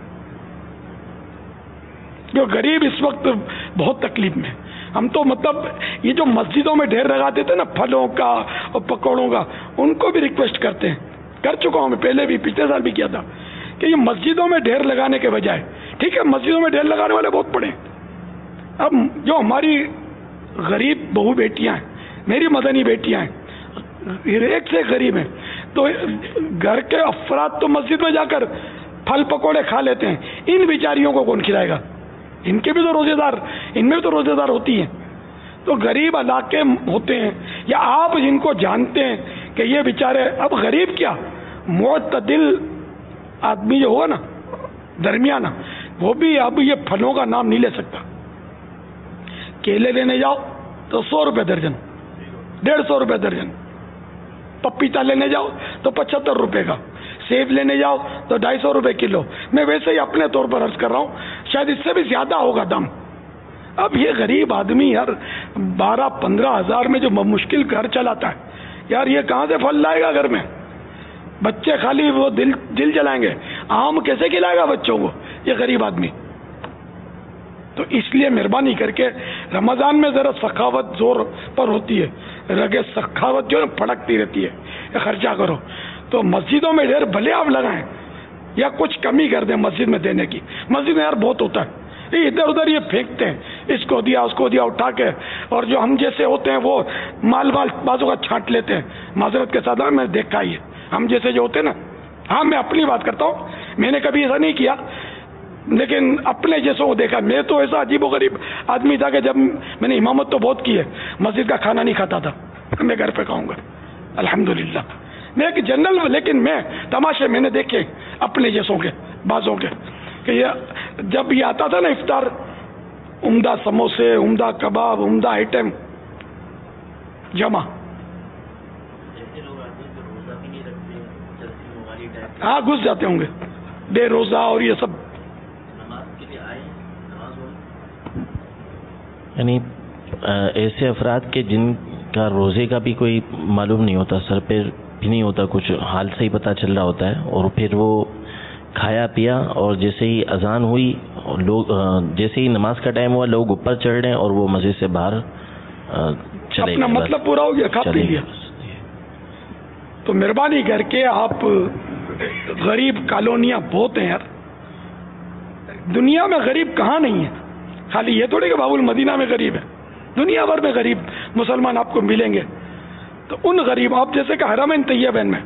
جو غریب اس وقت بہت تکلیف میں. ہم تو مطلب یہ جو مسجدوں میں ڈھیر لگاتے تھے نا پھلوں کا اور پکوڑوں کا، ان کو بھی ریکویسٹ کرتے ہیں، کر چکا ہوں میں پہلے بھی، پچھلے سال بھی کیا تھا، کہ یہ مسجدوں میں ڈھیر لگانے کے بجائے، ٹھیک ہے مسجدوں میں ڈھیر لگانے والے بہت پڑے، اب جو ہماری غریب بہو بیٹیاں ہیں، میری مدنی بیٹیاں ہیں، ایک سے غریب ہیں، تو گھر کے افراد تو مسجد میں جا کر پھل پکوڑے کھا لیتے ہیں، ان بیچاریوں کو کون کھلائے گا؟ ان کے بھی تو روزے دار، ان میں بھی تو روزے دار ہوتی ہیں. تو غریب علاقے ہوتے ہیں، یا آپ جن کو جانتے ہیں کہ یہ بیچارے، اب غریب کیا، معتدل آدمی جو ہوگا نا، درمیانہ، وہ بھی اب یہ پھلوں کا نام نہیں لے سکتا. केले लेने जाओ तो 100 रुपये दर्जन, 150 रुपये दर्जन, पपीता लेने जाओ तो 75 रुपये का, सेब लेने जाओ तो 250 रुपये किलो। मैं वैसे ही अपने तौर पर अर्ज कर रहा हूँ, शायद इससे भी ज्यादा होगा दाम। अब ये गरीब आदमी यार 12-15 हज़ार में जो मुश्किल घर चलाता है, यार ये कहाँ से फल लाएगा घर में? बच्चे खाली वो दिल जलाएंगे, आम कैसे खिलाएगा बच्चों को ये गरीब आदमी? तो इसलिए मेहरबानी करके रमज़ान में ज़रा सखावत जोर पर होती है, रगे सखावत जो है फड़कती रहती है, खर्चा करो। तो मस्जिदों में ढेर भले आप लगाएं या कुछ कमी कर दें मस्जिद में देने की। मस्जिद में यार बहुत होता है, इधर उधर ये फेंकते हैं, इसको दिया उसको दिया उठा के, और जो हम जैसे होते हैं वो माल बाजू का छांट लेते हैं। माजरत के साथ मैं देखा ही है, हम जैसे जो होते हैं ना, हाँ मैं अपनी बात करता हूँ, मैंने कभी ऐसा नहीं किया, लेकिन अपने जैसों को देखा। मैं तो ऐसा अजीब गरीब आदमी था कि जब मैंने इमामत तो बहुत की है, मस्जिद का खाना नहीं खाता था, मैं घर पे खाऊंगा अल्हम्दुलिल्लाह। मैं एक जनरल, लेकिन मैं तमाशे मैंने देखे अपने जैसों के बाजों के, कि ये जब ये आता था ना इफ्तार, उम्दा समोसे, उम्दा कबाब, उम्दा आइटम जमा। हाँ घुस जाते होंगे बेरोजा और ये सब। यानी ऐसे अफराद के जिनका रोज़े का भी कोई मालूम नहीं होता, सर पे भी नहीं होता, कुछ हाल से ही पता चल रहा होता है, और फिर वो खाया पिया और जैसे ही अजान हुई लोग, जैसे ही नमाज का टाइम हुआ लोग ऊपर चढ़ रहे हैं और वो मस्जिद से बाहर चले अपना मतलब पूरा हो गया, खा पी लिया। तो मेहरबानी करके आप, गरीब कॉलोनियां बहुत हैं यार दुनिया में, गरीब कहाँ नहीं है। खाली ये थोड़ी कि बाबुल मदीना में गरीब है, दुनिया भर में गरीब मुसलमान आपको मिलेंगे। तो उन गरीब, आप जैसे कि हरमैन तैयबैन में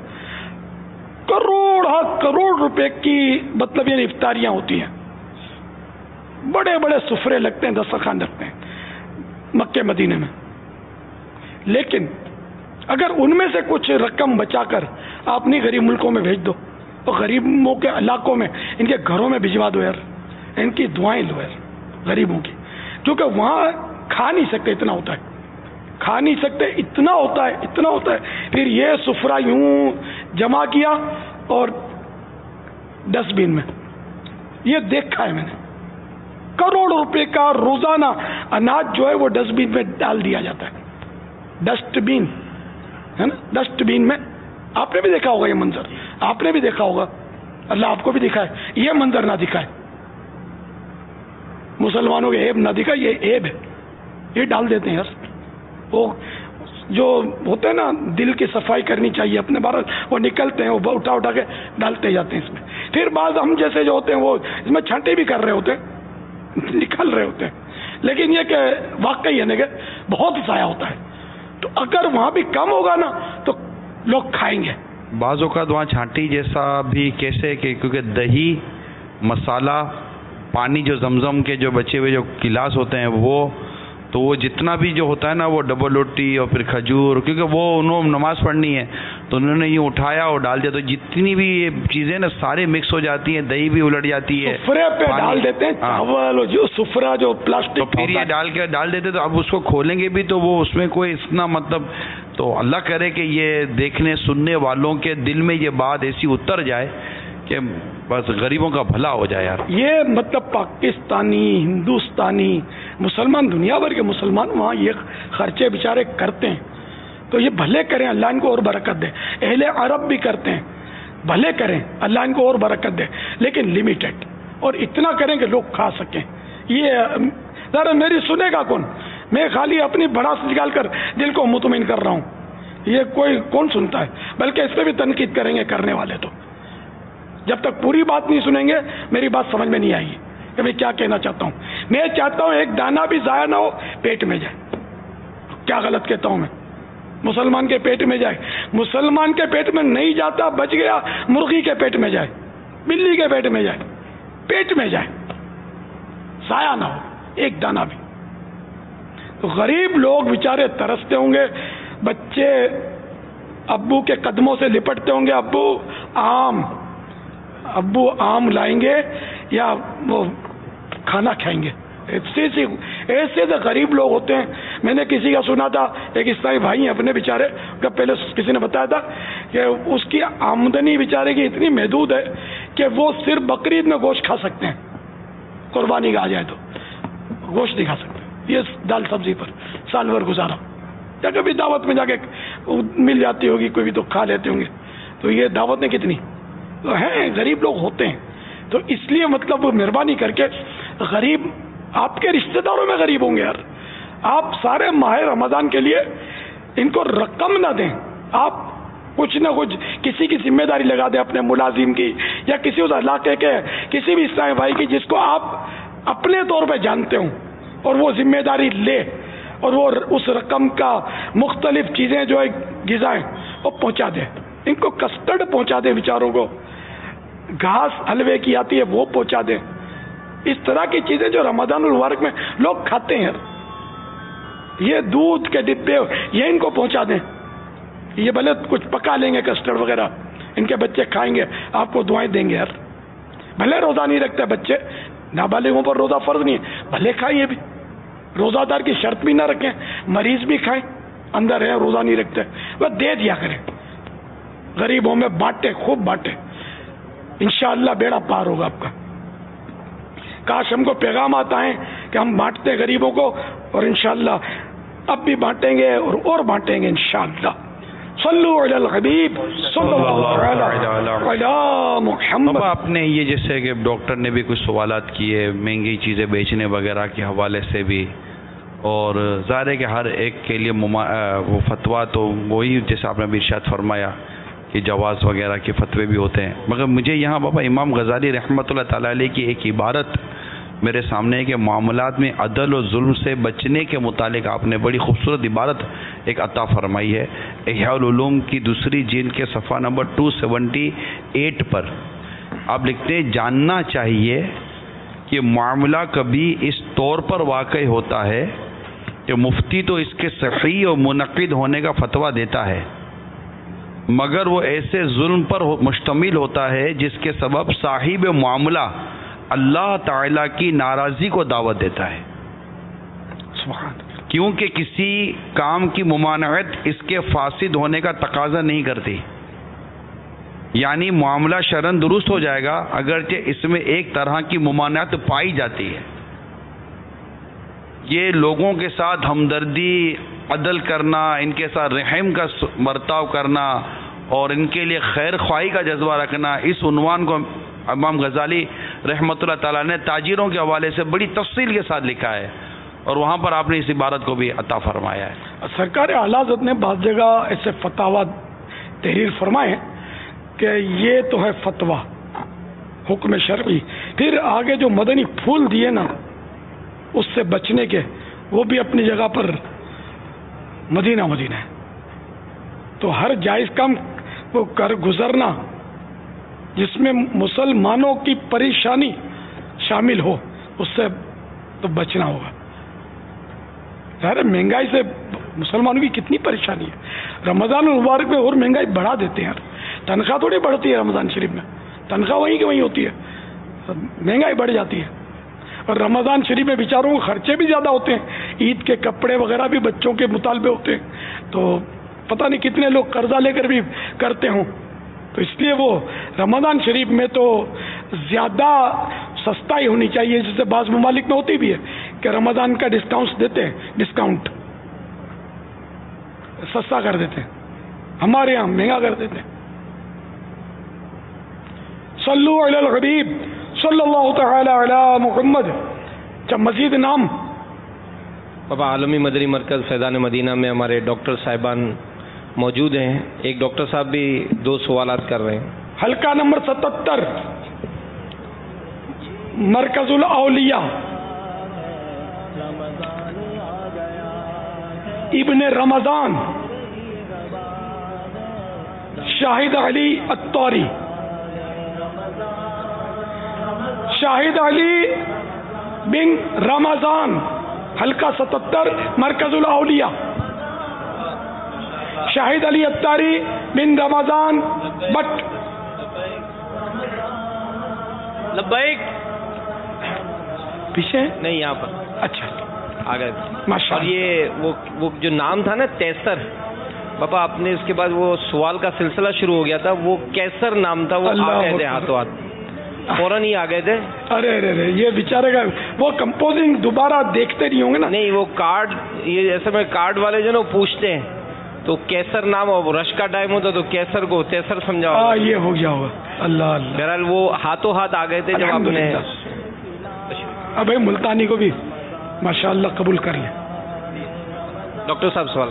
करोड़ रुपए की मतलब ये इफ्तारियां होती हैं, बड़े बड़े सुफरे लगते हैं, दस्तरखान लगते हैं मक्के मदीने में। लेकिन अगर उनमें से कुछ रकम बचाकर आप अपनी गरीब मुल्कों में भेज दो, तो गरीबों के इलाकों में, इनके घरों में भिजवा दो यार, इनकी दुआएं लो यार गरीबों की, क्योंकि वहां खा नहीं सकते, इतना होता है, खा नहीं सकते, इतना होता है, इतना होता है। फिर ये सुफरा यूं जमा किया और डस्टबिन में, ये देखा है मैंने, करोड़ रुपए का रोजाना अनाज जो है वो डस्टबिन में डाल दिया जाता है। डस्टबिन है ना, डस्टबिन में। आपने भी देखा होगा ये मंजर, आपने भी देखा होगा, अल्लाह आपको भी दिखाए, ये मंजर ना दिखाए, मुसलमानों के ऐब ना दिखाए, ये ऐब है, ये डाल देते हैं यार। वो जो होते हैं ना, दिल की सफाई करनी चाहिए अपने बाहर, वो निकलते हैं, वो उठा के डालते जाते हैं इसमें। फिर बाद हम जैसे जो होते हैं वो इसमें छांटे भी कर रहे होते हैं, निकल रहे होते हैं। लेकिन ये कि वाकई है ना कि बहुत साया होता है, तो अगर वहां भी कम होगा ना तो लोग खाएंगे। बाज़ों का वहाँ छांटी जैसा भी कैसे, कि क्योंकि दही, मसाला, पानी, जो जमजम के जो बचे हुए जो गिलास होते हैं तो वो जितना भी जो होता है ना, वो डबल रोटी और फिर खजूर, क्योंकि वो उन्होंने नमाज पढ़नी है तो उन्होंने यूँ उठाया और डाल दिया, तो जितनी भी ये चीज़ें ना सारे मिक्स हो जाती हैं, दही भी उलट जाती है, सुफरे पे डाल देते हैं चावल, जो सुफरा जो प्लास्टिक, तो फिर ये डाल देते, तो अब उसको खोलेंगे भी तो वो उसमें कोई इतना मतलब, तो अल्लाह करे कि ये देखने सुनने वालों के दिल में ये बात ऐसी उतर जाए कि बस गरीबों का भला हो जाए यार। ये मतलब पाकिस्तानी, हिंदुस्तानी, मुसलमान, दुनिया भर के मुसलमान वहाँ ये खर्चे बेचारे करते हैं, तो ये भले करें, अल्लाह इनको और बरकत दे। अहले अरब भी करते हैं, भले करें, अल्लाह इनको और बरकत दे, लेकिन लिमिटेड, और इतना करें कि लोग खा सकें। ये ज़रा मेरी सुनेगा कौन? मैं खाली अपनी भड़ास निकाल कर दिल को मुतमईन कर रहा हूँ, ये कोई कौन सुनता है? बल्कि इस पर भी तनकीद करेंगे करने वाले, तो जब तक पूरी बात नहीं सुनेंगे मेरी बात समझ में नहीं आएगी कि मैं क्या कहना चाहता हूँ। मैं चाहता हूँ एक दाना भी ज़ाया ना हो, पेट में जाए। क्या गलत कहता हूँ मैं? मुसलमान के पेट में जाए, मुसलमान के पेट में नहीं जाता, बच गया, मुर्गी के पेट में जाए, बिल्ली के पेट में जाए, पेट में जाए, ज़ाया ना हो एक दाना भी। तो गरीब लोग बेचारे तरसते होंगे, बच्चे अब्बू के कदमों से लिपटते होंगे, अब्बू आम लाएंगे या वो खाना खाएंगे। ایسے تو غریب لوگ ہوتے ہیں. میں نے کسی کا سنا تھا, ایک اسلامی بھائی ہیں اپنے بیچارے کا, پہلے کسی نے بتایا تھا کہ اس کی آمدنی بیچارے کی اتنی محدود ہے کہ وہ صرف بقرعید میں گوشت کھا سکتے ہیں, قربانی کا آ جائے تو گوشت نہیں کھا سکتے, یہ دال سبزی پر سال بھر گزارا, یا کبھی دعوت میں جا کے مل جاتی ہوگی کوئی بھی تو کھا لیتے ہوں گے. تو یہ دعوتیں کتنی تو ہیں, غریب لوگ ہوتے ہیں. تو اس لیے مطلب مہربانی کر کے غریب, آپ کے رشتہ داروں میں غریب ہوں گے یار, آپ سارے ماہ رمضان کے لیے ان کو رقم نہ دیں, آپ کچھ نہ کچھ کسی کی ذمہ داری لگا دیں, اپنے ملازم کی یا کسی اس علاقے کے کسی بھی اسلامی بھائی کی جس کو آپ اپنے طور پہ جانتے ہوں, اور وہ ذمہ داری لے اور وہ اس رقم کا مختلف چیزیں جو ہے غذائیں وہ پہنچا دے. ان کو کسٹرڈ پہنچا دے, بیچاروں کو گھاس حلوے کی آتی ہے وہ پہنچا دیں. اس طرح کی چیزیں جو رمضان المبارک میں لوگ کھاتے ہیں, یہ دودھ کے ڈبے یہ ان کو پہنچا دیں. یہ بھلے کچھ پکا لیں گے کسٹرڈ وغیرہ, ان کے بچے کھائیں گے, آپ کو دعائیں دیں گے یار. بھلے روزہ نہیں رکھتے بچے, نابالغوں پر روزہ فرض نہیں ہے, بھلے کھائیں, یہ بھی روزہ دار کی شرط بھی نہ رکھیں, مریض بھی کھائیں, اندر ہیں روزہ نہیں رکھتے, وہ دے دیا کریں, غریبوں میں بانٹیں, خوب بانٹیں, انشاءاللہ بیڑا پار ہوگا آپ کا. کاش ہم کو پیغام آتا ہے کہ ہم بانٹتے غریبوں کو, اور انشاءاللہ اب بھی بانٹیں گے اور بانٹیں گے انشاءاللہ. صلو علی الحبیب صلی اللہ علی محمد. آپ نے یہ جیسے کہ ڈاکٹر نے بھی کچھ سوالات کیے مہنگی چیزیں بیچنے وغیرہ کے حوالے سے بھی, اور ظاہر ہے کہ ہر ایک کے لیے وہ فتویٰ تو وہی جیسے آپ نے بھی ارشاد فرمایا کہ جواز وغیرہ کے فتوے بھی ہوتے ہیں, مگر مجھے یہاں بابا امام غزالی رحمۃ اللہ تعالی علیہ کی ایک عبارت میرے سامنے ہے کہ معاملات میں عدل و ظلم سے بچنے کے متعلق آپ نے بڑی خوبصورت عبارت ایک عطا فرمائی ہے. احیاء العلوم کی دوسری جلد کے صفحہ نمبر 278 پر آپ لکھتے ہیں, جاننا چاہیے کہ معاملہ کبھی اس طور پر واقع ہوتا ہے کہ مفتی تو اس کے صحیح اور منعقد ہونے کا فتویٰ دیتا ہے, مگر وہ ایسے ظلم پر مشتمل ہوتا ہے جس کے سبب صاحب معاملہ اللہ تعالیٰ کی ناراضی کو دعوت دیتا ہے, کیونکہ کسی کام کی ممانعت اس کے فاسد ہونے کا تقاضا نہیں کرتی. یعنی معاملہ شرعاً درست ہو جائے گا اگرچہ اس میں ایک طرح کی ممانعت پائی جاتی ہے. یہ لوگوں کے ساتھ ہمدردی, عدل کرنا, ان کے ساتھ رحم کا برتاؤ کرنا اور ان کے لیے خیر خواہی کا جذبہ رکھنا, اس عنوان کو امام غزالی رحمۃ اللہ تعالیٰ نے تاجروں کے حوالے سے بڑی تفصیل کے ساتھ لکھا ہے, اور وہاں پر آپ نے اس عبارت کو بھی عطا فرمایا ہے. سرکار اعلیٰ حضرت نے بعض جگہ ایسے فتاوی تحریر فرمائے کہ یہ تو ہے فتویٰ حکم شرعی, پھر آگے جو مدنی پھول دیے نا اس سے بچنے کے, وہ بھی اپنی جگہ پر مدینہ مدینہ ہے. تو ہر جائز کام کو کر گزرنا جس میں مسلمانوں کی پریشانی شامل ہو, اس سے تو بچنا ہوگا. ظاہر مہنگائی سے مسلمانوں کی کتنی پریشانی ہے. رمضان المبارک میں اور مہنگائی بڑھا دیتے ہیں یار. تنخواہ تھوڑی بڑھتی ہے رمضان شریف میں, تنخواہ وہیں کی وہیں ہوتی ہے, مہنگائی بڑھ جاتی ہے. اور رمضان شریف میں بیچاروں کو خرچے بھی زیادہ ہوتے ہیں, عید کے کپڑے وغیرہ بھی بچوں کے مطالبے ہوتے ہیں, تو پتہ نہیں کتنے لوگ قرضہ لے کر بھی کرتے ہوں. تو اس لیے وہ رمضان شریف میں تو زیادہ سستا ہی ہونی چاہیے, جیسے بعض ممالک میں ہوتی بھی ہے کہ رمضان کا ڈسکاؤنٹ دیتے ہیں, ڈسکاؤنٹ سستا کر دیتے ہیں, ہمارے یہاں مہنگا کر دیتے ہیں. صلو علی الحبیب صلی اللہ تعالی علی محمد. جب مزید نام بابا عالمی مدنی مرکز فیضان مدینہ میں ہمارے ڈاکٹر صاحبان موجود ہیں. ایک ڈاکٹر صاحب بھی 2 سوالات کر رہے ہیں. حلقہ نمبر 77 مرکز الاولیاء ابن رمضان شاہد علی الطاری. شاہد علی بن رمضان حلقہ 77 مرکز الاولیاء. شاہد علی الطاری بن رمضان بٹ. لبیک پیچھے نہیں, یہاں پر. اچھا آ گئے تھے. اور یہ وہ جو نام تھا نا تیسر باپا، آپ نے اس کے بعد وہ سوال کا سلسلہ شروع ہو گیا تھا، وہ کیسر نام تھا، وہ آ گئے تھے ہاتھوں ہاتھ، فوراً ہی آ گئے تھے. ارے یہ بیچارے کا وہ کمپوزنگ دوبارہ دیکھتے نہیں ہوں گے نا. نہیں وہ کارڈ، یہ جیسے میں کارڈ والے جو نا پوچھتے ہیں تو کیسر نام اور رش کا ٹائم ہوتا تو کیسر کو تیسر سمجھا. یہ ہو گیا ہوگا. اللہ اللہ. بہرحال وہ ہاتھوں ہاتھ آ گئے تھے جب آپ نے. اب ملتانی کو بھی ماشاءاللہ قبول کر لیں. ڈاکٹر صاحب سوال.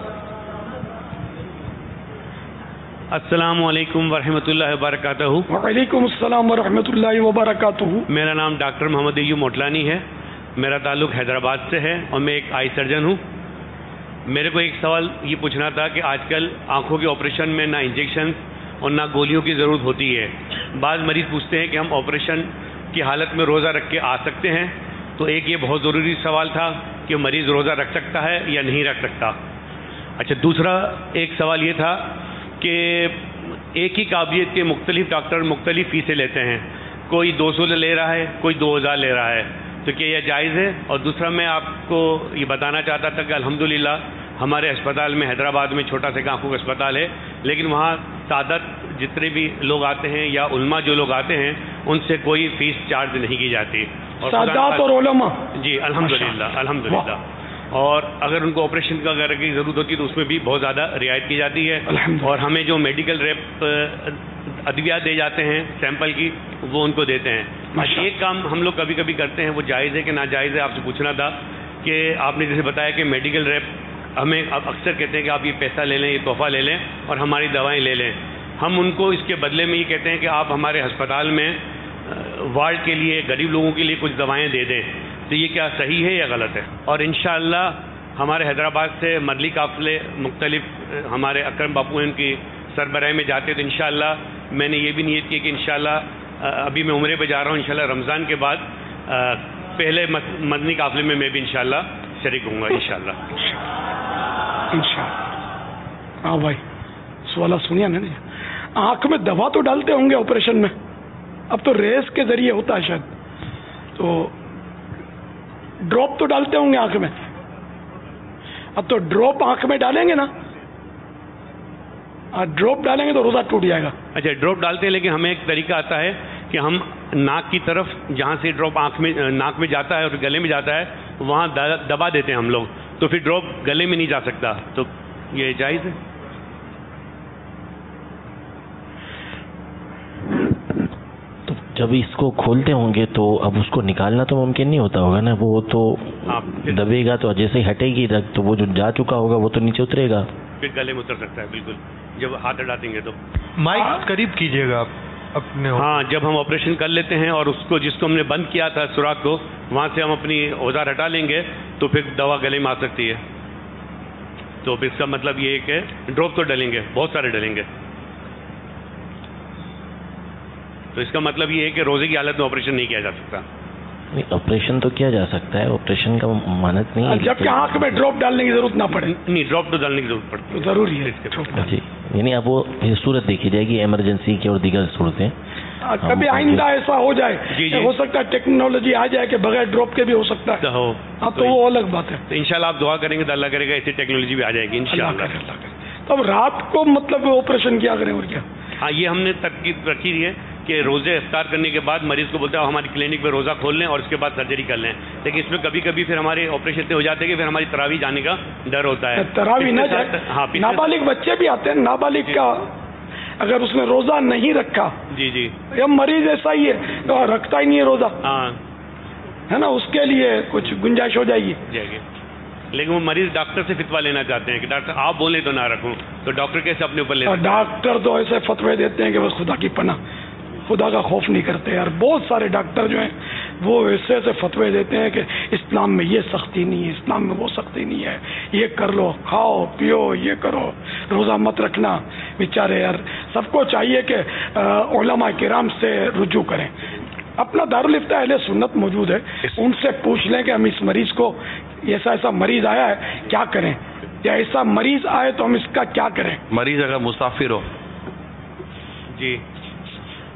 السلام علیکم ورحمۃ اللہ وبرکاتہ. وعلیکم السلام ورحمۃ اللہ وبرکاتہ. میرا نام ڈاکٹر محمد ایوب موٹلانی ہے. میرا تعلق حیدرآباد سے ہے اور میں ایک آئی سرجن ہوں. میرے کو ایک سوال یہ پوچھنا تھا کہ آج کل آنکھوں کے آپریشن میں نہ انجیکشن اور نہ گولیوں کی ضرورت ہوتی ہے. بعض مریض پوچھتے ہیں کہ ہم آپریشن کی حالت میں روزہ رکھ کے آ سکتے ہیں. تو ایک یہ بہت ضروری سوال تھا کہ مریض روزہ رکھ سکتا ہے یا نہیں رکھ سکتا. اچھا دوسرا ایک سوال یہ تھا کہ ایک ہی قابلیت کے مختلف ڈاکٹر مختلف فیسیں لیتے ہیں. کوئی 200 لے رہا ہے، کوئی 2000 لے رہا ہے. تو کیا یہ جائز ہے؟ اور دوسرا میں آپ کو یہ بتانا چاہتا تھا کہ الحمدللہ ہمارے اسپتال میں حیدرآباد میں چھوٹا سا آنکھوں کا اسپتال ہے، لیکن وہاں سعادت جتنے بھی لوگ آتے ہیں یا علماء جو لوگ آتے ہیں ان سے کوئی فیس چارج نہیں کی جاتی. سادات اور علماء جی الحمدللہ. اور اگر ان کو آپریشن کا اگر کی ضرورت ہوتی ہے تو اس میں بھی بہت زیادہ رعایت کی جاتی ہے. اور ہمیں جو میڈیکل ریپ ادویات دے جاتے ہیں سیمپل کی وہ ان کو دیتے ہیں. ایک کام ہم لوگ کبھی کبھی کرتے ہیں، وہ جائز ہے کہ ناجائز ہے، آپ سے پوچھنا تھا کہ آپ نے جیسے بتایا کہ میڈیکل ریپ ہمیں اب اکثر کہتے ہیں کہ آپ یہ پیسہ لے لیں، یہ تحفہ لے لیں اور ہماری دوائیں لے لیں. ہم ان کو اس کے بدلے میں یہ کہتے ہیں کہ آپ ہمارے ہسپتال میں وارڈ کے لیے غریب لوگوں کے لیے کچھ دوائیں دے دیں. تو یہ کیا صحیح ہے یا غلط ہے؟ اور انشاءاللہ ہمارے حیدرآباد سے مدنی قافلے مختلف ہمارے اکرم باپو ان کی سربراہی میں جاتے تو انشاءاللہ میں نے یہ بھی نیت کی کہ انشاءاللہ ابھی میں عمرے پہ جا رہا ہوں، انشاءاللہ رمضان کے بعد پہلے مدنی قافلے میں بھی انشاءاللہ شریک ہوں گا انشاءاللہ. ہاں بھائی سوالہ سنیا نا. آنکھ میں دوا تو ڈالتے ہوں گے آپریشن میں، اب تو ریس کے ذریعے ہوتا ہے شاید، تو ڈراپ تو ڈالتے ہوں گے آنکھ میں. اب تو ڈراپ آنکھ میں ڈالیں گے نا، ڈراپ ڈالیں گے تو روزہ ٹوٹ جائے گا. اچھا ڈراپ ڈالتے ہیں، لیکن ہمیں ایک طریقہ آتا ہے کہ ہم ناک کی طرف جہاں سے ڈراپ ناک میں جاتا ہے اور گلے میں جاتا ہے وہاں دبا دیتے ہیں ہم لوگ، تو پھر ڈراپ گلے میں نہیں جا سکتا. تو یہ جائز ہے؟ تو جب اس کو کھولتے ہوں گے تو اب اس کو نکالنا تو ممکن نہیں ہوتا ہوگا نا، وہ تو دبے گا تو جیسے ہی ہٹے گی تو وہ جو جا چکا ہوگا وہ تو نیچے اترے گا، پھر گلے میں اتر سکتا ہے. بالکل جب ہاتھ ہٹاتیں گے تو مائک قریب کیجیے گا آپ اپنے. ہاں جب ہم آپریشن کر لیتے ہیں اور اس کو جس کو ہم نے بند کیا تھا سوراخ کو وہاں سے ہم اپنی اوزار ہٹا لیں گے تو پھر دوا گلے میں آ سکتی ہے. تو پھر اس کا مطلب یہ ہے کہ ڈراپ تو ڈلیں گے، بہت سارے ڈلیں گے. تو اس کا مطلب یہ ہے کہ روزے کی حالت میں آپریشن نہیں کیا جا سکتا. آپریشن تو کیا جا سکتا ہے، آپریشن کا مانت نہیں ہے، جبکہ آنکھ میں ڈراپ ڈالنے کی ضرورت نہ پڑے. نہیں ڈراپ تو ڈالنے کی ضرورت پڑتی ہے، ضروری ہے. جی یعنی اب وہ صورت دیکھی جائے گی ایمرجنسی کی اور دیگر صورتیں. کبھی آئندہ ایسا ہو جائے، ہو سکتا ہے ٹیکنالوجی آ جائے کہ بغیر ڈراپ کے بھی ہو سکتا ہے، ہاں تو وہ الگ بات ہے. انشاءاللہ آپ دعا کریں گے تو اللہ کرے گا ایسی ٹیکنالوجی بھی آ جائے گی انشاءاللہ. اب رات کو مطلب آپریشن کیا کریں اور کیا؟ ہاں یہ ہم نے ترکیب رکھی ہے کہ روزے افطار کرنے کے بعد مریض کو بولتا ہے ہماری کلینک پہ روزہ کھول لیں اور اس کے بعد سرجری کر لیں. لیکن اس میں کبھی کبھی پھر ہمارے آپریشن اتنے ہو جاتے ہیں کہ پھر ہماری تراویح جانے کا ڈر ہوتا ہے. تراویح نہ جائے. ہاں نابالغ بچے بھی آتے ہیں، نابالغ کا اگر اس نے روزہ نہیں رکھا، جی جی یا مریض ایسا ہی ہے رکھتا ہی نہیں ہے روزہ، ہاں ہے نا، اس کے لیے کچھ گنجائش ہو جائے گی. لیکن وہ مریض ڈاکٹر سے فتویٰ لینا چاہتے ہیں کہ ڈاکٹر آپ بولیں تو نہ رکھوں، تو ڈاکٹر کیسے اپنے اوپر لے؟ ڈاکٹر تو ایسے فتوے دیتے ہیں کہ بس خدا کی پناہ، خدا کا خوف نہیں کرتے یار. بہت سارے ڈاکٹر جو ہیں وہ ایسے ایسے فتوے دیتے ہیں کہ اسلام میں یہ سختی نہیں ہے، اسلام میں وہ سختی نہیں ہے، یہ کر لو، کھاؤ پیو، یہ کرو، روزہ مت رکھنا. بیچارے یار سب کو چاہیے کہ علماء کرام سے رجوع کریں. اپنا دارالفتاء اہل سنت موجود ہے، ان سے پوچھ لیں کہ ہم اس مریض کو، ایسا ایسا مریض آیا ہے کیا کریں، یا ایسا مریض آئے تو ہم اس کا کیا کریں. مریض اگر مسافر ہو، جی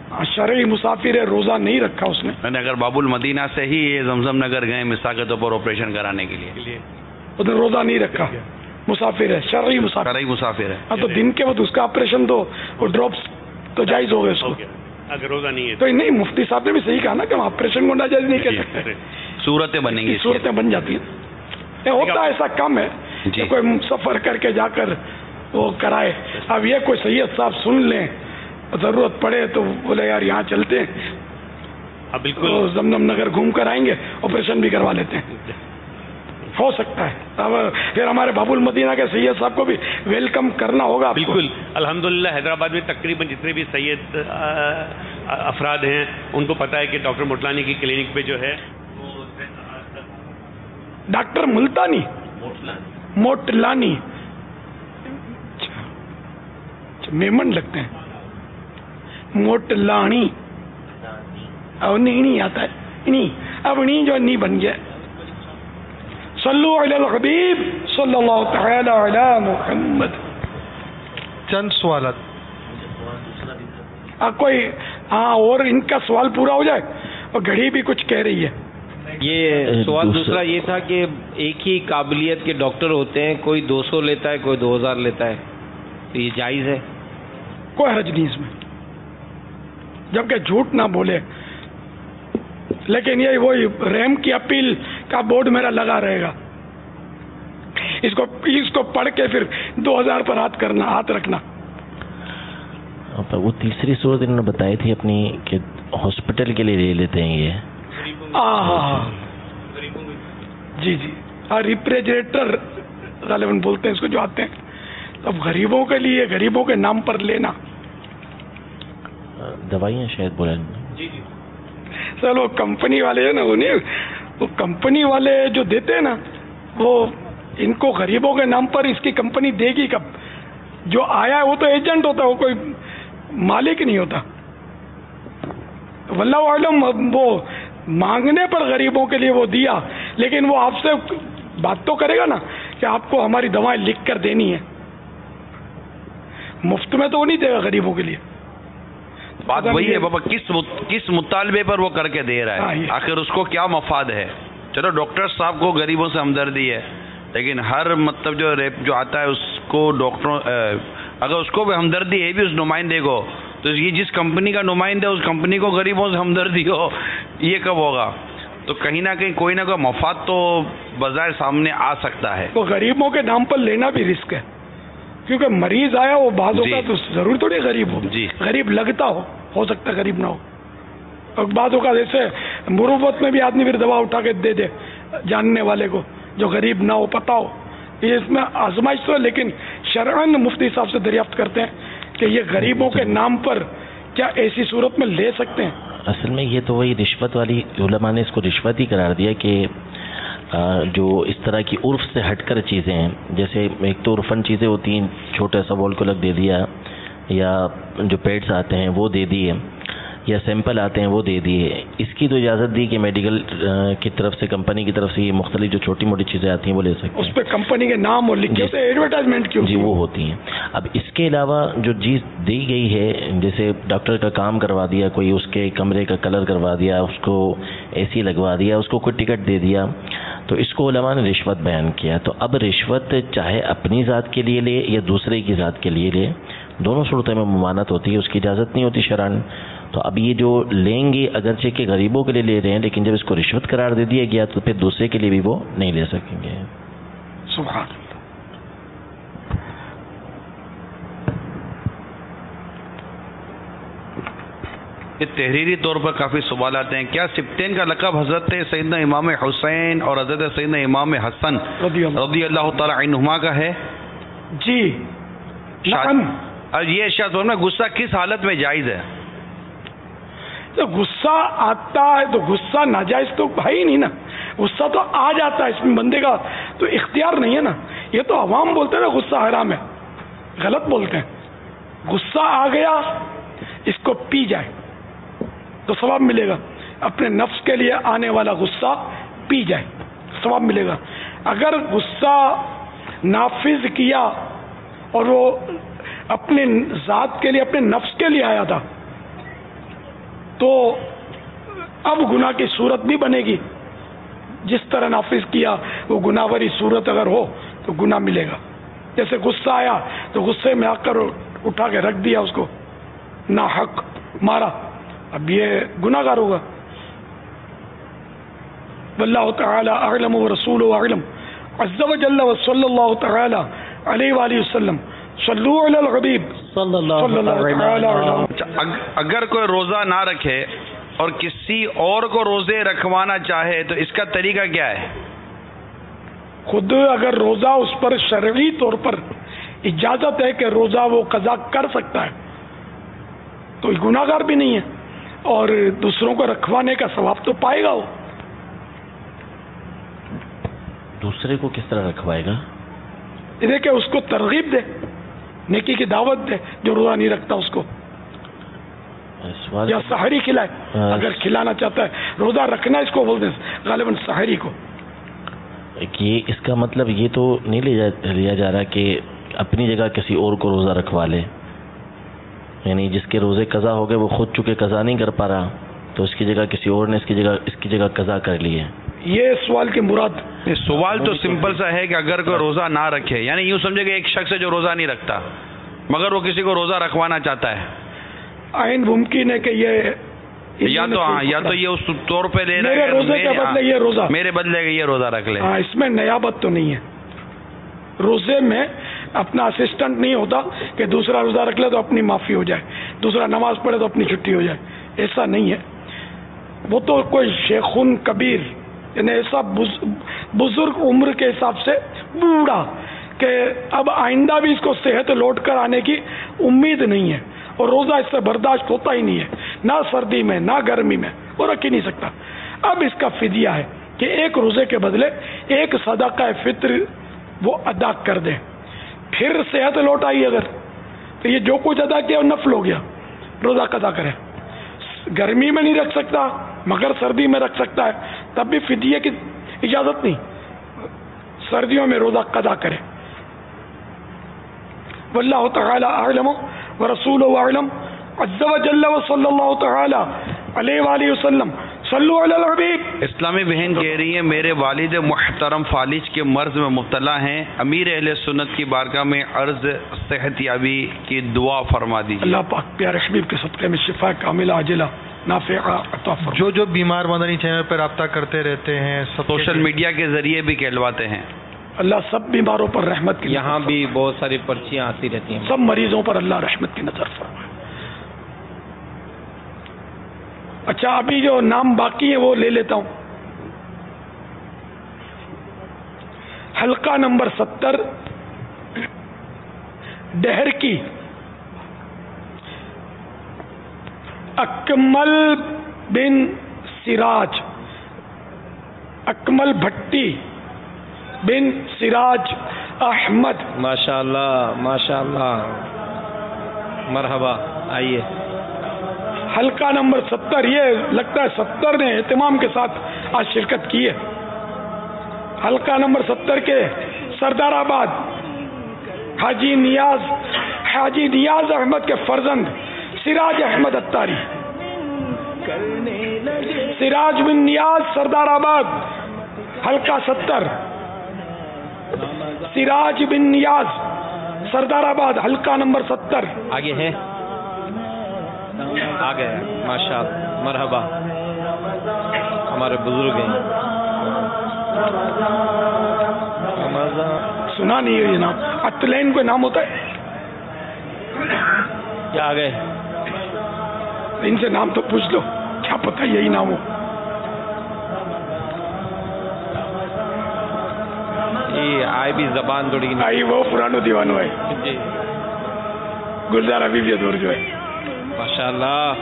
شرعی مسافر ہے, روزہ نہیں رکھا اس نے. میں نے اگر باب المدینہ سے ہی یہ زمزم نگر گئے مثال کے طور پر آپریشن کرانے کے لیے, اس نے روزہ نہیں رکھا, مسافر ہے, شرعی مسافر ہے. ہاں تو دن کے وقت اس کا آپریشن تو وہ ڈراپس تو جائز ہو گئے اس کو, اگر روزہ نہیں ہے تو نہیں. مفتی صاحب نے بھی صحیح کہا نا کہ ہم آپریشن کو ناجائز نہیں کہہ سکتے, صورتیں بنیں گی, صورتیں بن جاتی ہیں. ہوتا ایسا کم ہے کہ کوئی سفر کر کے جا کر وہ کرائے. اب یہ کوئی سید صاحب سن لیں, ضرورت پڑے تو بولے یار یہاں چلتے ہیں, بالکل زمزم نگر گھوم کر آئیں گے, آپریشن بھی کروا لیتے ہیں, ہو سکتا ہے. اب پھر ہمارے باب المدینہ کے سید صاحب کو بھی ویلکم کرنا ہوگا. بالکل الحمدللہ حیدرآباد میں تقریباً جتنے بھی سید افراد ہیں ان کو پتہ ہے کہ ڈاکٹر مٹلانی کی کلینک پہ جو ہے ڈاکٹر ملتانی موٹلانی میمن لگتے ہیں, موٹلانی اب نہیں آتا ہے, اب نہیں جو نہیں بن گیا. صلو علی الحبیب صلی اللہ تعالی علی محمد. چند سوالات کوئی ہاں اور ان کا سوال پورا ہو جائے, اور گھڑی بھی کچھ کہہ رہی ہے. یہ سوال دوسرا یہ تھا کہ ایک ہی قابلیت کے ڈاکٹر ہوتے ہیں, کوئی 200 لیتا ہے کوئی 2000 لیتا ہے, تو یہ جائز ہے؟ کوئی حرج نہیں اس میں, جبکہ جھوٹ نہ بولے. لیکن یہ وہی رحم کی اپیل کا بورڈ میرا لگا رہے گا, اس کو پڑھ کے پھر 2000 پر ہاتھ رکھنا. وہ تیسری صورت انہوں نے بتائی تھی اپنی کہ ہاسپٹل کے لیے لے لیتے ہیں یہ. جی ریفریجریٹر غالباً بولتے ہیں اس کو جو آتے ہیں. اب غریبوں کے لیے غریبوں کے نام پر لینا, دوائیاں شاید بولیں. سر وہ کمپنی والے ہیں نا, وہ کمپنی والے جو دیتے ہیں نا, وہ ان کو غریبوں کے نام پر اس کی کمپنی دے گی کب؟ جو آیا ہے وہ تو ایجنٹ ہوتا ہے, وہ کوئی مالک نہیں ہوتا. واللہ عالم وہ مانگنے پر غریبوں کے لیے وہ دیا, لیکن وہ آپ سے بات تو کرے گا نا کہ آپ کو ہماری دوائیں لکھ کر دینی ہے, مفت میں تو وہ نہیں دے گا غریبوں کے لیے. بات وہی ہے بابا, کس مطالبے پر وہ کر کے دے رہا ہے, آخر اس کو کیا مفاد ہے. چلو ڈاکٹر صاحب کو غریبوں سے ہمدردی ہے, لیکن ہر مطلب جو آتا ہے اس کو ڈاکٹروں اگر اس کو بھی ہمدردی ہے بھی اس نمائندے کو, تو یہ جس کمپنی کا نمائندہ اس کمپنی کو غریبوں سے ہمدردی ہو, یہ کب ہوگا؟ تو کہیں نہ کہیں کوئی نہ کوئی مفاد تو بظاہر سامنے آ سکتا ہے. تو غریبوں کے نام پر لینا بھی رسک ہے, کیونکہ مریض آیا وہ بعضوں کا تو ضرور تھوڑی غریب ہو, غریب لگتا ہو سکتا ہے غریب نہ ہو. اور بعضوں کا جیسے مروت میں بھی آدمی پھر دوا اٹھا کے دے دے جاننے والے کو جو غریب نہ ہو, پتا ہو. یہ اس میں آزمائش تو ہے, لیکن شرعاً مفتی صاحب سے دریافت کرتے ہیں کہ یہ غریبوں کے نام پر کیا ایسی صورت میں لے سکتے ہیں. اصل میں یہ تو وہی رشوت والی, علماء نے اس کو رشوت ہی قرار دیا کہ جو اس طرح کی عرف سے ہٹ کر چیزیں ہیں, جیسے ایک تو عرفن چیزیں ہوتی ہیں, چھوٹا سا بول کو لگ دے دیا, یا جو پیڈز آتے ہیں وہ دے دیے, یا سیمپل آتے ہیں وہ دے دیے. اس کی تو اجازت دی کہ میڈیکل کی طرف سے, کمپنی کی طرف سے یہ مختلف جو چھوٹی موٹی چیزیں آتی ہیں وہ لے سکتے ہیں. اس پہ کمپنی کے نام اور لکھے ہوتے ہیں, ایڈورٹائزمنٹ کی جی وہ ہوتی ہیں. اب اس کے علاوہ جو چیز دی گئی ہے, جیسے ڈاکٹر کا کام کروا دیا کوئی, اس کے کمرے کا کلر کروا دیا, اس کو اے سی لگوا دیا, اس کو کوئی ٹکٹ دے دیا, تو اس کو علماء نے رشوت بیان کیا. تو اب رشوت چاہے اپنی ذات کے لیے لے یا دوسرے کی ذات کے لیے لے, دونوں صورتوں میں ممانعت ہوتی ہے, اس کی اجازت نہیں ہوتی شرعاً. تو اب یہ جو لیں گے اگرچہ کہ غریبوں کے لیے لے رہے ہیں, لیکن جب اس کو رشوت قرار دے دیا گیا تو پھر دوسرے کے لیے بھی وہ نہیں لے سکیں گے. سبحان اللہ. یہ تحریری طور پر کافی سوال آتے ہیں. کیا سبتین کا لقب حضرت سیدنا امام حسین اور حضرت سیدنا امام حسن رضی اللہ تعالی عنہما کا ہے؟ جی. اب یہ ارشاد فرمائیں غصہ کس حالت میں جائز ہے؟ تو غصہ آتا ہے تو غصہ ناجائز تو ہے ہی نہیں نا, غصہ تو آ جاتا ہے, اس میں بندے کا تو اختیار نہیں ہے نا. یہ تو عوام بولتے ہیں نا غصہ حرام ہے, غلط بولتے ہیں. غصہ آ گیا, اس کو پی جائے تو ثواب ملے گا. اپنے نفس کے لیے آنے والا غصہ پی جائے, ثواب ملے گا. اگر غصہ نافذ کیا اور وہ اپنے ذات کے لیے, اپنے نفس کے لیے آیا تھا, تو اب گناہ کی صورت بھی بنے گی. جس طرح نافذ کیا وہ گناہ وری صورت اگر ہو تو گناہ ملے گا. جیسے غصہ آیا تو غصے میں آ کر اٹھا کے رکھ دیا اس کو, نا حق مارا, اب یہ گناہ گار ہوگا. واللہ تعالی اعلم ورسولہ اعلم عز وجل وصلی اللہ تعالی علیہ وآلہ وسلم. صلو علی الحبیب صلی اللہ تعالی علیہ. اگر کوئی روزہ نہ رکھے اور کسی اور کو روزے رکھوانا چاہے تو اس کا طریقہ کیا ہے؟ خود اگر روزہ اس پر شرعی طور پر اجازت ہے کہ روزہ وہ قضا کر سکتا ہے تو گناہ گار بھی نہیں ہے, اور دوسروں کو رکھوانے کا ثواب تو پائے گا. وہ دوسرے کو کس طرح رکھوائے گا؟ یہ کہ اس کو ترغیب دے, نیکی کی دعوت دے جو روزہ نہیں رکھتا اس کو, یا سحری کھلائے اگر کھلانا چاہتا ہے. روزہ رکھنا اس کو بولتے ہیں غالباً سحری کو. یہ اس کا مطلب یہ تو نہیں لیا جا رہا کہ اپنی جگہ کسی اور کو روزہ رکھوا لے, یعنی جس کے روزے قضا ہو گئے وہ خود چونکہ قضا نہیں کر پا رہا تو اس کی جگہ کسی اور نے اس کی جگہ قضا کر لی ہے. یہ سوال کی مراد, سوال تو سمپل سا ہے کہ اگر کوئی روزہ نہ رکھے, یعنی یوں سمجھے کہ ایک شخص ہے جو روزہ نہیں رکھتا مگر وہ کسی کو روزہ رکھوانا چاہتا ہے, آئین ممکن ہے کہ یہ یا تو یہ اس طور پہ لے رہا ہے میرے روزے کے بدلے یہ روزہ, میرے بدلے یہ روزہ رکھ لے. اس میں نیابت تو نہیں ہے. روزے میں اپنا اسسٹنٹ نہیں ہوتا کہ دوسرا روزہ رکھ لے تو اپنی معافی ہو جائے, دوسرا نماز پڑھے تو اپنی چھٹی ہو جائے, ایسا نہیں ہے. وہ تو کوئی شیخون کبیر, یعنی ایسا بزرگ عمر کے حساب سے بوڑھا کہ اب آئندہ بھی اس کو صحت لوٹ کر آنے کی امید نہیں ہے, اور روزہ اس سے برداشت ہوتا ہی نہیں ہے, نہ سردی میں نہ گرمی میں, وہ رکھ ہی نہیں سکتا. اب اس کا فدیہ ہے کہ ایک روزے کے بدلے ایک صدقہ فطر وہ ادا کر دیں. پھر صحت لوٹ آئی اگر تو یہ جو کچھ ادا کیا وہ نفل ہو گیا, روزہ قضا کرے. گرمی میں نہیں رکھ سکتا مگر سردی میں رکھ سکتا ہے, تب بھی فدیے کی اجازت نہیں, سردیوں میں روزہ قضا کرے. واللہ تعالی اعلم ورسولہ اعلم عز وجل وصلی اللہ تعالی علیہ وآلہ وسلم. صلو علی الحبیب. اسلامی بہن کہہ رہی ہے میرے والد محترم فالج کے مرض میں مبتلا ہیں, امیر اہل سنت کی بارگاہ میں عرض صحت یابی کی دعا فرما دیجیے. اللہ پاک پیارے حبیب کے صدقے میں شفا کاملہ عاجلہ نافعہ عطا فرما. جو بیمار مدنی چینل پر رابطہ کرتے رہتے ہیں, سوشل میڈیا کے ذریعے بھی کہلواتے ہیں, اللہ سب بیماروں پر رحمت کی. یہاں بھی بہت ساری پرچیاں آتی رہتی ہیں, سب مریضوں پر اللہ رحمت کی نظر فرمائے. اچھا ابھی جو نام باقی ہے وہ لے لیتا ہوں. حلقہ نمبر 70 ڈہر کی اکمل بن سراج, اکمل بھٹی بن سراج احمد. ماشاءاللہ ماشاءاللہ, مرحبا, آئیے. حلقہ نمبر 70, یہ لگتا ہے 70 نے اہتمام کے ساتھ آج شرکت کی ہے. حلقہ نمبر 70 کے سردار آباد حاجی نیاز احمد کے فرزند سراج احمد اتاری. سراج بن نیاز سردار آباد حلقہ 70, سراج بن نیاز سردار آباد حلقہ نمبر 70. آگے ہے, آ گئے. ماشاءاللہ, مرحبا, ہمارے بزرگ ہیں. سنا نہیں ہے یہ نام, اتلین کوئی نام ہوتا ہے کیا؟ آ گئے. ان سے نام تو پوچھ لو, کیا پتہ یہی نام ہو. آئی بھی زبان تھوڑی آئی وہ پرانو دیوانو ہے جی, گلزار ابھی بھی دور جو ہے. ماشاءاللہ.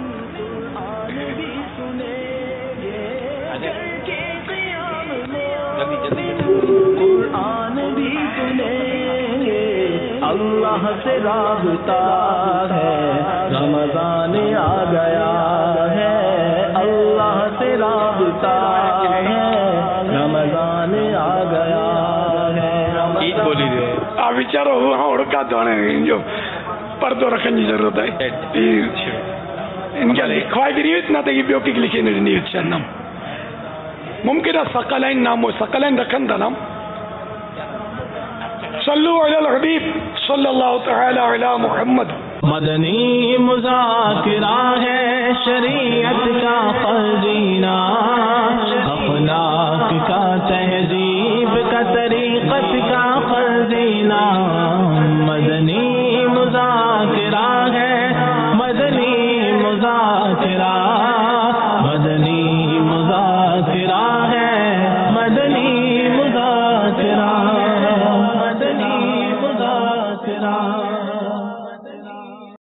قرآن بھی سنیں گے, اللہ سے رابطہ ہے, رمضان آ گیا ہے, اللہ سے رابطہ ہے, رمضان آ گیا ہے. عید بولی دے آپ بیچارو وہاں اڑکا تو جو پردو رکھنے کی ضرورت ہے. इनके लिखवाई भी नहीं इतना तक बियो की लिखी नहीं अच्छा नाम मुमकिन है सकलाइन नाम हो सकलाइन रखन था नाम सल्लु अलल हबीब सल्लल्लाहु तआला अला मुहम्मद मदनी मुज़ाकिरा है शरीयत